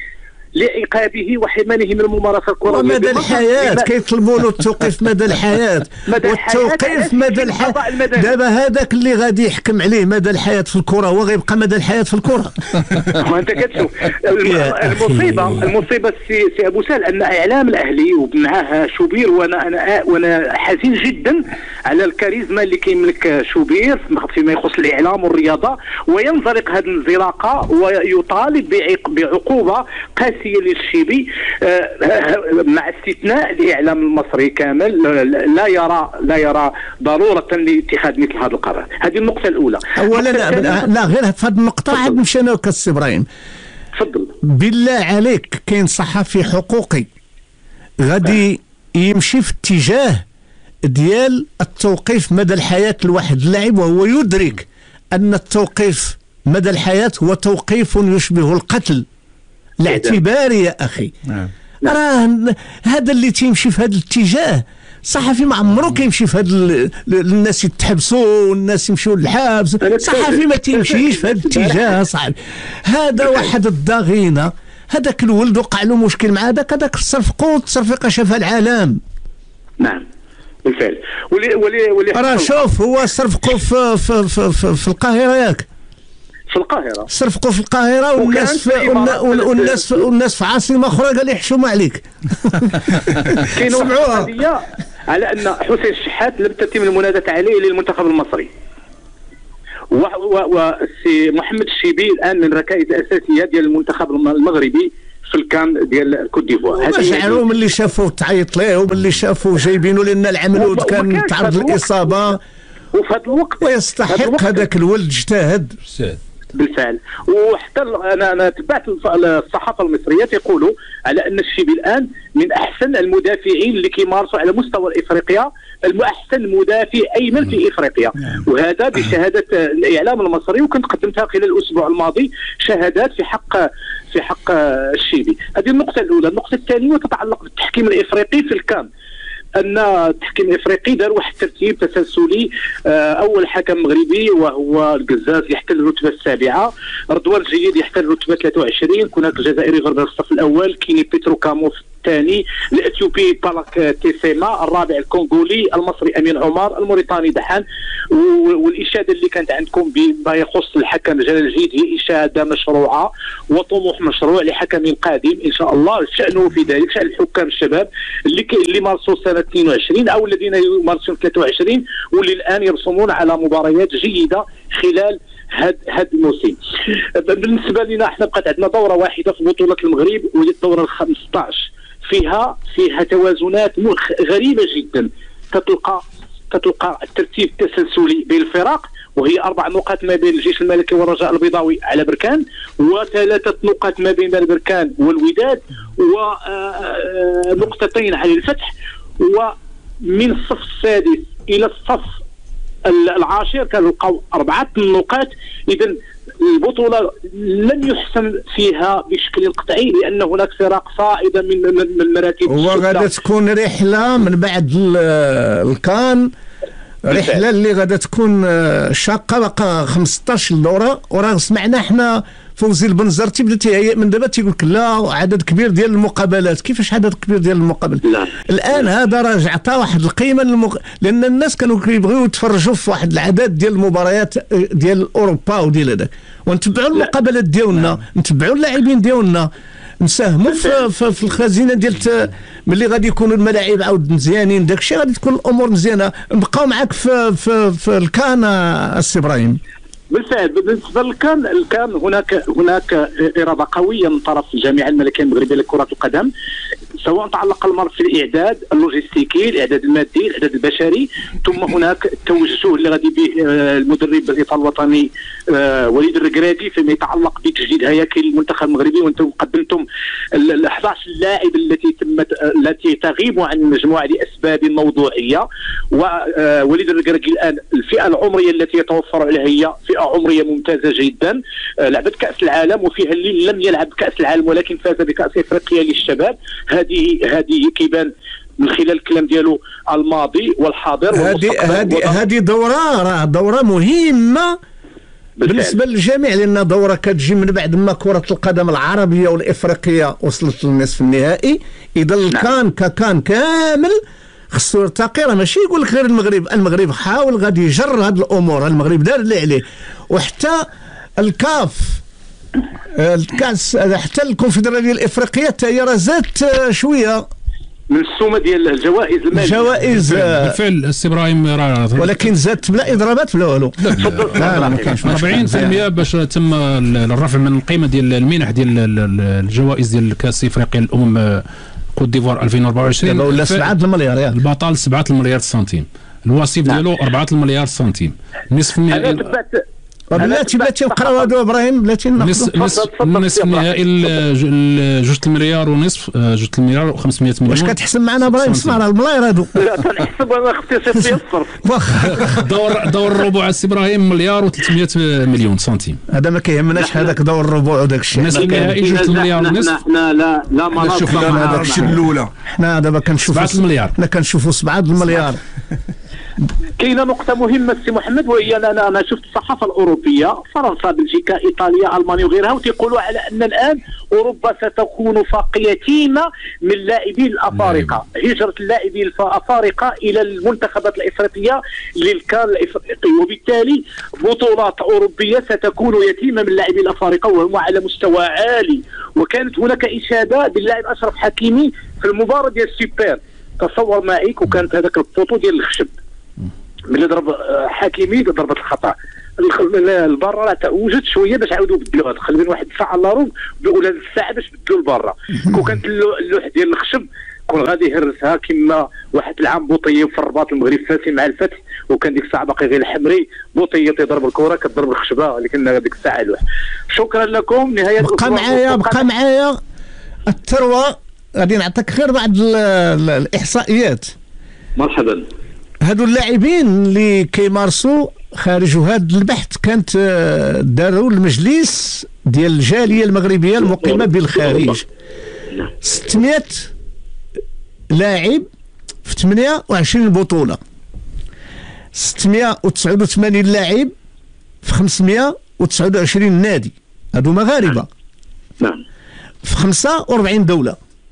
لعقابه وحرمانه من الممارسه الكرويه ومدى الحياه كيطلبوا له التوقيف مدى الحياه والتوقيف مدى الحياه. دابا هذاك اللي غادي يحكم عليه مدى الحياه في الكره هو غيبقى مدى الحياه في الكره. وانت كتشوف المصيبه المصيبه سي, سي ابو سال ان اعلام الاهلي ومعها شوبير، وانا انا وانا حزين جدا على الكاريزما اللي كيملك شوبير فيما يخص الاعلام والرياضه، وينزلق هذه الانزلاقه ويطالب بعقوبه قاسيه للشيبي مع استثناء الاعلام المصري كامل لا يرى لا يرى ضروره لاتخاذ مثل هذا القرار. هذه النقطه الاولى. اولا لا غير في هذه النقطه عاد نمشي انا وكاس ابراهيم. تفضل. بالله عليك كاين صحفي حقوقي غادي يمشي في اتجاه ديال التوقيف مدى الحياه لواحد اللاعب وهو يدرك ان التوقيف مدى الحياه هو توقيف يشبه القتل الاعتباري يا اخي. نعم. راه هذا اللي تيمشي في هذا الاتجاه صحفي ما عمرو كيمشي في هذا الناس يتحبسوا والناس يمشيوا للحبس. صحفي ما تيمشيش في هذا الاتجاه صاحبي. هذا واحد الضغينه، هذاك الولد وقع له مشكل مع هذاك هذاك الصرفقو تصرفقه شافها العالم. نعم بالفعل. ولي ولي ولي راه شوف هو صرفقو في في في, في, في القاهره ياك في القاهره صرفقوا في القاهره والناس في والناس والناس في عاصمه اخرى قال يحشوم عليك. كاين واحد على ان حسين الشحات لم تتم المناداه عليه للمنتخب المصري، وسي محمد الشيبي الان من الركائز الاساسيه ديال المنتخب المغربي في الكان ديال كوت ديفوار. هما شعروا ملي شافوا تعيط ليه وملي شافوا جايبينه لان العملود كان تعرض للاصابه وفي هذا الوقت ويستحق هذاك الولد اجتهد بالفعل. وحتى انا انا تبعت الصحافه المصريه تيقولوا على ان الشيبي الان من احسن المدافعين اللي كيمارسوا على مستوى افريقيا، احسن مدافع ايمن في افريقيا، وهذا بشهاده الاعلام المصري، وكنت قدمتها خلال الاسبوع الماضي شهادات في حق في حق الشيبي. هذه النقطه الاولى. النقطه الثانيه تتعلق بالتحكيم الافريقي في الكان، ان التحكيم الافريقي دار واحد الترتيب تسلسلي. اول حكم مغربي وهو القزاز يحتل الرتبه السابعه، رضوان الجيد يحتل الرتبه ثلاثة وعشرين، هناك الجزائري غربال في الصف الاول، كيني بيترو كامو الثاني، الاثيوبي بالاك تيسيما الرابع، الكونغولي المصري امين عمر، الموريتاني دحان. والاشاده اللي كانت عندكم بما يخص الحكم جلال الجيد هي اشاده مشروعه وطموح مشروع لحكم قادم ان شاء الله، شانه في ذلك شان الحكام الشباب اللي اللي مارسوا سنه اثنين وعشرين او الذين يمارسون ثلاثة وعشرين واللي الان يرسمون على مباريات جيده خلال هاد هاد الموسم. بالنسبه لنا احنا بقات عندنا دوره واحده في بطوله المغرب وهي الدوره ال خمسطاش، فيها فيها توازنات غريبه جدا. تتلقى تتلقى الترتيب التسلسلي بين الفرق، وهي اربع نقاط ما بين الجيش الملكي والرجاء البيضاوي على بركان، وثلاثه نقاط ما بين البركان والوداد، ونقطتين على الفتح. ومن الصف السادس الى الصف العاشر كنلقاو اربعه نقاط. اذا البطوله لن يحسم فيها بشكل قطعي لان هناك فرق صاعده من من المراتب. وغادا تكون رحله من بعد الكان، رحله اللي غادا تكون شاقه، بقى خمسطاش دوره. وراه سمعنا احنا فوزي البنزرتي بدا تيهيئ من دابا تيقول لك لا عدد كبير ديال المقابلات. كيفاش عدد كبير ديال المقابلات؟ لا. الان هذا راه عطى واحد القيمه للمق... لان الناس كانوا كيبغيو يتفرجوا في واحد العدد ديال المباريات ديال اوروبا وديال هذاك، ونتبعوا المقابلات ديالنا، نتبعوا اللاعبين ديالنا، نساهموا في, في, في الخزينه ديال ملي غادي يكونوا الملاعب عاود مزيانين، داك الشيء غادي تكون الامور مزيانه. نبقاو معاك في في, في الكان السي ابراهيم. بالفعل بالنسبه للكان الكان هناك هناك اراده قويه من طرف الجامعه الملكيه المغربيه لكره القدم، سواء تعلق الامر في الاعداد اللوجستيكي، الاعداد المادي، الاعداد البشري، ثم هناك التوجه اللي غادي به المدرب الايطالي الوطني وليد الركراكي فيما يتعلق بتجديد هياكل المنتخب المغربي. وانتم قدمتم ال احد عشر لاعب التي تمت التي تغيب عن المجموعه لاسباب موضوعيه. ووليد الركراكي الان الفئه العمريه التي يتوفر عليها هي فئه عمريه ممتازه جدا، لعبت كاس العالم وفيها اللي لم يلعب كاس العالم ولكن فاز بكاس افريقيا للشباب. هذه هذه كيبان من خلال الكلام ديالو الماضي والحاضر هذه هذه هذه دوره راه دوره مهمه بالنسبه للجميع، لان دوره كتجي من بعد ما كره القدم العربيه والافريقيه وصلت للنصف النهائي. اذا الكان ككان كامل خصو يرتقي. راه ماشي يقول لك غير المغرب، المغرب حاول غادي يجر هذه الامور، المغرب دار اللي عليه. وحتى الكاف الكاس حتى الكونفدراليه الافريقيه حتى هي راه زادت شويه من السومه ديال الجوائز الماليه. جوائز بالفعل السي ابراهيم راه ولكن زادت بلا اضرابات بلا والو. لا لا ما كاينش أربعين بالمئة باش تم الرفع من القيمه ديال المنح ديال الجوائز ديال كاس افريقيا الامم كوت ديفوار ألفين وأربعة وعشرين. ولا سبعة المليار ياك. البطل سبعة المليار سنتيم، الوصيف ديالو أربعة المليار سنتيم. نصف النهائي بلاتي بلاتي نقراو هذا ابراهيم بلاتي نصف نصف نصف النهائي جوج المليار ونصف جوج المليار وخمسمائة مليون. واش كتحسب معنا ابراهيم؟ اسمع راه الملاير هادو. لا تنحسب انا اختصاصي الصرف. دور دور الربع السي ابراهيم مليار وثلاثمائة مليون سنتيم. هذا ما كيهمناش هذاك دور الربع وداك الشيء. نصف النهائي جوج المليار ونصف. حنا لا لا مناطق. شوفنا هذاك الشيء الاولى. حنا دابا كنشوفوا سبعة المليار. حنا كنشوفوا سبعة المليار. كاينه نقطه مهمه سي محمد، وهي انا انا شفت الصحافه الاوروبيه فرنسا بلجيكا ايطاليا المانيا وغيرها وتيقولوا على ان الان اوروبا ستكون فاقيه يتيمه من اللاعبين الافارقه. هجره اللاعبين الافارقه الى المنتخبات الافريقيه للكان الافريقي، وبالتالي بطولات اوروبيه ستكون يتيمه من اللاعبين الافارقه وهم على مستوى عالي. وكانت هناك اشاده باللاعب اشرف حكيمي في المباراه ديال السوبر، تصور معك، وكانت هذاك البوطو ديال الخشب ملي ضرب حكيمي ضربه الخطا البرا راه توجد شويه باش عاودوا بدلوها، دخل بين واحد الساعه الا ربع ولا الساعه باش بدلوا البرا. كون كانت اللوح ديال الخشب كون غادي يهرسها كما واحد العام بوطيه في الرباط المغرب فاسي مع الفتح، وكان ديك الساعه باقي غير الحمري بوطيه تضرب الكره كتضرب الخشبه، لكن ديك الساعه لوح. شكرا لكم. نهايه بقى معايا بقى معايا الثروه. غادي نعطيك غير بعض الاحصائيات. مرحبا. هادو اللاعبين اللي كيمارسوا خارج هذا البحث كانت داروا المجلس ديال الجاليه المغربيه المقيمه بالخارج. ستمائة لاعب في ثمانية وعشرين بطوله، ستمائة وتسعة وثمانين لاعب في خمسمائة وتسعة وعشرين نادي، هادو مغاربه. نعم. في خمسة وأربعين دوله.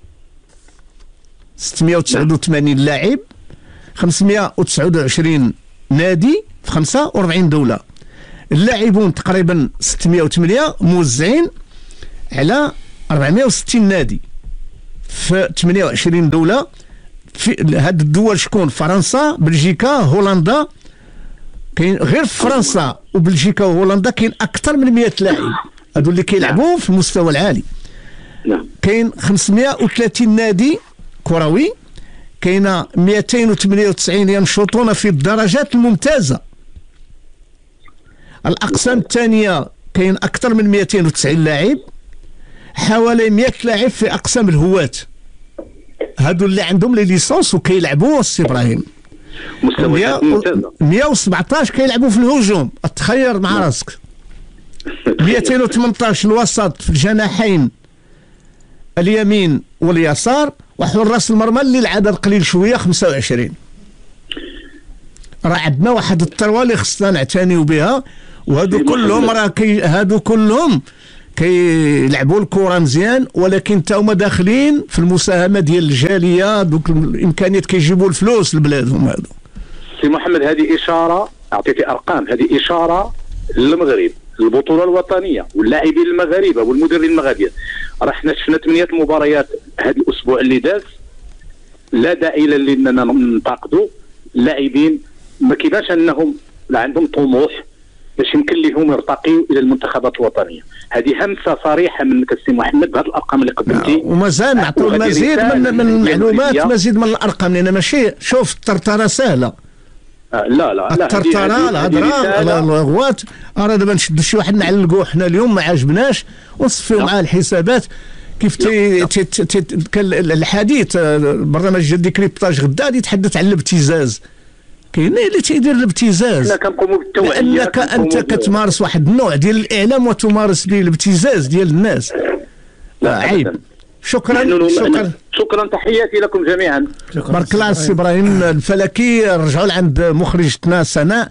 ستمائة وتسعة وثمانين لاعب، خمسمائة وتسعة وعشرين نادي في خمسة وأربعين دولة. اللاعبون تقريبا ستمائة وثمانية موزعين على أربعمائة وستين نادي في ثمانية وعشرين دولة. في هاد الدول شكون؟ فرنسا، بلجيكا، هولندا. كاين غير في فرنسا وبلجيكا وهولندا كاين أكثر من مئة لاعب، هادو اللي كيلعبوا في المستوى العالي. كاين خمسمائة وثلاثين نادي كروي، كاينه مئتين وثمانية وتسعين ينشطون في الدرجات الممتازه. الاقسام الثانيه كاين اكثر من مئتين وتسعين لاعب، حوالي مئة لاعب في اقسام الهواة. هادو اللي عندهم لي ليسونس وكيلعبوا السي ابراهيم. مستويات ممتازه. مئة وسبعطاش كيلعبوا في الهجوم، تخير مع راسك. مئتين وثمنطاش الوسط في الجناحين اليمين واليسار، وحراس المرمى اللي العدد قليل شويه خمسة وعشرين. راه عندنا واحد الثروه اللي خصنا نعتنيو بها، وهادو كلهم راه كي هادو كلهم كيلعبوا الكره مزيان، ولكن تا هما داخلين في المساهمه ديال الجاليه، دوك الامكانيات كيجيبوا الفلوس لبلادهم. هادو سي محمد هذه اشاره، اعطيتي ارقام، هذه اشاره للمغرب، البطوله الوطنيه واللاعبين المغاربه والمدربين المغاربه. راه حنا شفنا ثمانيه مباريات هذا الاسبوع اللي داز، لا داعي لاننا ننتقدوا اللاعبين، ما كيبانش انهم لا عندهم طموح باش يمكن لهم يرتقيوا الى المنتخبات الوطنيه. هذه همسه صريحه منك السي محمد بهذه الارقام اللي قدمتي، ومازال نعطيو مزيد من, من المعلومات، مزيد من الارقام، لان ماشي شوف الطرطره سهله. لا لا الترتره الهضره الغوات. راه دابا نشدوا شي واحد نعلقوه حنا اليوم ما عجبناش ونصفيو معاه الحسابات كيف تي تي تي تي الحديث. برنامج ديال ديكريبتاج غدا غادي يتحدث على الابتزاز. كاين اللي تيدير الابتزاز، حنا كنقوموا بالتوعيه، لانك انت كتمارس واحد النوع ديال الاعلام وتمارس به الابتزاز ديال الناس. لا عيب. شكرا شكرا شكرا تحياتي لكم جميعا. بارك الله السي ابراهيم الفلكي. رجعوا لعند مخرجتنا سناء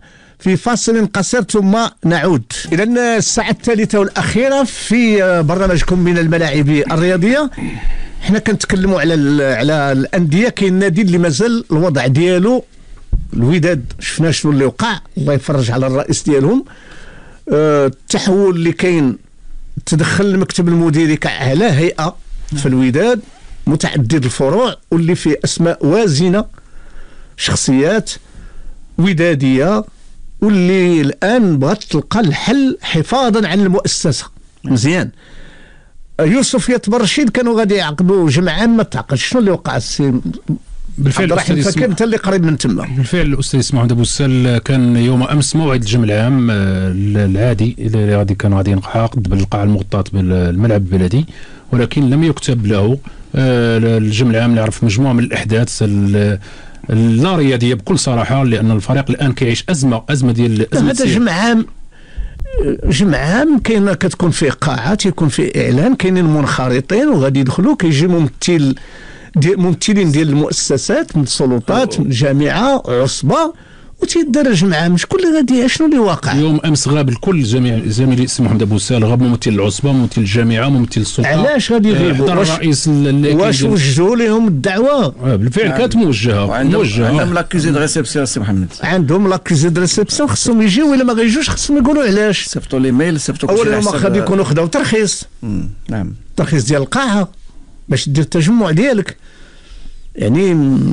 في فاصل قصير ثم نعود. إذا الساعة الثالثة والأخيرة في برنامجكم من الملاعب الرياضية. حنا كنتكلموا على على الأندية. كاين نادي اللي مازال الوضع ديالو الوداد، شفنا شنو اللي وقع، الله يفرج على الرئيس ديالهم. أه التحول اللي كاين، تدخل المكتب المديري على هيئة في الوداد متعدد الفروع واللي فيه أسماء وازنة، شخصيات ودادية، واللي الآن بغات تلقى الحل حفاظا على المؤسسة. مزيان. يوسف يطبر رشيد كانوا غادي يعقدوا جمعة ما تعقدش. شنو اللي وقع السي بالفعل الرحيم فكر انت اللي قريب من تما؟ بالفعل الاستاذ محمد ابو السال كان يوم امس موعد الجمع العام العادي اللي غادي كانوا غادي ينعقد بالقاعه المغطاه بالملعب البلدي، ولكن لم يكتب له الجمع العام اللي عرف مجموعه من الاحداث لا رياضيه بكل صراحه، لان الفريق الان كيعيش ازمه ازمه ديال هذا جمع عام. جمع عام كاين كتكون فيه قاعه، تيكون فيه اعلان، كاينين منخرطين وغادي يدخلوا، كيجي ممثل ديال ممثلين ديال المؤسسات من السلطات من الجامعه عصبه وتيدار جمعه. مش كل غادي شنو اللي واقع؟ يوم امس غاب الكل، جميع زميلي السي محمد ابو السال، غاب ممثل العصبه، ممثل الجامعه، ممثل السلطه. علاش غادي يغيبوا؟ واش الرئيس واش وجهوا لهم الدعوه؟ اه بالفعل يعني كانت موجهه موجهه. عندهم لاكيزي دو ريسبسيون السي محمد، عندهم لاكيزي دو ريسبسيون، خصهم يجيو، ولا ما غيجوش خصهم يقولوا علاش. صيفطوا لي ميل، صيفطوا كلشي. اولا هما غادي يكونوا خداو ترخيص. نعم، ترخيص ديال القاعه باش دير التجمع ديالك. يعني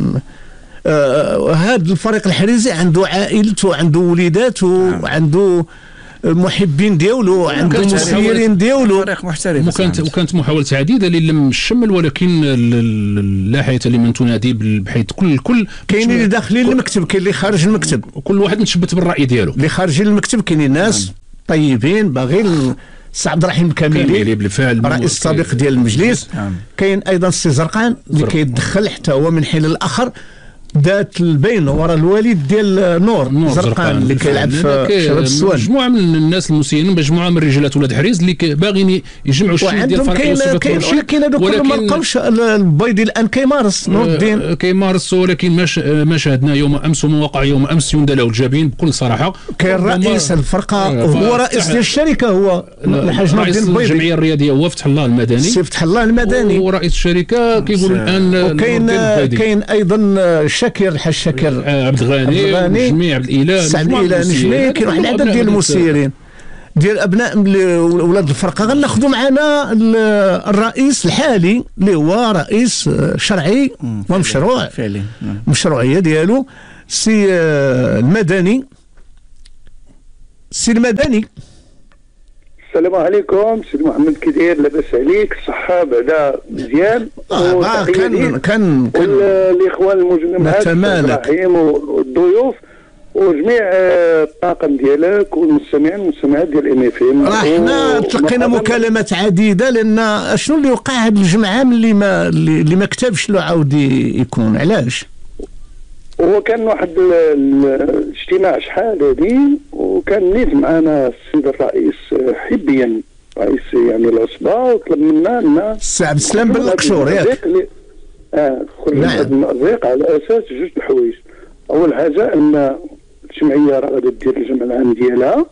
آه هذا الفريق الحريزي عنده عائلته، عنده وليداته، وعنده محبين ديالو، عنده مسيرين ديالو، فريق محترف. وكانت وكانت محاولات عديده للم الشمل، ولكن لا حياه لمن تنادي بحيث كل كل كاينين اللي داخلين المكتب، كاين اللي خارج المكتب، كل واحد متشبت بالراي ديالو. اللي خارجين المكتب كاينين ناس طيبين باغيين. السي عبد الرحيم الكاملي بالفعل رئيس السابق ديال المجلس. كاين ايضا السي زرقان اللي كيدخل حتى هو من حين الاخر، ذات البين وراء الوالد ديال نور, نور زرقان اللي كيلعب في شباب السوان. مجموعه من الناس المسيرين، مجموعه من رجالات ولاد حريز اللي باغيين يجمعوا الشيء ديال الفريق. كاين ولكن هذوك كلهم ما لقاوش. البيضي الان كيمارس نور الدين كيمارس، ولكن ما ما شاهدنا يوم امس وما وقع يوم امس يندى له الجبين بكل صراحه. كاين رئيس الفرقه هو رئيس ديال الشركه، هو الحاج نور الدين البيضي. الجمعيه الرياضيه هو فتح الله المدني، سي فتح الله المدني، هو رئيس الشركه. كيقولوا الان وكاين كاين ايضا شاكر الحاج شاكر عبد الغني، جميع عبد الاله، سعد الاله نجمي. كاين واحد العدد ديال المسيرين ديال ابناء اولاد الفرقه. غناخذوا معنا الرئيس الحالي اللي هو رئيس شرعي ومشروع فعلي مشروعيه ديالو، سي المدني. سي المدني، السلام عليكم. سي محمد كي داير؟ لاباس عليك؟ الصحه بعدا مزيان؟ اه كان كان كان الاخوان المجتمعات ابراهيم والضيوف وجميع الطاقم ديالك والمستمعين والمستمعات ديال ام اف ام. راه حنا تلقينا مكالمات عديده، لان شنو اللي وقع هذا الجمعه اللي ما اللي ما كتبش له عاود يكون. علاش؟ هو كان واحد الاجتماع شحال هادي، وكان نيت معنا السيد الرئيس حبيا، رئيس يعني العصبه، وطلب منا ان السي عبد السلام بن القشور ياك اه خرج هذا المأزق على اساس جوج الحوايج. اول حاجه ان الجمعيه راه غادي دير الجمع العام ديالها،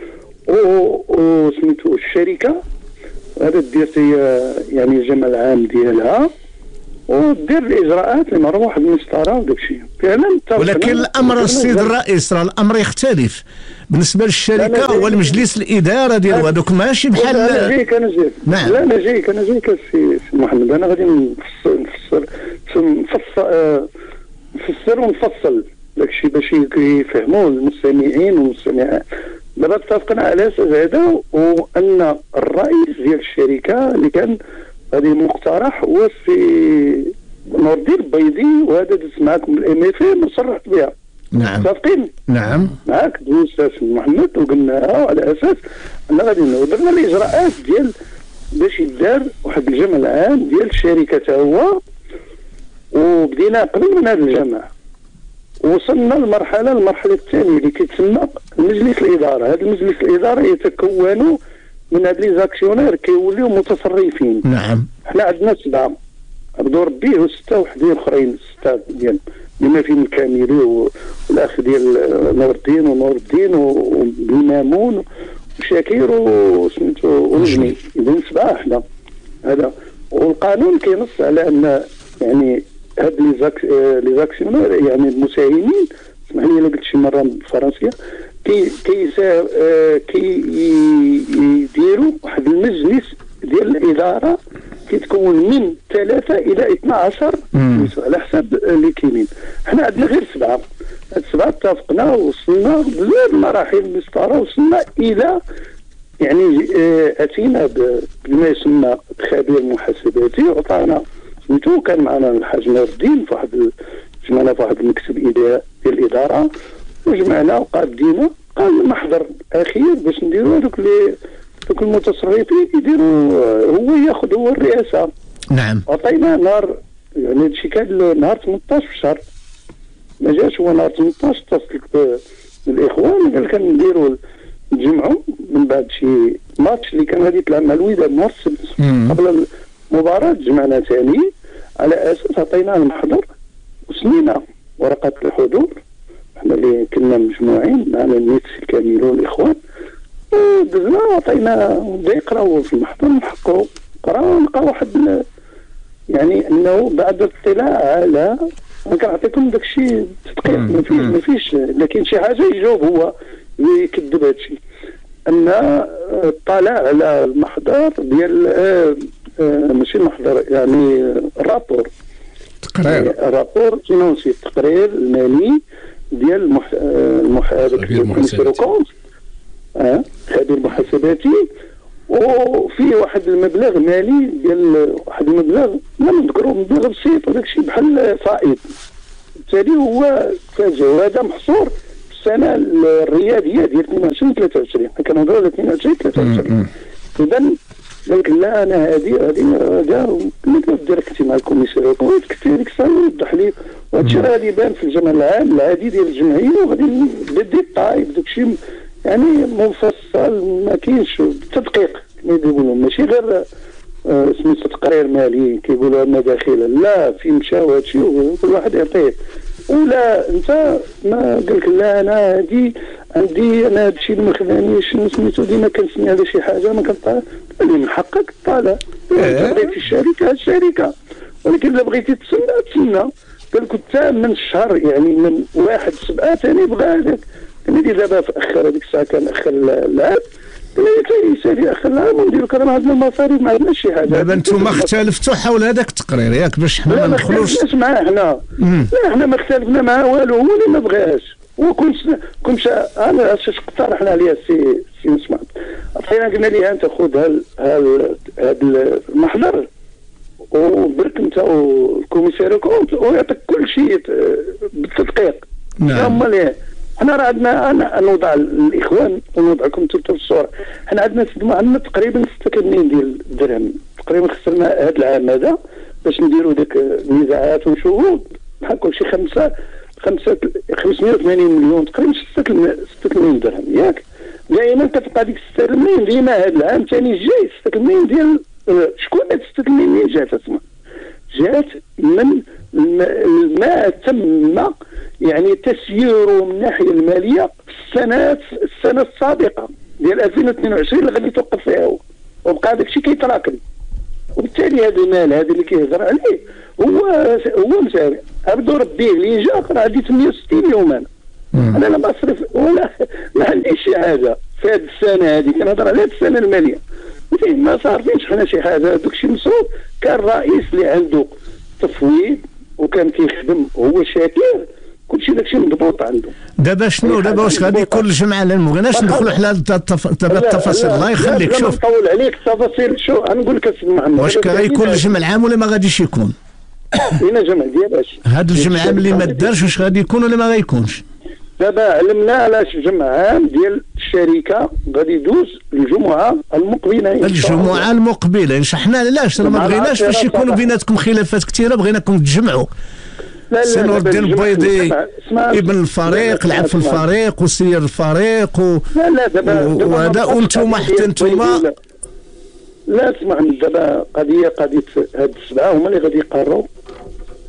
وسميتو الشركه غادي دير يعني الجمع العام ديالها ودير الاجراءات اللي معروف واحد المسطره وداك الشيء فعلا. ولكن الامر السيد الرئيس راه الامر يختلف بالنسبه للشركه والمجلس الاداره ديالو، هذوك ماشي بحال. انا جايك انا جايك نعم. لا انا جايك انا جايك السي محمد. انا غادي نفسر نفسر نفسر نفسر ونفصل داك الشيء باش يفهموا المستمعين والمستمعات. دابا اتفقنا على اساس هذا، وان الرئيس ديال الشركه اللي كان هذه مقترح هو السي نور الدين البيضي، وهذا دزت معكم الام اف ام وصرحت بها. نعم متفقين؟ نعم معك دوز استاذ محمد، وقلناها على اساس ان غادي نديرنا الاجراءات ديال باش يدار واحد الجمع العام ديال الشركه حتى هو، وبدينا قبل من هذا الجمع. وصلنا للمرحله المرحله الثانيه اللي كيتسمى مجلس الاداره. هذا المجلس الاداره يتكون من هاد لي زاكسيونير كيوليو متصرفين. نعم. حنا عندنا سبعه، عبدو ربي وسته وحدين اخرين، سته ديال بما فيهم الكاميري والاخ ديال نور الدين ونور الدين وبنمامون وشاكير وسميتو ونجمي، اذا سبعه حنا هذا. والقانون كينص على ان يعني هاد لي زاك لي زاكسيونور يعني المساهمين، اسمح لي الا قلت شي مره بالفرنسيه، كي كي كي يديروا واحد المجلس ديال الاداره كيتكون من ثلاثه الى اثنا عشر على حسب اللي كاينين. حنا عندنا غير سبعه، هاد سبعه اتفقنا ووصلنا بزاف المراحل المسطره، وصلنا الى يعني اتينا بما يسمى خبير محاسباتي وعطانا سميتو. كان معنا الحاج نور الدين في واحد جمعنا في واحد المكتب ديال الاداره وجمعنا وقادينا، قال محضر اخير باش نديروا هذوك اللي دوك المتصرفين يديروا هو ياخذ هو الرئاسه. نعم. عطينا نهار يعني هادشي كان نهار ثمنطاش في الشهر، ما جاش هو نهار ثمنطاش اتصل بالاخوان قال لك نديروا نجمعوا من بعد شي ماتش اللي كان غادي يطلع مع الوداد نهار السبت قبل المباراه. جمعنا ثاني على اساس عطينا المحضر وسنينا ورقه الحضور، احنا اللي كنا مجموعين معنا النيت كامل والاخوان، ودزنا وعطينا بدا يقراو في المحضر نحقوا قراو لقى واحد يعني انه بعد الاطلاع على كنعطيكم داك الشيء تدقيق ما فيش ما فيش لكن شي حاجه يجاوب هو يكذب هذا الشيء، ان اطلع على المحضر ديال آه آه ماشي المحضر يعني الرابور تقرير الرابور فينونسي التقرير المالي ديال المح... المح... خبير محاسباتي اه خبير محاسباتي، وفي واحد المبلغ مالي ديال واحد المبلغ ما نذكروا مبلغ بسيط وداك الشيء بحال فائض، بالتالي هو فاجئ. وهذا محصور في السنه الرياضيه ديال اثنين وعشرين ثلاثة وعشرين، كنهضروا على اثنين وعشرين ثلاثة وعشرين. اذا قال لك لا انا هذه هذه هذا كنت ديريكتي مع الكوميسير وكنت هذيك الساعه يوضح لي، وهذا الشيء غادي يبان في الجمع العام العادي ديال الجمعيه وغادي بالديتاي بداك الشيء يعني مفصل ما كاينش التدقيق كما يقولوا، ماشي غير آه سميتو تقرير مالي كيقولوا المداخيل، لا في مشاو هادشي وكل واحد يعطيه. ولا انت ما قال لك لا انا هادي عندي انا هادشي اللي ما خدانيش سميتو ديما كنسمي على شي حاجه ما كنطالع، اللي من حقك طالع بغيتي الشركه الشركه، ولكن الا بغيتي تسنى تسنى. قال لك حتى من الشهر يعني من واحد سبعه ثاني بغى هذاك، انا دي دابا اخر هذيك الساعه كان اخر العام قال لي اخر العام ونديروا كلام عندنا المصاريف ما عندناش شي حاجه. دابا انتم اختلفتوا حول هذاك التقرير ياك باش حنا ما ندخلوش. لا ما معاه حنا لا حنا ما اختلفنا معاه والو، هو اللي ما بغاش. وكنت كنت انا اش اقترحنا عليها السي سي مسمع عطينا قلنا ليه انت خذ هذا المحضر وبرك انت والكوميسير ويعطيك كل شيء بالتدقيق. نعم. امال حنا راه عندنا انا نوضع الاخوان ونوضعكم انتم في الصوره، حنا عندنا عندنا تقريبا ستة وثمانين ديال الدرهم تقريبا خسرنا هذا العام هذا باش نديروا ديك النزاعات ونشوفوا بحال شي خمسه خمسه خمسمائة وثمانين مليون تقريبا ستة وثمانين درهم ياك. دائما كتبقى ديك ستة وثمانين ديما هذا العام الثاني الجاي ستة وثمانين ديال شكون هاد ستة وثمانين منين جات؟ اسمع جات من ما تم يعني تسييره من الناحيه الماليه في السنوات السنه السابقه ديال ألفين واثنين وعشرين اللي غادي توقف فيها هو، وبقى داك الشيء كيتراكم، وبالتالي هذا المال هذا اللي كيهضر عليه هو هو مساوي. عبدو ربي اللي جا راه عندي ثمانية وستين يوما انا لا مصرف ولا ما عنديش شي حاجه في هذه السنه هذه، كنهضر على هذه السنه الماليه ما صارفينش حنا شي حاجه. داك الشيء مصروف كان الرئيس اللي عنده تفويض وكان كيخدم هو شاكر كلشي داكشي مضبوط عنده. دابا شنو دابا واش غادي يكون الجمعه؟ لا ما بغيناش ندخلوا حنا دابا التفاصيل الله يخليك. شوف نطول عليك التفاصيل شو غنقول لك اسمع محمد واش غيكون الجمع العام ولا ما غاديش يكون؟ هنا جمع ديال اش هذا الجمع العام اللي ما دارش واش غادي يكون ولا ما غيكونش؟ دابا علمنا علاش جمع عام ديال الشركه غادي يدوز الجمعه المقبله. الجمعه المقبله حنا علاش راه ما بغيناش باش يكونوا بيناتكم خلافات كثيره، بغيناكم تجمعوا. سي نور الدين البيضي ابن الفريق لعب في الفريق وسير الفريق و... لا لا دابا وهذا وانتم حتى انتم لا اسمعني دابا قضيه قضيه هاد السبعه هما اللي غادي يقرروا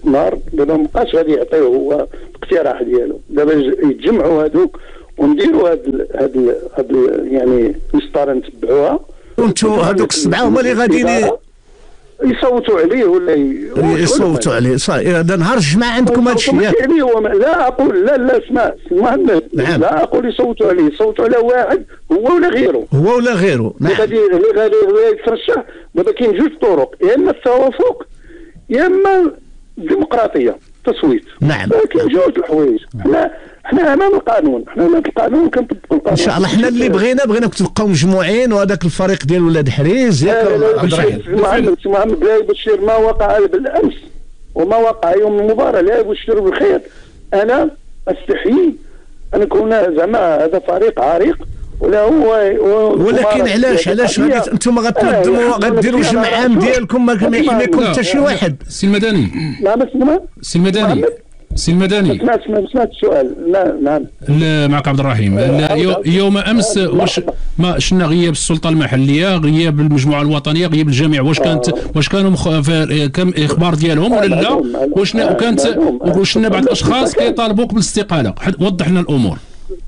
نهار دابا مابقاش غادي يعطيه هو الاقتراح ديالو. دابا يتجمعوا هذوك ونديروا هاد هاد هاد يعني المسطره نتبعوها. وانتو هذوك السبعه هما اللي غاديين يصوتوا عليه ولا يصوتوا عليه صحيح. هذا نهار الجمعه عندكم هذا الشيء. لا اقول لا لا اسمع محمد نعم. لا اقول يصوتوا عليه، يصوتوا على واحد هو ولا غيره، هو ولا غيره نعم. غادي غادي يترشح. دابا كاين جوج طرق، يا اما التوافق يا اما الديمقراطيه تصويت. نعم كاين جوج الحوايج. حنا حنا امام القانون، حنا امام القانون كنطبقوا القانون ان شاء الله. حنا اللي بغينا بغينا تبقاو مجموعين، وهذاك الفريق ديال ولاد حريز ياك عبد الرحيم محمد محمد لا يبشر ما وقع بالامس وما وقع يوم المباراه لا يبشر بالخير. انا استحيي ان نكون زعما هذا فريق عريق ولا هو ولكن علاش علاش غادي انتم غتنظموا غديروا جمع عام ديالكم ما يحميكم حتى شي واحد؟ سي المدني لا ما سمع سي المدني سي المدني ما سمعت ما سمعت السؤال. لا نعم معك عبد الرحيم. يوم امس واش ما شفنا غياب السلطه المحليه، غياب المجموعه الوطنيه، غياب الجميع، واش كانت واش كانوا مخ... كم اخبار ديالهم ولا لا؟ واش وكانت وشنا بعض الاشخاص كيطالبوك بالاستقاله؟ وضح لنا الامور.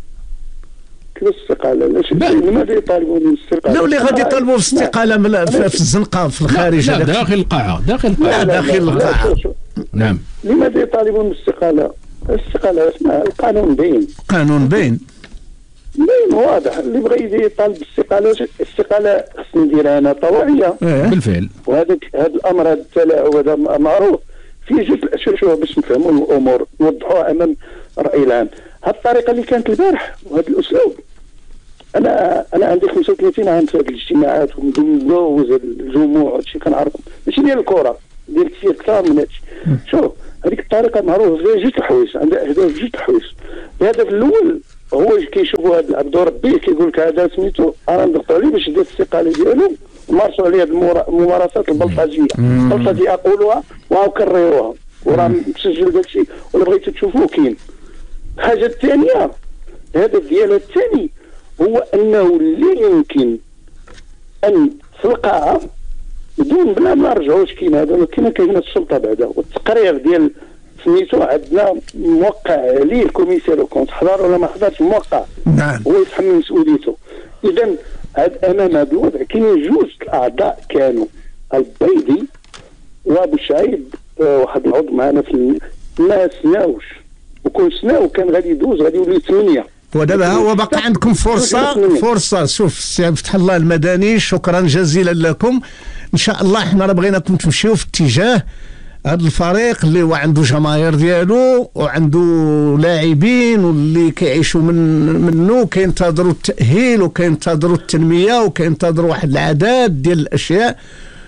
كيف الاستقاله؟ علاش لماذا يطالبون بالاستقاله؟ لا اللي غادي يطالبوا بالاستقاله في الزنقه في الخارج. لا داخل القاعه داخل القاعه داخل القاعه نعم. لماذا يطالبون بالاستقاله؟ الاستقاله اسمها القانون باين، قانون باين باين واضح. اللي بغى يطالب بالاستقاله الاستقاله خصني نديرها انا طوعيه بالفعل. وهذا هذا الامر هذا التلاعب هذا معروف فيه جزء الاشياء باش نفهموا الامور نوضحوها امام الراي العام. هذه الطريقه اللي كانت البارح وهذا الاسلوب، انا انا عندي خمسة وثلاثين عام في هذه الاجتماعات ومدوز الجموع وهادشي كنعرفهم، ماشي ديال الكره ديال كثير اكثر من هادشي. شوف هذيك الطريقه معروفه فيها جوج الحوايج، عندها اهداف جوج الحوايج. الهدف الاول هو كيشوفوا هذا عبد ربي كيقول لك هذا سميتو انا نضغط عليه باش يدير الاستقاله ديالو ومارسوا عليه هذه الممارسات البلطجيه. البلطجيه اقولها واكرروها وراه مسجل داك الشيء ولا بغيتوا تشوفوه كاين. الحاجه الثانيه الهدف ديالها الثاني هو انه لا يمكن ان في القاعه بدون بلا ما نرجعوش كاين هذا كاين كاين السلطه بعدا. والتقرير ديال سميتو عندنا موقع عليه الكوميسير كونت حضر ولا ما حضرش موقع. نعم هو يتحمل مسؤوليته. اذا امام هذا الوضع كاين جوج الاعضاء كانوا البيضي وابو شعيب واحد العضو معنا في ما سناوش وكون سناو كان غادي يدوز غادي يولي ثمانيه. ودابا هو باقي عندكم فرصه فرصه. شوف سي فتح الله المدني شكرا جزيلا لكم. ان شاء الله حنا راه بغيناكم تمشيو في اتجاه هذا الفريق اللي هو عنده جماهير ديالو وعنده لاعبين واللي كيعيشوا من منه كينتظروا التاهيل وكينتظروا التنميه وكينتظروا واحد العدد ديال الاشياء.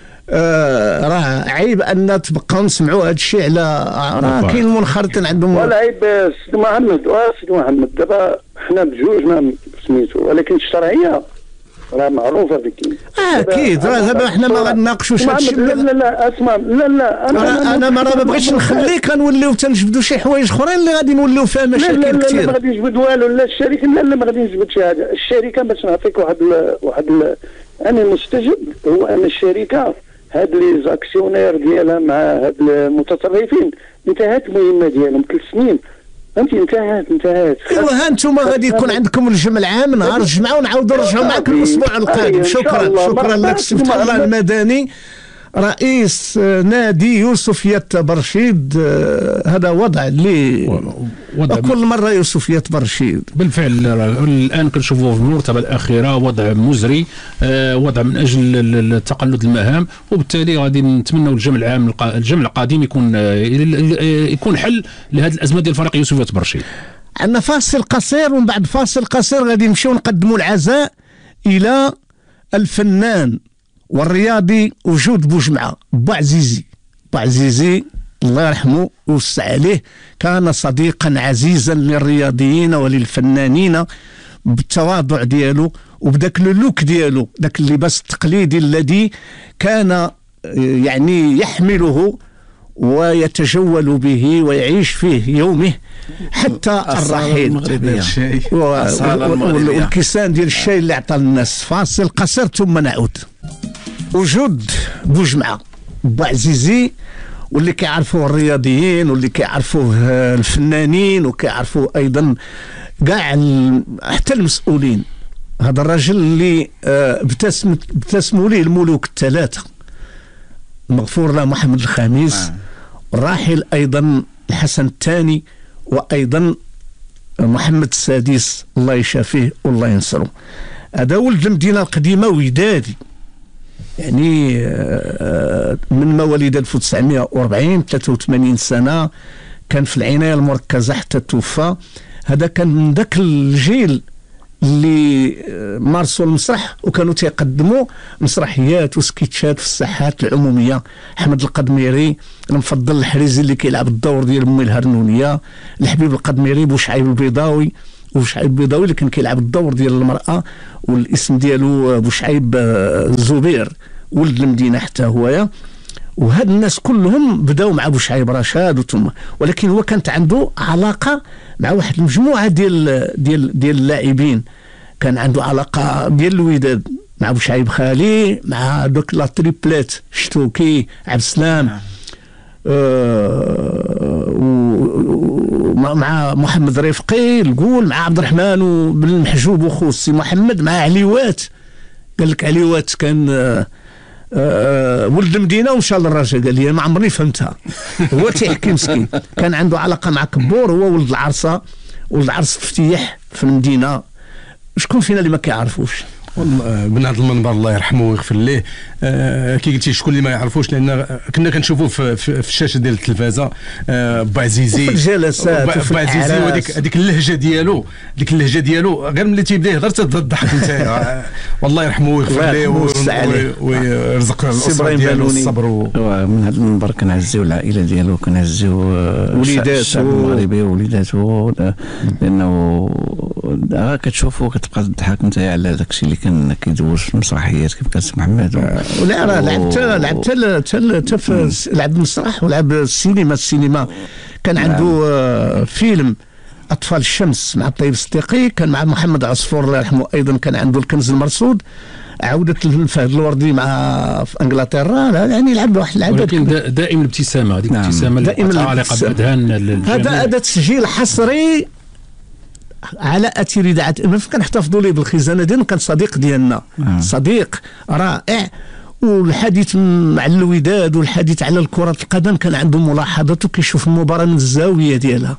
آه راه عيب ان تبقاو نسمعوا هذا الشيء على راه كاين منخرطين عندهم. ولا عيب سيدي محمد سيدي محمد. دابا حنا بجوج ما سميتو ولكن الشرعيه راه معروفه بك. اه اكيد راه دابا حنا ما غنناقشوش هذا الشيء. لا لا لا اسمع لا لا انا انا ما ما بغيتش نخليك نوليو تنجبدوا شي حوايج اخرين اللي غادي نوليو فيها مشاكل لا لا كثير. لا ما غادي نجبد والو. لا الشركه لا لا ما غادي نجبد شي حاجه. الشركه باش نعطيك واحد ال واحد ال انا المستجد هو ان الشركه هاد لي زاكسيونير ديالها مع هاد المتصرفين انتهت المهمه ديالهم ثلاث سنين. فهمتي انتهت انتهت. ايوا ها انتم غادي يكون عندكم الجمع العام نهار الجمعه ونعاودوا نرجعوا معك الاسبوع القادم. شكرا شكرا لك سي فتح الله المدني رئيس نادي يوسفية برشيد. هذا وضع اللي وضع كل مرة يوسفية برشيد بالفعل الآن كنشوفوه في المرتبة الأخيرة وضع مزري، وضع من أجل تقلد المهام، وبالتالي غادي نتمنوا الجمع العام الجمع القادم يكون يكون حل لهذه الأزمة ديال فريق يوسفية برشيد. عندنا فاصل قصير ومن بعد فاصل قصير غادي نمشيو نقدموا العزاء إلى الفنان والرياضي وجود بوجمعة بوعزيزي. بوعزيزي الله يرحمه ويوسع عليه كان صديقا عزيزا للرياضيين وللفنانين بالتواضع ديالو وبداك اللوك ديالو، داك اللباس التقليدي الذي كان يعني يحمله ويتجول به ويعيش فيه يومه حتى الرحيل. والكيسان ديال الشاي اللي عطى الناس. فاصل قصير ثم نعود. وجود بوجمعة بوعزيزي واللي كيعرفوه الرياضيين واللي كيعرفوه الفنانين وكيعرفوه ايضا كاع حتى المسؤولين. هذا الرجل اللي ابتسم ابتسموا ليه الملوك الثلاثه، المغفور له محمد الخامس، الراحل ايضا الحسن الثاني، وايضا محمد السادس الله يشافيه والله ينصره. هذا ولد المدينه القديمه ودادي، يعني من مواليد ألف وتسعمائة وأربعين ثلاثة وثمانين سنه، كان في العنايه المركزه حتى توفى. هذا كان من ذاك الجيل اللي مارسوا المسرح وكانوا تيقدموا مسرحيات وسكيتشات في الساحات العموميه. احمد القدميري المفضل الحريزي اللي كيلعب الدور ديال امي الهرنونيه، الحبيب القدميري بوشعيب البيضاوي، وشعيب البيضاوي اللي كان كيلعب الدور ديال المراه والاسم ديالو بوشعيب الزبير، ولد المدينه حتى هويا. وهاد الناس كلهم بداوا مع بوشعيب رشاد وثم، ولكن هو كانت عنده علاقه مع واحد المجموعه ديال ديال ديال اللاعبين. كان عنده علاقه ديال الوداد مع بوشعيب خالي، مع دوك لا تريبليت شتوكي عبد السلام، آه مع محمد رفقي القول، مع عبد الرحمن بن المحجوب وخو سي محمد، مع عليوات. قال لك عليوات كان آه أه ولد المدينه ومشى للرجاء، قال لي ما عمرني فهمتها. هو تيحكي مسكين. كان عنده علاقه مع كبور، هو ولد العرصه، ولد العرس فتيح في المدينه. شكون فينا اللي ما كيعرفوش؟ من هذا المنبر الله يرحمه ويغفر ليه. آه كي قلتي شكون اللي ما يعرفوش، لان كنا كنشوفوه في, في, في الشاشه ديال التلفازه. آه با عزيزي في الجلسات با عزيزي، وهذيك هذيك اللهجه ديالو ديك اللهجه ديالو غير ملي تيبدا يهضر تضحك انت. والله يرحمه ويغفر ليه ويرزق الاسره ديالو الصبر. من هذا المنبر كنعزيو العائله ديالو، كنعزيو وليداته الشعب المغربي ووليداته، لانه كتشوفوا كتبقى تضحك انت على داك الشيء اللي كان كيدوز في المسرحيات كيف كان سي محمد. ولا راه لعبت لعبت لعبت لعب المسرح ولعب السينما. السينما كان عنده آه فيلم اطفال الشمس مع الطيب الصديقي، كان مع محمد عصفور الله يرحمه، ايضا كان عنده الكنز المرصود، عودة الفهد الوردي مع في انجلترا. يعني لعب واحد اللعبه، ولكن دائما الابتسامه، هذيك الابتسامه المتعلقه باذهان الجميع. هذا هذا تسجيل حصري على اثير اذاعه ام اف، كنحتفظوا ليه بالخزانه ديالنا. كان صديق ديالنا، آه. صديق رائع. والحديث مع الوداد والحديث على كرة القدم كان عنده ملاحظات وكيشوف المباراة من الزاوية ديالها.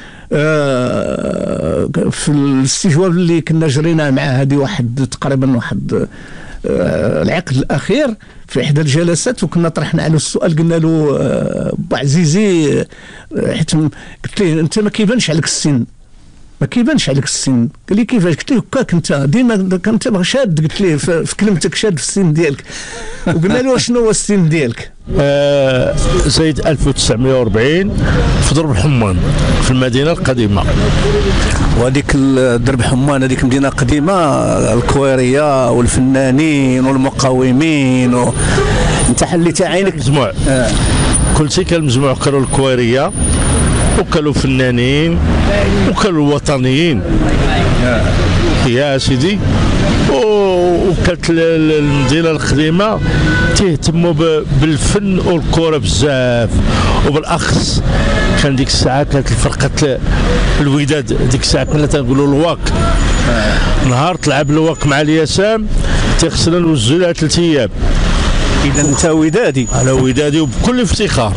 آه في الاستجواب اللي كنا جرينا مع هذه واحد تقريبا واحد آه العقد الأخير في إحدى الجلسات، وكنا طرحنا عليه السؤال، قلنا له آه با عزيزي، آه حيت قلت له أنت ما كيبانش عليك السن، ما كيبانش عليك السن. قال لي كيفاش؟ قلت له هكاك انت ديما كنت تبغى شاد، قلت ليه في كلمتك شاد في السن ديالك. وقلنا له شنو هو السن ديالك؟ آه سيد ألف وتسعمائة وأربعين في درب حمان في المدينه القديمه. وهذيك درب حمان هذيك مدينه قديمه، الكويريه والفنانين والمقاومين و... انت حليتي عينك مجموع. آه. كل شيء كان مجموع، كانوا الكويريه وكانوا فنانين وكانوا وطنيين يا سيدي. وكانت المدينه القديمه تهتموا بالفن والكره بزاف، وبالاخص كان ديك الساعه كانت فرقه الوداد، ديك الساعه كنا تنقولوا الواك. نهار تلعب الواك مع اليسام تيخصنا نوزعوا لها ثلاث ايام. اذا انت ودادي؟ انا ودادي وبكل افتخار.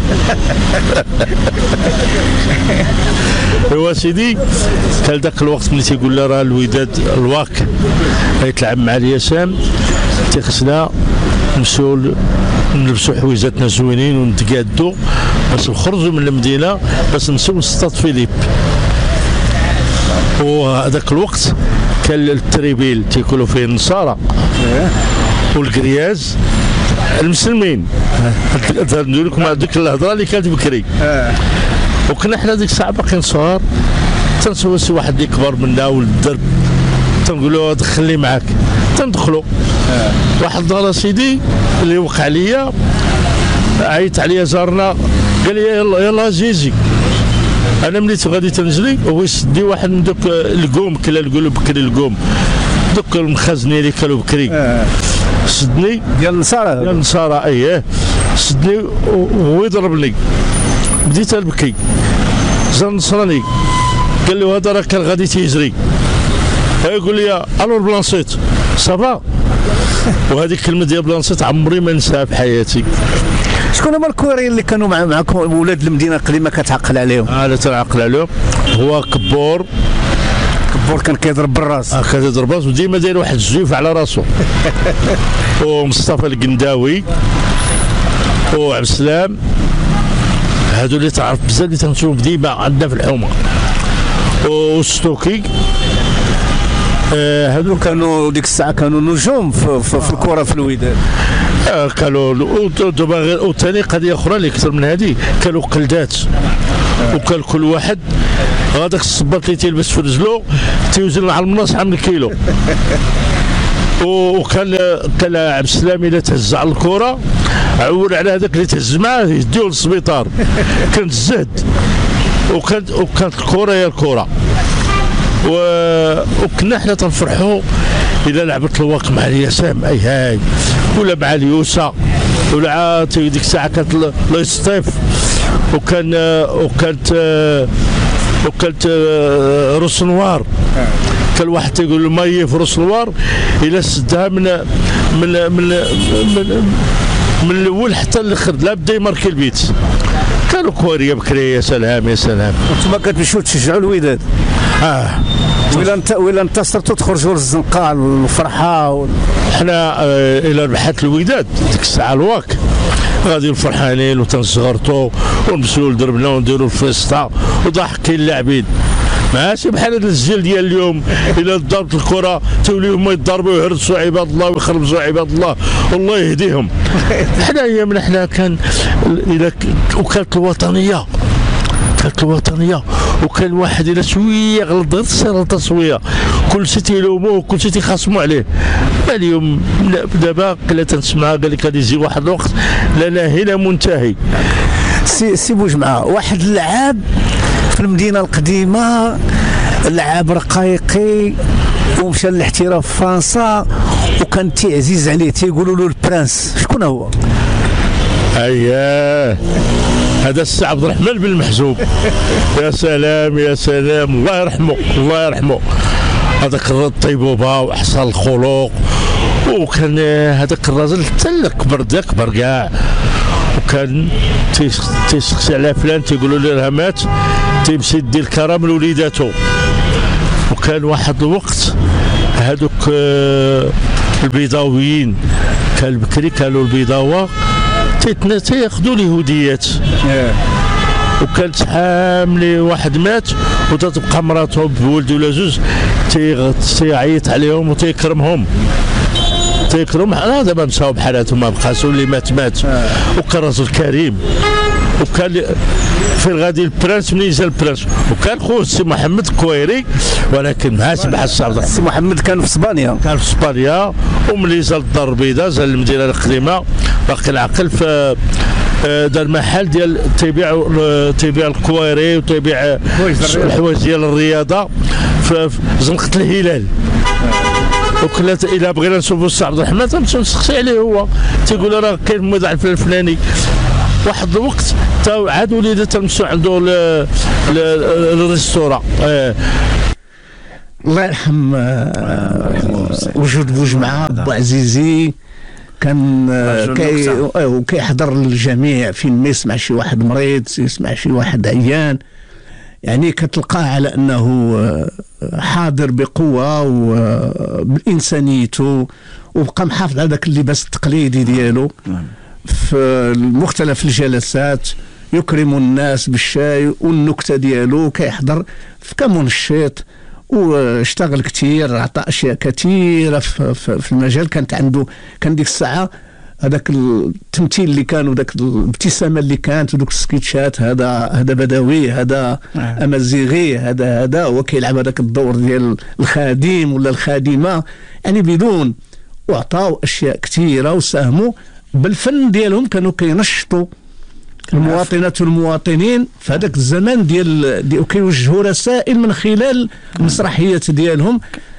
ايوا سيدي، كان ذاك الوقت ملي تيقول لها راه الوداد الواك غيتلعب مع اليسام، تيخصنا نمشيو نلبسوا حويجاتنا زوينين ونتقادوا باش نخرجوا من المدينه باش نمشيو لستاد فيليب. وهذاك الوقت كان التريبيل تيكونوا فيه النصارى والكرياز المسلمين. ندير لكم هذيك الهضره اللي كانت بكري. وكنا حنا ديك الساعه باقيين صغار، تنسوا شي واحد اللي كبر منا ولد الدرب تنقولوا دخلني معاك، تندخلوا. واحد النهار سيدي اللي وقع ليا، عيط عليا جارنا قال لي يلا يلا جيجي. انا ملي غادي تنجري هو يسدي واحد من دوك القوم، كلا نقولوا بكري القوم، دوك المخازنين اللي كانوا بكري. سدني ديال النصارى، ديال النصارى اييه. سدني وهو يضربني، بديت نبكي، جا نصرني قال له هذا راه كان غادي تيجري، يقول لي الو بلانسيت صافا. وهذيك الكلمه ديال بلانسيت عمري ما ننساها في حياتي. شكون هما الكواريين اللي كانوا مع معكم ولاد المدينه القديمه كتعقل عليهم؟ اه لا تنعقل عليهم، هو كبور كبور كان كيضرب بالراس، اه كيضرب بالراس وديما داير واحد الزيف على راسو. ومصطفى القنداوي وعبد السلام، هادو اللي تعرف بزاف اللي تنشوف ديما عندنا في الحومه. وستوكي هادو آه كانوا ديك الساعه كانوا نجوم في, في, في الكره في الوداد. آه كانوا دابا غير وثاني قضيه اخرى اللي اكثر من هذه، كانوا قلدات آه. وكان كل واحد هذاك الصباط اللي تيلبس في رجلو تيوزن على المناص عام الكيلو. وكان كان عبد السلام الا تهز على الكره عول على هذاك اللي تهز معاه يديوه للسبيطار. كانت الزهد وكانت وكانت الكره هي الكره. و... وكنا حنا تنفرحوا الا لعبت الواق مع اليسام اي هاي ولا مع اليوسا ولا عاد ديك الساعه كانت لايستيف وكان وكانت وكانت روسنوار. كان واحد تيقول له ماي في روسنوار الا سدها من من من من, من الاول حتى الاخر لا بدا يماركي البيت. كانوا كواريه بكري. يا سلام يا سلام. انتم كتمشيو تشجعوا الوداد؟ اه ولا انت ولا انتصرتوا تخرجوا للزنقه الفرحه و... حنا آه الى ربحت الوداد ديك الساعه الواك غادي فرحانين وتنصغرتوا ونمشيو لدربنا ونديروا الفيستا وضاحكين اللاعبين. ماشي بحال هذا الجيل ديال اليوم الى ضربت الكره توليو هما يضربوا ويهرسوا عباد الله ويخربزوا عباد الله والله يهديهم. حنا ايامنا حنا كان الى وكانت الوطنيه كانت الوطنيه وكان واحد الى شويه غلط غير تصير شويه كل شيء تيلوموه وكل شيء تيخاصموا عليه. اليوم دابا قله تنسمع قال لك غادي يجي واحد الوقت لا ناهي لا منتهي. سي سي بوجمعه واحد اللعاب في المدينه القديمه لعاب رقايقي ومشى للاحتراف في فرنسا وكان تعزيز عليه تيقولوا له البرنس. شكون هو؟ اييه هذا السي عبد الرحمن بن المحجوب. يا سلام يا سلام الله يرحمه الله يرحمه. هذاك الطيبوبه واحسن الخلق وكان هذاك الراجل حتى كبر دا كبر كاع وكان تيسقسي على فلان تيقولوا له راه مات تيمشي يدي الكرم لوليداتو. وكان واحد الوقت هذوك البيضاويين كان بكري كانوا البيضاوه تياخذوا اليهوديات وكانت حامله واحد مات وتتبقى مراته بولد ولا جوج تيعيط عليهم وتيكرمهم تيكرم. انا دابا مشاو بحالاتهم ما بقاش واللي مات مات. وكان رجل كريم وكان فين غادي البرنس منين جا البرنس وكان خوه السي محمد الكويري ولكن مع سي عبد الرحمن. السي محمد كان في اسبانيا كان في اسبانيا وملي جا للدار البيضاء جا للمدينه القديمه باقي العقل في دار محل ديال تيبيع تيبيع الكويري وتيبيع الحوايج ديال الرياضه في زنقه الهلال. وكنا الا بغينا نشوفوا السي عبد الرحمن تنمشيو نسقسي عليه هو تيقول راه كاين موضع الفلاني. واحد الوقت عاد وليدات تنمشيو عنده الريستورا. الله يرحم وجود بوجمعه بو عزيزي كان كي وكيحضر للجميع فين ما يسمع شي واحد مريض يسمع شي واحد عيان يعني كتلقاه على انه حاضر بقوه وبانسانيته وبقى محافظ على ذاك اللباس التقليدي ديالو في مختلف الجلسات يكرم الناس بالشاي والنكته ديالو كيحضر في كمنشط واشتغل كثير عطى اشياء كثيره في, في المجال. كانت عنده كان ديك الساعه هذاك التمثيل اللي كان وذاك الابتسامه اللي كانت ودوك السكيتشات هذا هذا بدوي هذا امازيغي هذا هذا هو كيلعب هذاك الدور ديال الخادم ولا الخادمه يعني بدون وعطاو اشياء كثيره وساهموا بالفن ديالهم. كانوا كينشطوا المواطنات والمواطنين في هذاك الزمان ديال, ديال وكيوجهوا رسائل من خلال المسرحيات ديالهم.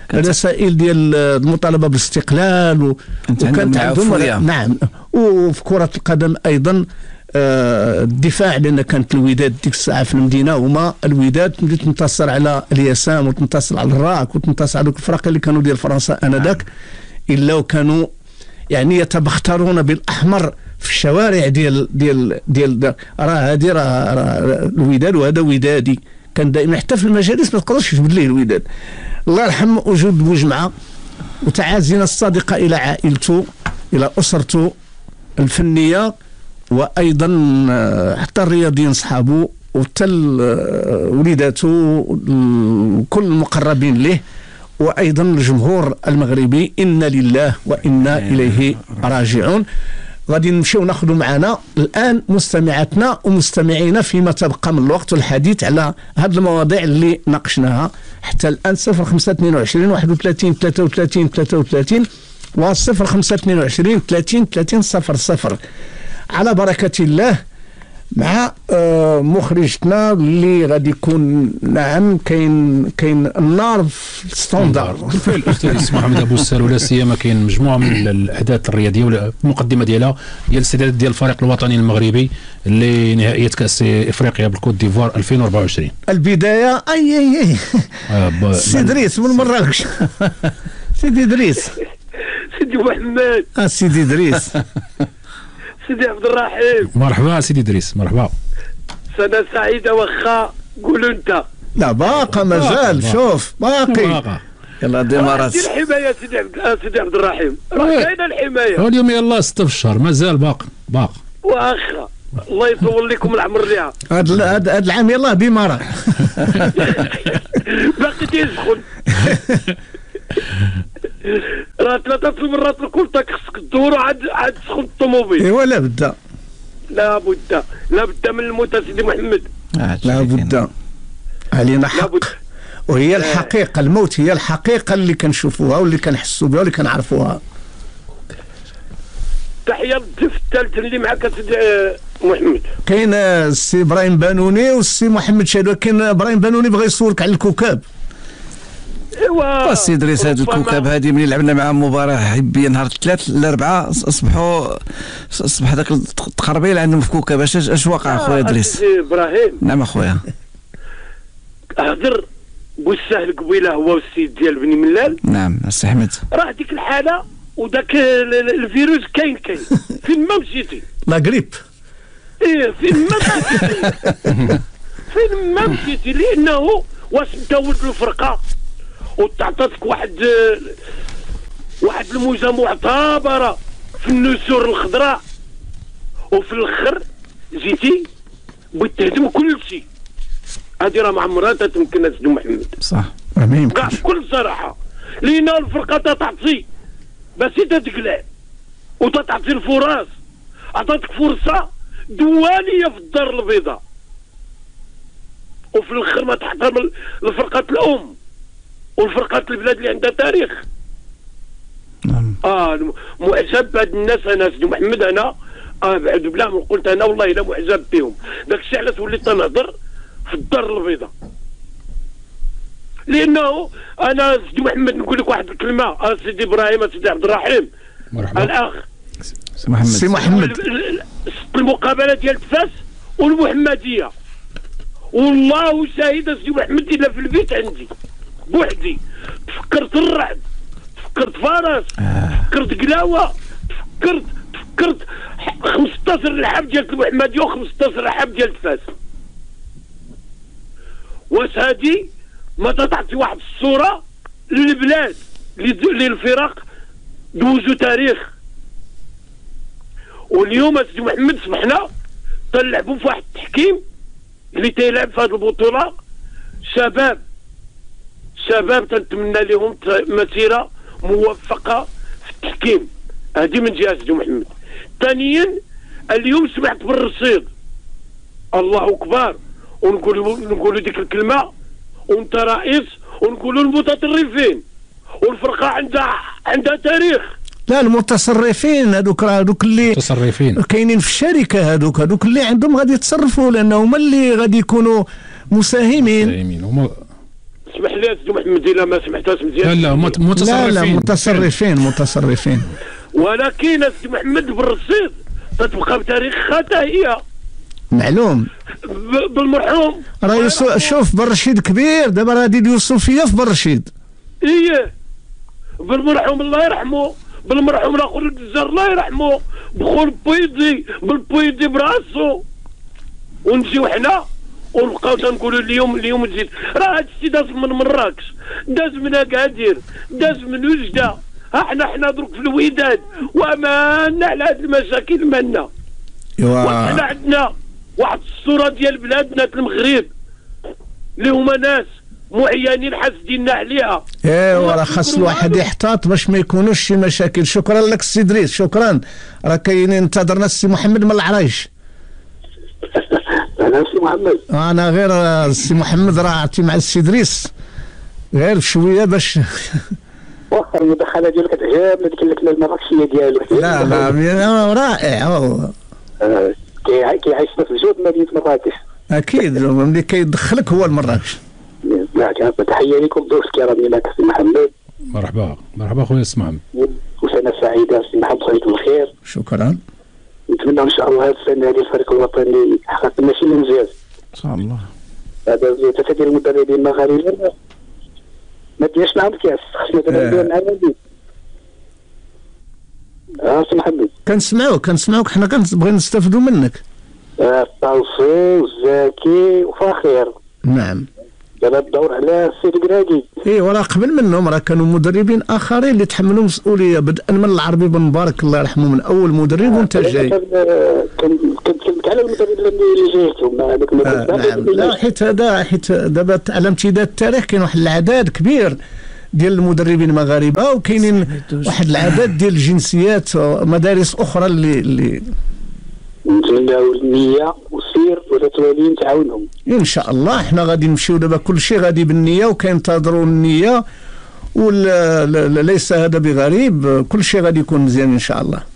رسائل ديال المطالبه بالاستقلال و... وكانت عندهم نعم. وفي كره القدم ايضا آه الدفاع، لان كانت الوداد ديك الساعه في المدينه هما الوداد اللي تنتصر على اليسام وتنتصر على الراك وتنتصر على الفرق اللي كانوا ديال فرنسا انذاك، الا وكانوا يعني يتبخترون بالاحمر في الشوارع ديال ديال ديال راه هذه راه الوداد وهذا ودادي. كان دائما حتى في المجالس ما تقدرش تجبد ليه الوداد. الله يرحم وجود بوجمعه وتعازينا الصادقه الى عائلته الى اسرته الفنيه، وايضا حتى الرياضيين صحابه وحتى وليداته وكل المقربين له، وايضا الجمهور المغربي. انا لله وانا اليه راجعون. غادي نمشيو ناخذوا معنا الان مستمعاتنا ومستمعينا فيما تبقى من الوقت والحديث على هذه المواضيع اللي ناقشناها حتى الان. صفر خمسة اثنين وعشرين واحد وثلاثين ثلاثة وثلاثين ثلاثة وثلاثين و صفر خمسة اثنين وعشرين ثلاثين ثلاثين صفر صفر. على بركة الله مع آه مخرجتنا اللي غادي يكون نعم كاين كاين النار في الستاندار. بالفعل الاستاذ محمد ابو السال، ولا سيما كاين مجموعه من الاحداث الرياضيه ولا المقدمه ديالها ديال الاستعدادات ديال الفريق الوطني المغربي لنهائيات كاس افريقيا بالكوت ديفوار ألفين وأربعة وعشرين. البدايه اي اي اي آه سي ادريس من مراكش. سيدي ادريس. سيدي محمد. اه سيدي ادريس. سيدي عبد الرحيم. مرحبا سيدي ادريس. مرحبا. سنه سعيده. واخا قول انت. لا باقى مازال. شوف باقي. يلا ديمارات. الحمايه سيدي عبد سيدي عبد الرحيم، راه كاينه الحمايه. اليوم يلا ستة في الشهر مازال باقي باقي. واخا الله يطول لكم العمر ليها. هذا هذا العام يلا بمرة. باقي تيسخن. راه ثلاثة المرات الكل خصك تدور عاد عاد تسخن الطوموبيل. ايوا لا بد. لا بد لا بد من الموت سيدي محمد. لا بد. علينا حق. وهي الحقيقة. الموت هي الحقيقة اللي كنشوفوها واللي كنحسوا بها واللي كنعرفوها. تحية للضيف الثالث اللي معك سيدي محمد. كاين السي ابراهيم بانوني والسي محمد شادو. كاين ابراهيم بانوني بغى يصورك على الكوكب. ايوا السي ادريس، هذه الكوكب هذه ملي لعبنا معهم مباراه حبيه نهار الثلاث الاربعاء اصبحوا اصبح ذاك التقربيل عندهم في كوكب. اش اش وقع اخويا ادريس؟ ابراهيم. نعم اخويا. هضر بوسهل قبيله هو والسيد ديال بني ملال. نعم السي احمد. راه ديك الحاله وداك الفيروس كاين كاين فين ما مشيتي. لا غريب. ايه فين ما مشيتي. فين ما مشيتي لانه واش انت ولد الفرقه وتعطاتك واحد واحد الموجه معتبره في النسور الخضراء وفي الاخر جيتي بغيت تهدم كل شيء. هذه راه ما عمرها تتمكن سيدي محمد. صح. ما يمكنش. كاع بكل صراحه. لان الفرقه تتعطي بس تتقلع وتتعطي الفرص. عطاتك فرصه دواليه في الدار البيضاء وفي الاخر ما تحترم الفرقه الام والفرقات البلاد اللي عندها تاريخ. نعم. اه معجب بهاد الناس انا سيدي محمد. انا اه بعد بلا ما قلت انا والله الا معجب بهم. داك الشيء علاش وليت تنهضر في الدار البيضاء. لانه انا سيدي محمد نقول لك واحد الكلمه. اه سيدي ابراهيم سيدي عبد الرحيم. مرحبا. الاخ سي محمد. سي محمد. المقابله ديال تفاس والمحمديه والله شاهد سيدي محمد الا في البيت عندي بوحدي. تفكرت الرعد، تفكرت فارس، تفكرت قلاوه، تفكرت تفكرت خمسطاش لحاب ديال المحمديه وخمسطاش لحاب ديال تفاس. واش هادي ما تعطي واحد الصوره للبلاد للفرق دوزوا تاريخ. واليوم سيدي محمد صبحنا تنلعبوا في واحد التحكيم اللي تيلعب في هذه البطوله شباب شباب تنتمنى لهم مسيره موفقه في التحكيم. هذه من جهه سيدي محمد. ثانيا اليوم سمعت بالرصيد الله اكبر ونقولوا نقولوا ديك الكلمه وانت رئيس ونقولوا المتطرفين والفرقه عندها عندها تاريخ. لا المتصرفين هذوك راه هذوك اللي متصرفين كاينين في الشركه هذوك هذوك اللي عندهم غادي يتصرفوا لان هما اللي غادي يكونوا مساهمين. مساهمين هما تسمح لي سي محمد الا ما سمحتهاش مزيان. لا لا متصرفين. لا لا متصرفين متصرفين. ولكن سي محمد بالرصيد تتبقى بتاريخها حتى هي. معلوم. بالمرحوم. راه يوسف شوف بالرشيد كبير دابا راه هذه اليوسفيه في بالرشيد. ايه بالمرحوم الله يرحمه، بالمرحوم الاخر الجزار الله يرحمه، بخول بويدي بالبويدي براسو. ونجيو حنا ونبقاو تنقولوا اليوم اليوم تزيد. راه هذا الشيء داز من مراكش، داز من اكادير، داز من وجده. ها حنا حنا درك في الوداد ومالنا على هذه المشاكل مالنا. ايوا حنا عندنا واحد الصوره ديال بلادنا المغرب اللي هما ناس معينين حاسديننا عليها. ايوا راه خاص الواحد يحتاط باش ما يكونوش شي مشاكل. شكرا لك السي ادريس، شكرا. راه كاينين انتظرنا السي محمد من العرايش. انا السي محمد. انا غير السي محمد راه عرفتي مع السي ادريس غير شويه باش واخا المداخله ديالك تعجبني ديك اللكنه المراكشيه ديالو. لا لا رائع. كيعيشنا في جود مدينه مراكش. اكيد ملي كيدخلك هو لمراكش. تحيه لكم ضيوف الكرام ديالك سي محمد. مرحبا مرحبا خويا السي محمد. وسنه سعيده سي محمد، صحيح بالخير. شكرا. نتمنى ان شاء الله هذه السنه هذه الفريق الوطني حقق ماشي الانجاز ان شاء الله. هذا ثلاثه ديال المدربين المغاربه ما دياش معهم الكاس، خصنا نديرو مع النادي. اه سي محمد كنسمعوك كنسمعوك حنا كنبغي نستافدوا منك. آه الطوفي والزاكي وفاخر. نعم. دابا الدور على السيد كراكي. اي وراه قبل منهم راه كانوا مدربين اخرين اللي تحملوا مسؤوليه، بدءا من العربي بن مبارك الله يرحمه من اول مدرب وانت جاي. كنتكلمك على المدرب اللي جايتهم هذاك المدرب. نعم لا حيت هذا حيت دابا على امتداد التاريخ كاين واحد العدد كبير ديال المدربين المغاربه وكاينين واحد العدد ديال الجنسيات مدارس اخرى اللي اللي نتمناو النيه والسير وتتوالي نتعاونهم ان شاء الله. حنا غادي نمشيو دابا كل شيء غادي بالنيه وكينتظروا النيه وليس هذا بغريب، كل شيء غادي يكون مزيان ان شاء الله.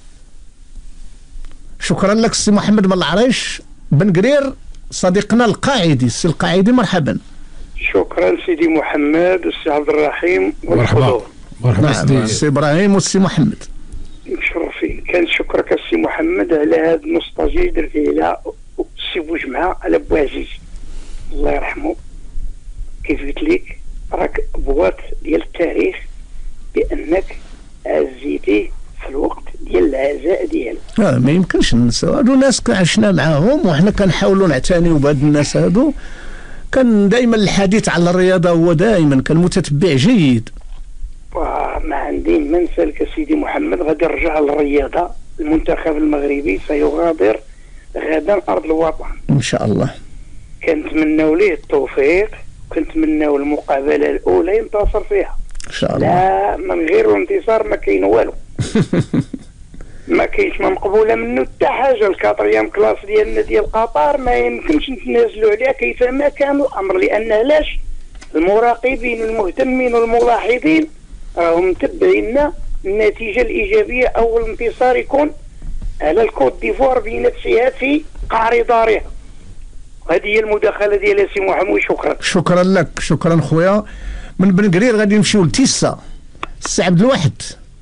شكرا لك السي محمد من العريش بن قرير صديقنا القاعدي. السي القاعدي مرحبا. شكرا سيدي محمد والسي عبد الرحيم مرحبا مرحبا سيدي السي ابراهيم والسي محمد. مشرفين. كان شكرك السي محمد على هذا النوستالجي درتي على السي بوجمعه على بوعزيز الله يرحمه. كيف قلت لك راك بواط ديال التاريخ بانك عزيتيه في الوقت ديال العزاء ديالو. اه ما يمكنش ننساو هادو ناس عشنا معاهم وحنا كنحاولوا نعتنيو بهاد الناس هادو. كان دائما الحديث على الرياضه هو دائما كان متتبع جيد. ما عندي ما نسالك سيدي محمد. غادي نرجع للرياضه. المنتخب المغربي سيغادر غدا ارض الوطن ان شاء الله. كنتمناو ليه التوفيق، كنتمناو المقابله الاولى ينتصر فيها ان شاء الله. لا من غير الانتصار ما كاين والو. ما كاينش ما مقبوله منه حتى حاجه. الكاتريام كلاس ديالنا ديال قطر ما يمكنش نتنازلوا عليها كيفما كان الامر، لان علاش المراقبين المهتمين والملاحظين راهم متبعينا النتيجه الايجابيه او الانتصار يكون على الكوت ديفوار بنفسها في قعر دارها. هذه هي المداخله ديال سي محمد. شكرا. شكرا لك شكرا خويا. من بن قرير غادي نمشيو لتيسا. السي عبد الواحد.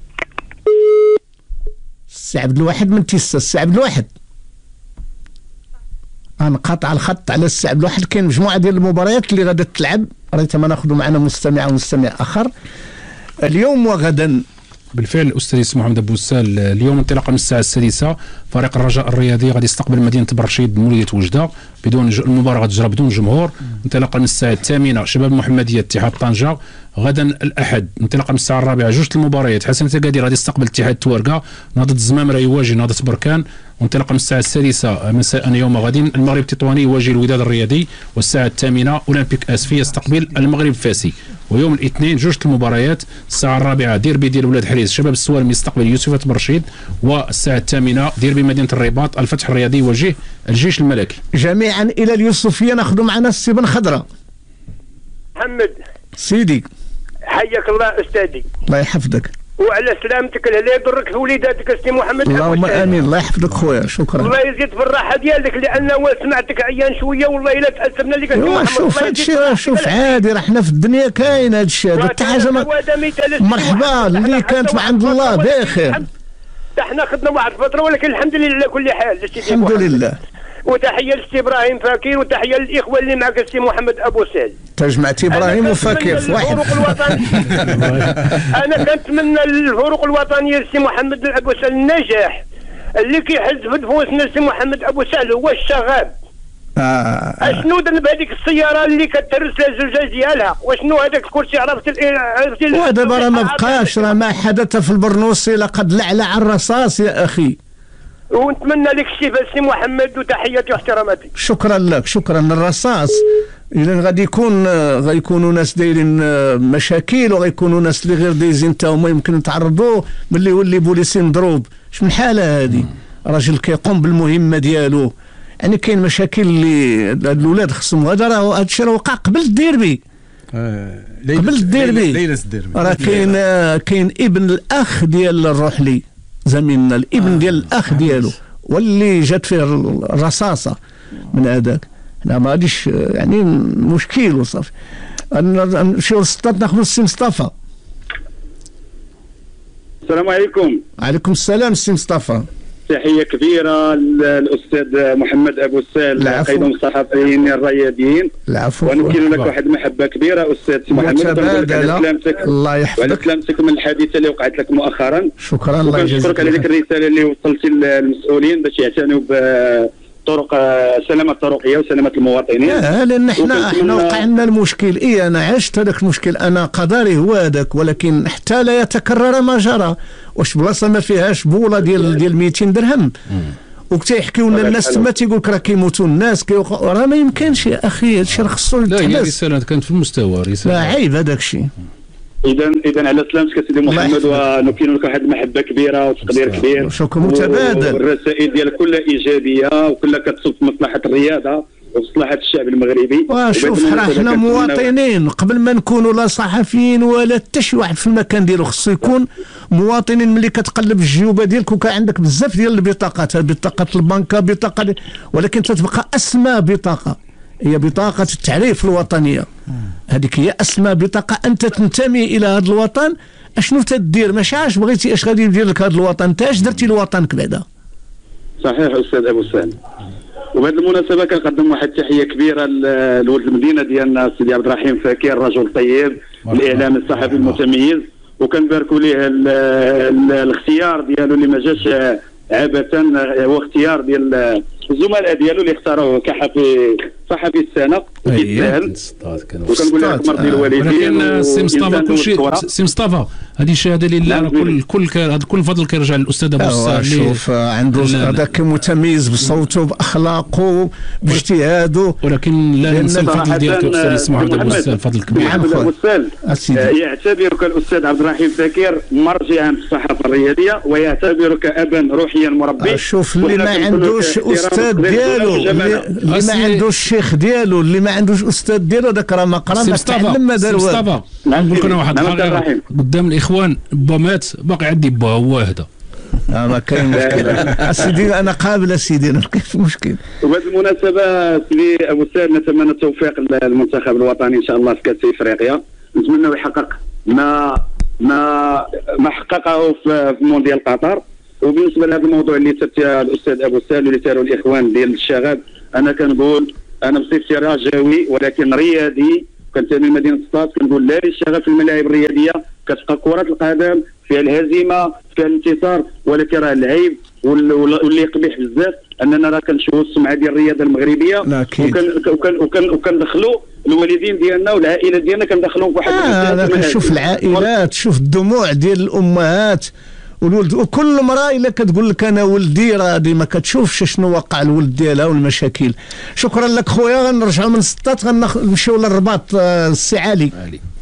السي عبد الواحد من تيسا. السي عبد الواحد غنقاطع الخط على السي عبد الواحد. كاين مجموعه ديال المباريات اللي غادا تلعب ريت ما ناخذوا معنا مستمع ومستمع اخر اليوم وغدا. بالفعل استاذ محمد ابو السال اليوم انطلاقا من الساعه السادسه فريق الرجاء الرياضي غادي يستقبل مدينه برشيد مولوديه وجده بدون ج... المباراه غتجرى بدون جمهور. انطلاقا من الساعه الثامنه شباب المحمديه اتحاد طنجه. غدا الاحد انطلاقا من الساعه الرابعه جوج المباريات حسن تقادير غادي يستقبل اتحاد توارقه. نهضه الزمامره يواجه نهضه بركان. وانطلاقا من الساعه السادسه مساء يوم غد المغرب التطواني يواجه الوداد الرياضي. والساعه الثامنه اولمبيك اسفي يستقبل المغرب فاسي. ويوم الاثنين جوج المباريات الساعه الرابعه ديربي ديال ولاد حريز شباب السوالم يستقبل يوسف برشيد. والساعه الثامنه ديربي مدينه الرباط الفتح الرياضي يواجه الجيش الملكي. جميعا الى اليوسفيه ناخذ معنا السي بن خضره. محمد سيدي حياك الله استاذي. الله يحفظك. وعلى سلامتك لا يضرك في وليداتك السي محمد. اللهم امين. الله يحفظك خويا. شكرا. الله يزيد في الراحه ديالك لان سمعتك عيان شويه والله الا تاسفنا لك السي محمد. شوف هذا الشيء شوف عادي راه حنا في الدنيا كاين هذا الشيء هذا حتى حاجه مرحبا اللي كانت عند الله بخير. احنا خدنا واحد الفتره ولكن الحمد لله على كل حال. الحمد لله. وتحيه للسي ابراهيم فاكر وتحيه للاخوه اللي معك السي محمد ابو سعد. تجمعتي ابراهيم وفاكر في واحد. انا كنتمنى الفروق الوطنيه للسي محمد ابو سعد النجاح اللي كيحز في نفوسنا السي محمد ابو سعد هو الشغاب. آه. اشنو ذنب هذيك السياره اللي كتهرس لها الزجاج ديالها وشنو هذاك الكرسي عرفت عرفتي ودابا راه ما بقاش راه ما حدث في البرنوسي لقد لعلع الرصاص يا اخي. ونتمنى لك الشفاء السي محمد وتحياتي واحتراماتي. شكرا لك. شكرا. الرصاص اذا غادي يكون غيكونوا ناس دايرين مشاكل وغيكونوا ناس اللي غير دايزين تا هما يمكن يتعرضوا ملي يولي بوليسي مضروب. شنو الحاله هذه؟ راجل كيقوم بالمهمه ديالو. يعني كاين مشاكل اللي الاولاد خصهم هذا راه هذا الشيء راه وقع قبل الديربي. آه قبل الديربي ليله الديربي راه كاين كاين ابن الاخ ديال الروحلي زميلنا الابن آه. ديال الاخ ديالو واللي جات فيه الرصاصه من هذاك. حنا ما غاديش يعني مشكل وصافي. نمشيو للسطات ناخذ السي مصطفى. السلام عليكم. وعليكم السلام السي مصطفى. تحيه كبيره للاستاذ محمد ابو سال قائد الصحفيين الرياضيين. العفو. ونمكن لك واحد المحبه كبيره استاذ محمد. الله يحفظك. وعلى سلامتك من الحادثه اللي وقعت لك مؤخرا. شكرا. الله يجزيك. ونشكرك على ديك الرساله اللي وصلتي للمسؤولين باش يعتنوا بطرق سلامه الطرقيه وسلامه المواطنين. اه لان احنا احنا وقع لنا المشكل. اي انا عشت هذاك المشكل انا قدري هو هذاك ولكن حتى لا يتكرر ما جرى. واش بلاصه ما فيهاش بوله ديال ديال مئتين درهم وكتيحكيو لنا الناس تما تيقول لك راه كيموتوا الناس راه ما يمكنش يا اخي هادشي راه خصو يتحبس. لا هي رساله كانت في المستوى رساله. لا عيب هذاك الشيء. اذا اذا على سلامتك سيدي محمد ونكين لك واحد المحبه كبيره وتقدير كبير. شكر متبادل. والرسائل ديالك كلها ايجابيه وكلها كتصب في مصلحه الرياضه ومصلحه الشعب المغربي. وشوف حنا مواطنين قبل ما نكونوا لا صحفيين ولا حتى شي واحد في المكان ديالو خصو يكون مواطنين. ملي كتقلب الجيوبه ديالك وكان عندك بزاف ديال البطاقات بطاقه البنكه بطاقه ولكن تتبقى اسمى بطاقه هي بطاقه التعريف الوطنيه. هذيك هي اسمى بطاقه انت تنتمي الى هذا الوطن. اشنو تدير ماشي عاش بغيتي اش غادي يدير لك هذا الوطن انت اش درتي لوطنك بعدا. صحيح استاذ ابو سالم. وبهذه المناسبه كنقدم واحد التحيه كبيره لولد المدينه ديالنا سيدي عبد الرحيم فاكر رجل طيب الاعلام الصحفي المتميز وكنباركوا ليه الاختيار ديالو اللي ما جاش عبثا. هو اختيار ديال الزملاء ديالو اللي اختاروه كحفي صحفي السنه وكيتساهل. وكنقول لك مرضي الوالدين. ولكن سي مصطفى كلشي سي مصطفى هذه الشهاده لله. كل كل هذا كل الفضل كيرجع للاستاذ ابو السال. شوف عنده هذاك متميز بصوته باخلاقه باجتهاده. ولكن لا ننسى الفضل ديالك الاستاذ محمد ابو السال. فضل كبير. محمد ابو السال يعتبرك الاستاذ عبد الرحيم فاكر مرجعا في الصحافه الرياضيه ويعتبرك ابا روحيا مربي. شوف اللي ما عندوش استاذ ديالو اللي ما عندوش الشيخ ديالو اللي ما عندوش استاذ ديالو داك راه ما قرا ما تعلم ما دار والو. مصطفى نقول لك انا واحد الحاجه قدام الاخوان با مات باقي عندي با هو هذا. اه ما كاين مشكل اسيدي انا قابل اسيدي ما كاينش مشكل. وبهذه المناسبه سيدي ابو سعد نتمنى التوفيق للمنتخب الوطني ان شاء الله في كاس افريقيا. نتمنى يحقق ما ما ما حققه في مونديال قطر. وبالنسبه لهذا الموضوع اللي ثبت الاستاذ ابو سال واللي ثاروا الاخوان ديال الشغاب انا كنقول انا بصفتي رجاوي ولكن رياضي كنتمي لمدينه سطات كنقول لا للشغف في الملاعب الرياضيه كتبقى كره القدم فيها الهزيمه فيها الانتصار ولكن راه العيب واللي يقبح بزاف اننا راه كنشوفوا السمعه ديال الرياضه المغربيه وكان وكان وكندخلوا الوالدين ديالنا والعائله ديالنا كندخلوهم في واحد انا كنشوف العائلات شوف الدموع ديال الامهات والولد وكل مراه الا كتقول لك انا ولدي راه ما كتشوفش شنو وقع الولد ديالها والمشاكل. شكرا لك خويا. غنرجعوا من سطات غنمشيو للرباط. السي علي.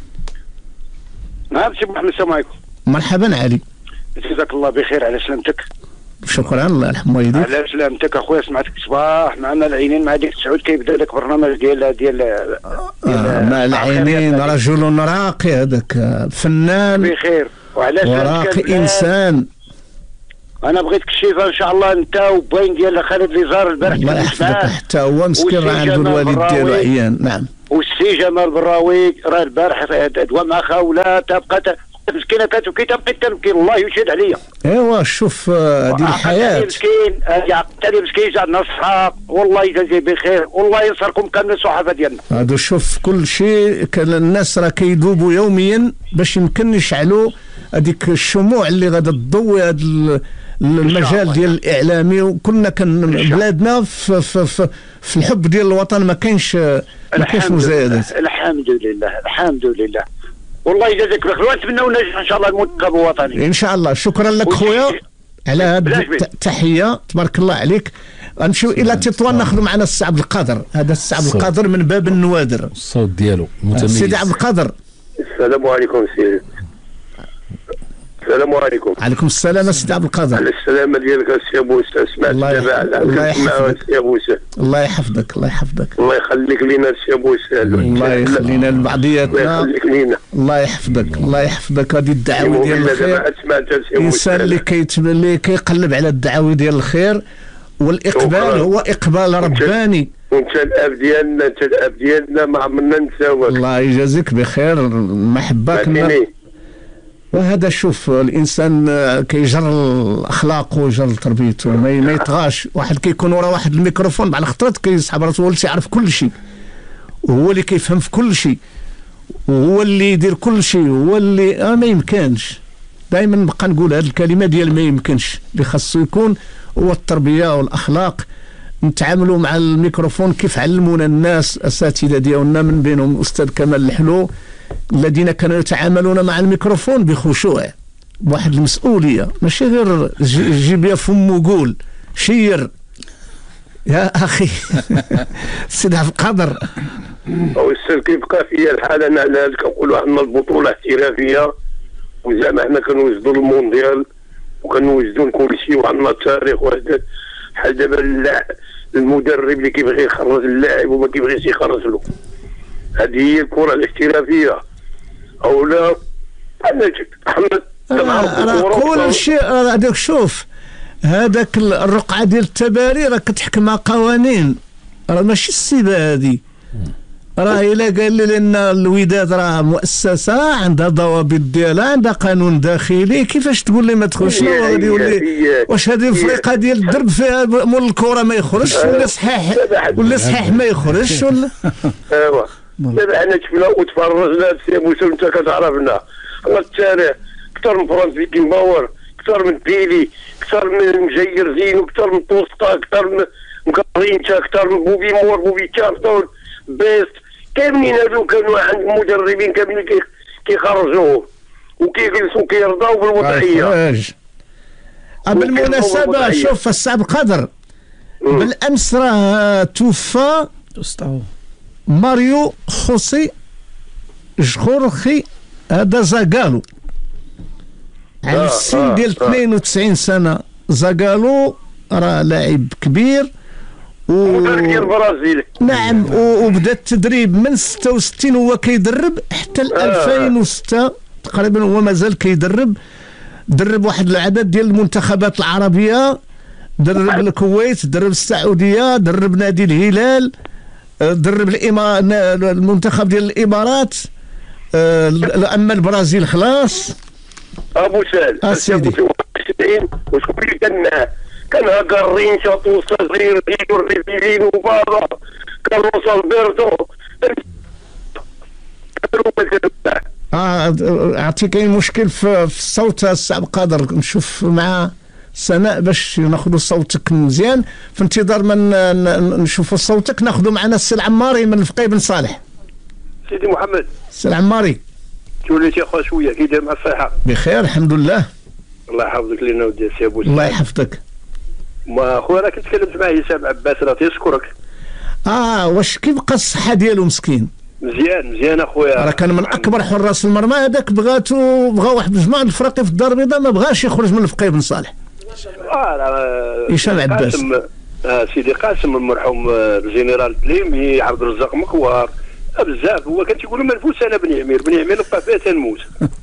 نعم سي محمد السلام عليكم. مرحبا علي. جزاك الله بخير على سلامتك. شكرا الله يرحمه ويديك. على سلامتك اخويا سمعتك صباح معنا العينين مع ديك سعود كيبدا لك برنامج ديال ديال آه مع العينين رجل راقي هذاك فنان بخير وعلاش وراك انسان. انا بغيت كشيفه ان شاء الله انت وباين ديال خالد ليزار البارح. الله يحفظك حتى هو مسكين راه عنده الوالد ديالو عيان. نعم. والسي جمال براوي راه البارح دوا مع خاوله تبقى مسكينه كتبكي تبقى تبكي الله يشهد عليا. ايوا شوف هذه الحياه. مسكين عقلتني مسكين جاتنا الصحاب والله يجازيه بخير والله ينصركم كامل الصحافه ديالنا. هذا شوف كل شيء كان الناس راه كيذوبوا يوميا باش يمكن يشعلوا هذيك الشموع اللي غادا تضوي هذا المجال ديال الاعلامي. وكنا كان بلادنا في, في, في, في الحب ديال الوطن ما كاينش ما كاينش مزايدات. الحمد لله الحمد لله والله يجازيك بخير ونتمنوا النجاح ان شاء الله المنتخب الوطني ان شاء الله. شكرا لك خويا على هذه التحيه تبارك الله عليك. غنمشيو الى تطوان ناخذ معنا السي عبد القادر. هذا السي عبد القادر من باب النوادر. الصوت ديالو متميز. سيدي عبد القادر السلام عليكم سيدي. السلام عليكم. عليكم السلام سيدي عبد القادر. على السلامة ديالك السي موسى. سمعت دابا على الله يحفظك السي موسى. الله يحفظك الله يحفظك. الله يخليك لينا السي موسى. الله يخلينا لبعضياتنا. الله يخليك لينا. الله يحفظك الله يحفظك. هذه الدعاوي ديال الخير. الانسان اللي كيتبع اللي كيقلب على الدعاوي ديال الخير والاقبال هو اقبال رباني. وانت الاب ديالنا انت الاب ديالنا ما عمرنا نساوك. الله يجازيك بخير محباك. وهذا شوف الانسان كيجر اخلاقه ويجر تربيته ما يطغاش. واحد كيكون ورا واحد الميكروفون بعد خطرات كيسحب راسو هو اللي تيعرف كل شيء وهو اللي كيفهم في كل شيء وهو اللي يدير كل شيء هو اللي آه ما يمكنش. دائما نبقى نقول هذه الكلمه ديال ما يمكنش. اللي خاصو يكون هو التربيه والاخلاق. نتعاملوا مع الميكروفون كيف علمونا الناس اساتذه ديالنا من بينهم الاستاذ كمال الحلو الذين كانوا يتعاملون مع الميكروفون بخشوع بواحد المسؤوليه ماشي غير جيب يا فم وقول شير يا اخي. سيدي عبد القادر والسر كيبقى فيا الحال. انا على هذا كنقولوا عندنا البطوله احترافيه وزعما حنا كنوجدوا المونديال وكنوجدوا كل شيء وعندنا التاريخ وهذا. بحال دابا المدرب اللي كيبغي يخرج اللاعب وما كيبغيش يخرج له. هذه هي الكره الاحترافيه او لا. راه كل شيء هذاك شوف هذاك الرقعه ديال التباري راه كتحكمها قوانين. راه ماشي السيبه هذه. راه الا قال لي لان الوداد راه مؤسسه عندها ضوابط ديالها عندها قانون داخلي كيفاش تقول لي ما تخرجش؟ غادي يولي واش هذه الفريقه ديال الدرب فيها مول الكره ما يخرجش ولا صحيح ولا صحيح ما يخرجش ولا؟ ايوا دابا حنا شفنا وتفرجنا السي موسى وانت كتعرفنا. الله التاريخ اكثر من فرانس بيكين باور اكثر من بيلي اكثر من مجير زين اكثر من توسطا اكثر من مكارينتا اكثر من بوبي مور بوبي كارتون بيست كاملين هادو كانوا عند مدربين كاملين كيخرجوهم وكيجلسوا كيرضاو بالوضعيه. بالمناسبه شوف السي عبد القادر بالامس راه توفى ماريو خوسي جخورخي هذا زاغالو على السن ديال اثنين وتسعين سنه. زاغالو راه لاعب كبير و ديال البرازيل. نعم وبدا التدريب من ستة وستين هو كيدرب حتى ل ألفين وستة تقريبا هو مازال كيدرب. درب واحد العدد ديال المنتخبات العربيه درب الكويت درب السعوديه درب نادي الهلال درب الإما... المنتخب ديال الامارات. اما البرازيل خلاص. ابو سال اسيدي وشكون اللي كان معاه؟ كان هاكارين شاطو صغير ديور ريفيلين وبابا كارلوس البرتو. اه عرفتي كاين مشكل في, في الصوت السي عبد القادر. نشوف مع سناء باش ناخذوا صوتك مزيان. في انتظار من نشوفوا صوتك ناخذوا معنا السي العماري من الفقيه بن صالح. سيدي محمد السي العماري توليتي اخويا شويه كي داير مع الصحه؟ بخير الحمد لله. الله يحفظك لينا ودي السي ابو. الله يحفظك. ما خويا راه كنت تكلمت مع هشام عباس راه تيشكرك. اه واش كيبقى الصحه ديالو مسكين؟ مزيان مزيان اخويا. راه كان من اكبر حراس المرمى هذاك بغاتو بغا واحد الجماعه الفرقي في الدار البيضاء ما بغاش يخرج من الفقيه بن صالح. اه راه هشام عباس. آه سيدي قاسم المرحوم الجنرال تليمي عبد الرزاق مكوار بزاف هو كان تيقولوا منفوس انا بن عمير بن عمير بقى فيها تنموت.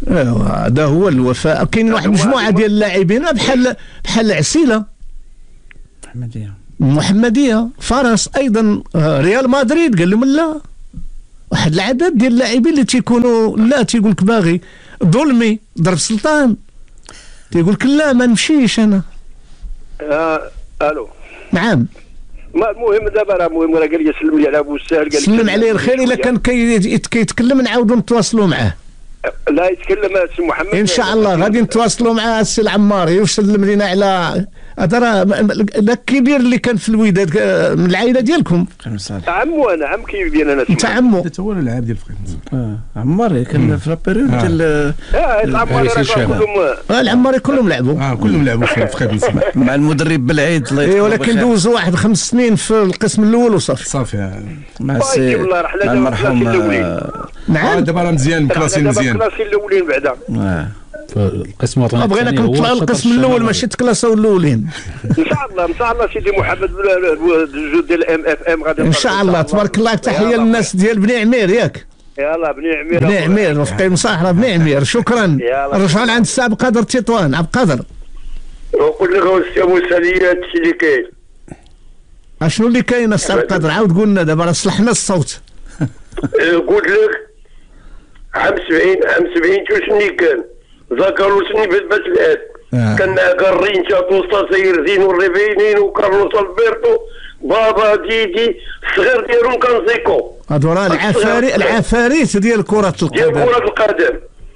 ايوا هذا هو الوفاء. كاين واحد المجموعه ديال اللاعبين بحال بحال عسيله محمديه محمديه فرس ايضا ريال مدريد قال لهم لا. واحد العدد ديال اللاعبين اللي تيكونوا لا تيقول لك باغي ظلمي ضرب سلطان تيقول لك لا ما نمشيش انا. آه الو نعم. ما المهم دابا راه المهم راه قال لي سلم لي على ابو السهل قال سلم عليه الخير. الا كان كيتكلم نعاودوا نتواصلوا معاه. لا يتكلم السي محمد ان شاء الله غادي نتواصلوا مع السي العماري وسلم لينا على هذا راه الكبير اللي كان في الوداد من العائله ديالكم. عمو انا عم كيف ديال انا انت عمو انت هو اللاعب ديال فخيم. اه عماري كان في لابيريود ديال اه العماري راه كلهم اه العماري كلهم لعبوا اه كلهم لعبوا في فخيم مع المدرب بالعيد الله يرحمه. ولكن دوزوا واحد خمس سنين في القسم الاول وصافي صافي مع السي مع المرحوم. نعم دابا راه مزيان كلاسي مزيان الكلاسي الاولين بعدا اه القسم الوطني بغيناك نطلعوا القسم الاول ماشي تكلاسوا الاولين. ان شاء الله ان شاء الله سيدي محمد الجود ديال ام اف ام غادي ان شاء الله تبارك الله. تحيه للناس ديال بني عمير ياك يلا بني عمير بني عمير وفي قيم صحراء بني عمير. شكرا. رجعنا عند السي عبد القادر تطوان. عبد القادر وقول لك السي ابو ساليه هادشي اللي كاين. اشنو اللي كاين السي عبد القادر؟ عاود قلنا دابا راه صلحنا الصوت. قلت لك عام سبعين عام سبعين شنو كان ذكروا سني بس الآن آه. كان كارينشا توستا سير زين والريفينين وكارلوس البرتو بابا ديدي الصغير ديالهم كان زيكو. هادو راه العفاريت العفاريت ديال كرة القدم ديال كرة القدم.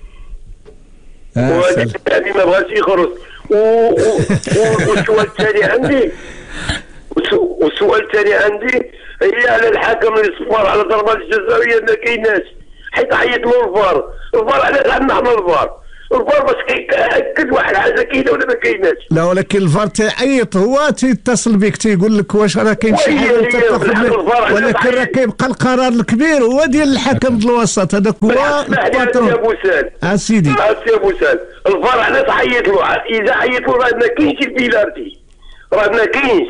وهذيك يعني ما بغاش يخرج. والسؤال الثاني عندي والسؤال الثاني عندي هي على الحكم اللي صفر على ضربة الجزائرية ما كايناش حيت حيد له الفار. الفار علاش عندنا حنا الفار؟ الفار باش كيأكد واحد حاجه كاينه ولا ما كايناش. لا ولكن الفار تيعيط هو تيتصل بك تيقول لك واش راه كاين شي حاجه ولكن راه كيبقى القرار الكبير هو ديال الحكم ديال الوسط. هذاك هو الباترون. يا ابو سال اه سيدي سي ابو سال الفار علاش عيط له؟ اذا عيط له راه ما كاينش البيلارتي راه ما كاينش.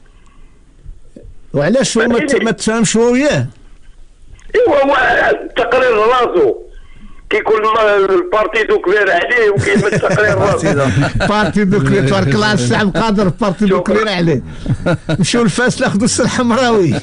وعلاش هو ما تفهمش هو وياه؟ ايوا هو التقرير راسو كيكون البارتي دو كبير عليه وكاين التقرير راسو. بارتي دو كبير تبارك الله الشعب قادر بارتي دو كبير عليه. نمشيو للفاس ناخذوا السي الحمراوي.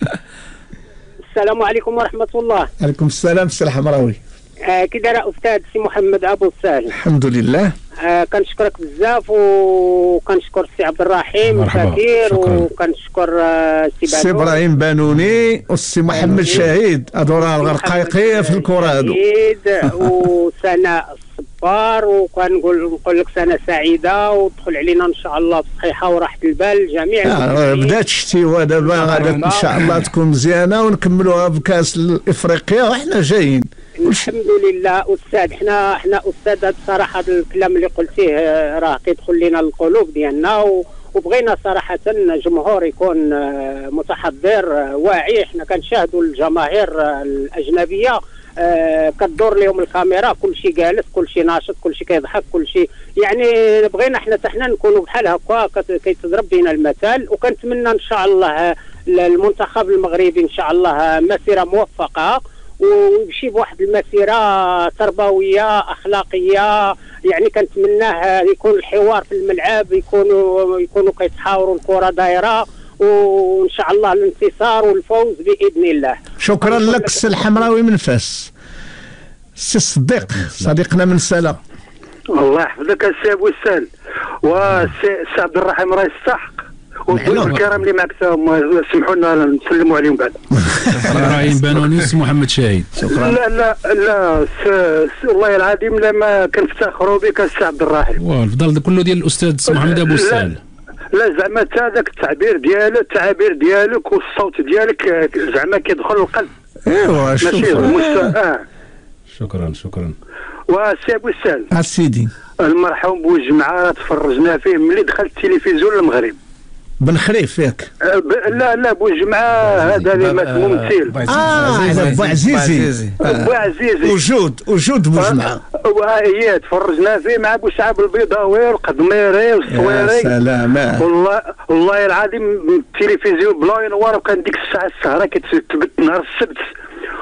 السلام عليكم ورحمه الله. عليكم السلام السي الحمراوي. آه كي داير استاذ سي محمد ابو السهل؟ الحمد لله. آه كنشكرك بزاف وكنشكر السي عبد الرحيم الفكير وكنشكر السي آه السي ابراهيم بانوني والسي محمد شهيد. هادو راه الغرقايقيه في الكره هادو. وسناء الصبار وكنقول نقول لك سنه سعيده ودخل علينا ان شاء الله بصحيحه وراحه البال جميع. آه بدات الشتيوه دابا غادا ان شاء الله تكون مزيانه ونكملوها بكاس الافريقيا وحنا جايين. الحمد لله استاذ. حنا حنا استاذ بصراحه هذا الكلام اللي قلتيه راه كيدخل لنا القلوب ديالنا وبغينا صراحه الجمهور يكون متحضر واعي. حنا كنشاهدوا الجماهير الاجنبيه كدور لهم الكاميرا كل شيء جالس كل شيء ناشط كل شيء كيضحك كل شيء يعني بغينا حنا حتى حنا نكونوا بحال هكا كيتضرب بينا المثال. وكنتمنى ان شاء الله المنتخب المغربي ان شاء الله مسيره موفقه ويمشي بواحد المسيره تربويه اخلاقيه. يعني كنتمناه يكون الحوار في الملعب يكونوا يكونوا كيتحاوروا الكره دايره وان شاء الله الانتصار والفوز باذن الله. شكرا لك السي الحمراوي من فاس. السي الصديق صديقنا من سلا. الله يحفظك السي ابو السهل والسي عبد الرحيم راه يستحق والضيوف الكرام اللي معك سمحوا لنا نسلموا عليهم بعد. ابراهيم بانوني والسي محمد شاهد. شكرا. لا لا لا والله العظيم لما كنفتخروا بك السي عبد الرحيم. واه الفضل كله ديال الاستاذ محمد ابو السهل. لا زعما حتى هذاك التعبير ديالك التعابير ديالك والصوت ديالك زعما كيدخل القلب. ايوا شكرا. آه. شكرا شكرا. وسي ابو السهل اسيدي المرحوم بوجمعه تفرجنا فيه ملي دخل التلفزيون المغرب. بن خريف ياك؟ لا لا بوجمعه هذا اللي مات ممثل. اه بو عزيزي بو عزيزي وجود وجود بوجمعه. وهي تفرجنا فيه مع بو شعب البيضاوي والقدميري والصويري. يا سلام. والله والله العظيم التلفزيون بلا ينور وكان ديك الساعه السهره كتثبت نهار السبت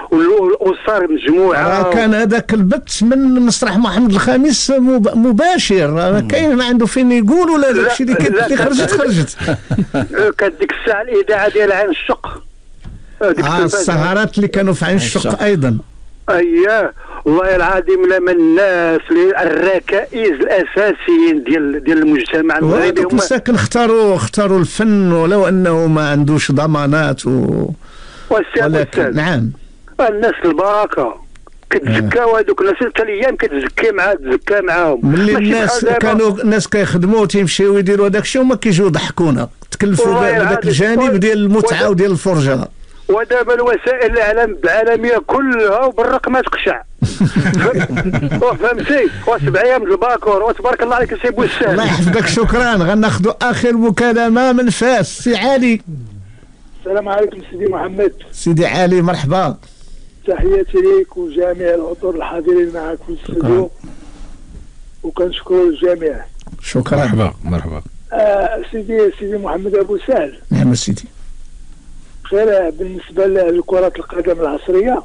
والاسر مجموعه. كان هذاك البث من مسرح محمد الخامس مباشر، كاين ما عنده فين يقول ولا داكشي اللي خرجت خرجت. كانت ديك الساعه الاذاعه ديال عين الشق، اه السهرات اللي كانوا في عين الشق ايضا. اييه والله العظيم لما الناس الركائز الاساسيين ديال ديال المجتمع المغربي هما مساكن اختاروا اختاروا الفن ولو انه ما عندوش ضمانات و ولكن نعم الناس البركه كتزكاو هذوك الناس حتى الايام كتزكي مع تزكى معاهم. ملي الناس كانوا الناس كيخدموا تيمشيو يديروا هذاك الشيء وما كيجيو يضحكونا، تكلفوا بهذاك الجانب ديال المتعه وديال الفرجه. ودابا الوسائل الاعلام العالميه كلها وبالرق ما تقشع. فهمتي؟ وسبع ايام الباكور وتبارك الله عليك سي بوسام. الله يحفظك شكرا. غناخذوا اخر مكالمه من فاس. سي علي. السلام عليكم سيدي محمد. سيدي علي مرحبا. تحياتي ليك وجميع الحضور الحاضرين معك في الاستوديو وكنشكروا الجميع. شكرا. مرحبا مرحبا. آه سيدي سيدي محمد ابو سهل. نعم سيدي. خير بالنسبه لكرة القدم العصريه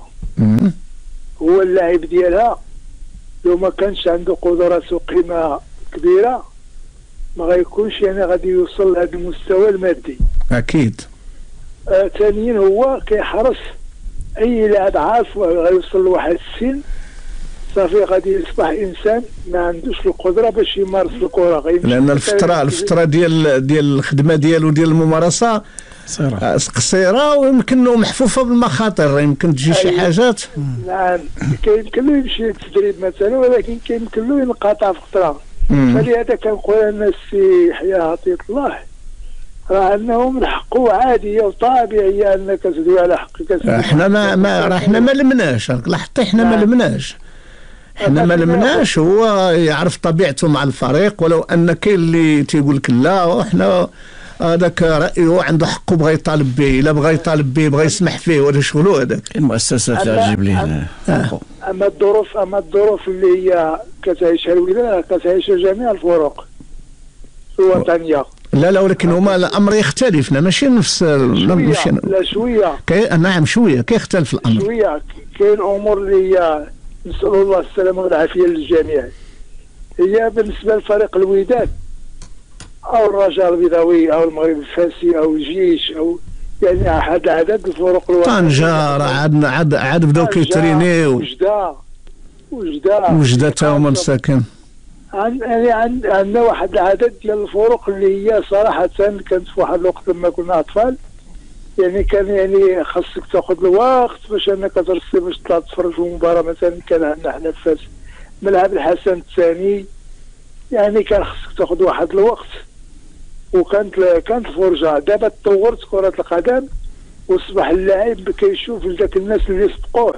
هو اللاعب ديالها لو ما كانش عنده قدرات وقيمه كبيره ما غيكونش يعني غادي يوصل لهذا المستوى المادي. اكيد. آه ثانيا هو كيحرص اي لاعب عارف غيوصل لواحد السن صافي غادي يصبح انسان ما عندوش القدره باش يمارس الكره. لان الفتره الفتره ديال ديال الخدمه ديالو ديال الممارسه قصيره قصيره ويمكن محفوفه بالمخاطر، يمكن تجي شي حاجات. نعم كيمكن له يمشي للتدريب مثلا ولكن كيمكن له ينقطع في فتره. فلهذا كنقول انا السي يحيى عطيه الله راه انه من حقه عاديه وطبيعيه انك تدوي على حقك. احنا ما ما راه احنا ما لمناش لاحظتي احنا ما لمناش احنا ما لمناش. هو يعرف طبيعته مع الفريق ولو ان كاين اللي تيقول لك لا وحنا هذاك رايه عنده حقه بغى يطالب به، الا بغى يطالب به بغى يسمح فيه ولا شغلو هذاك. المؤسسات اللي تجيب ليه. اما الظروف اما الظروف اللي هي كتعيشها الولايه كتعيشها جميع الفرق الوطنيه. لا لا ولكن هما الامر يختلف ماشي نفس ماشي لا شويه كي... نعم شويه كيختلف الامر شويه. كاين امور اللي هي نسال الله السلامه والعافيه للجميع. هي بالنسبه لفريق الوداد او الرجاء البيضاوي او المغرب الفاسي او الجيش او يعني احد عدد الفرق الوطنيه. طنجه عاد عاد عاد بداو كيترينيو. وجده وجده وجده تا هما مساكن. يعني عندنا واحد العدد ديال الفرق اللي هي صراحه كانت في واحد الوقت لما كنا اطفال يعني كان يعني خاصك تاخذ الوقت باش انك ترسي باش تطلع تفرج في مباراه. مثلا كان عندنا حنا في فاس ملعب الحسن الثاني يعني كان خاصك تاخذ واحد الوقت وكانت كانت الفرجه. دابا تطورت كره القدم واصبح اللاعب كيشوف لذاك الناس اللي سبقوه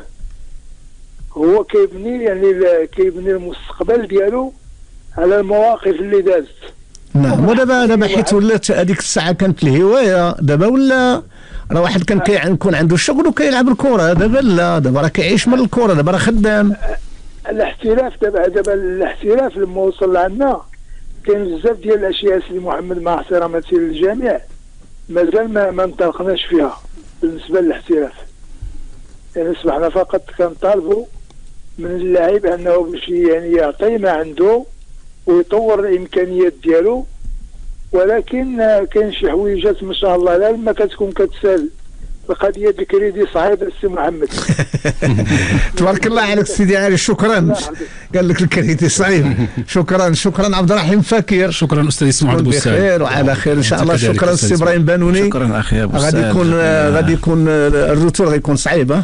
هو كيبني يعني كيبني المستقبل ديالو على المواقف اللي دازت. نعم. ودابا دابا حيت ولات هذيك الساعه كانت الهوايه دابا ولا راه واحد كان كيكون عنده شغل وكيلعب الكره. دابا لا دابا راه كيعيش من الكره دابا راه خدام. الاحتراف دابا دابا الاحتراف لما وصل لعنا كاين بزاف ديال الاشياء سيدي محمد مع احتراماتي للجميع مازال ما, ما انطلقناش فيها بالنسبه للاحتراف. يعني اصبحنا فقط كنطالبوا من اللاعب انه باش يعني يعطي ما عنده ويطور الامكانيات ديالو. ولكن كاين شي حويجات ما شاء الله لا لما كتكون كتسال القضيه ديال الكريدي صعيبه السي محمد. تبارك الله عليك سيدي علي. شكرا. قال لك الكريدي صعيب. شكرا شكرا عبد الرحيم فكير. شكرا استاذ اسماعيل ابو سعد. بخير وعلى خير ان شاء الله. شكرا السي ابراهيم بانوني. شكرا اخي ابو سعد. غادي يكون غادي يكون الروتور غيكون صعيب.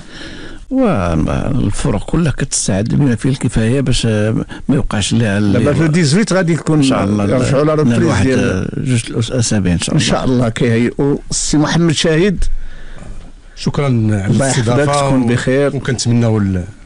والفرق كلها كتستعد بما فيه الكفايه باش ما يوقعش لها. دابا في ثمانية عشر غادي تكون ان شاء الله يرجعوا على الريبريز ديال جوج اسابيع ان شاء الله. ان شاء الله كيهيئوا السي محمد شاهد. شكرا على الاستضافه. تكون بخير وكنتمناو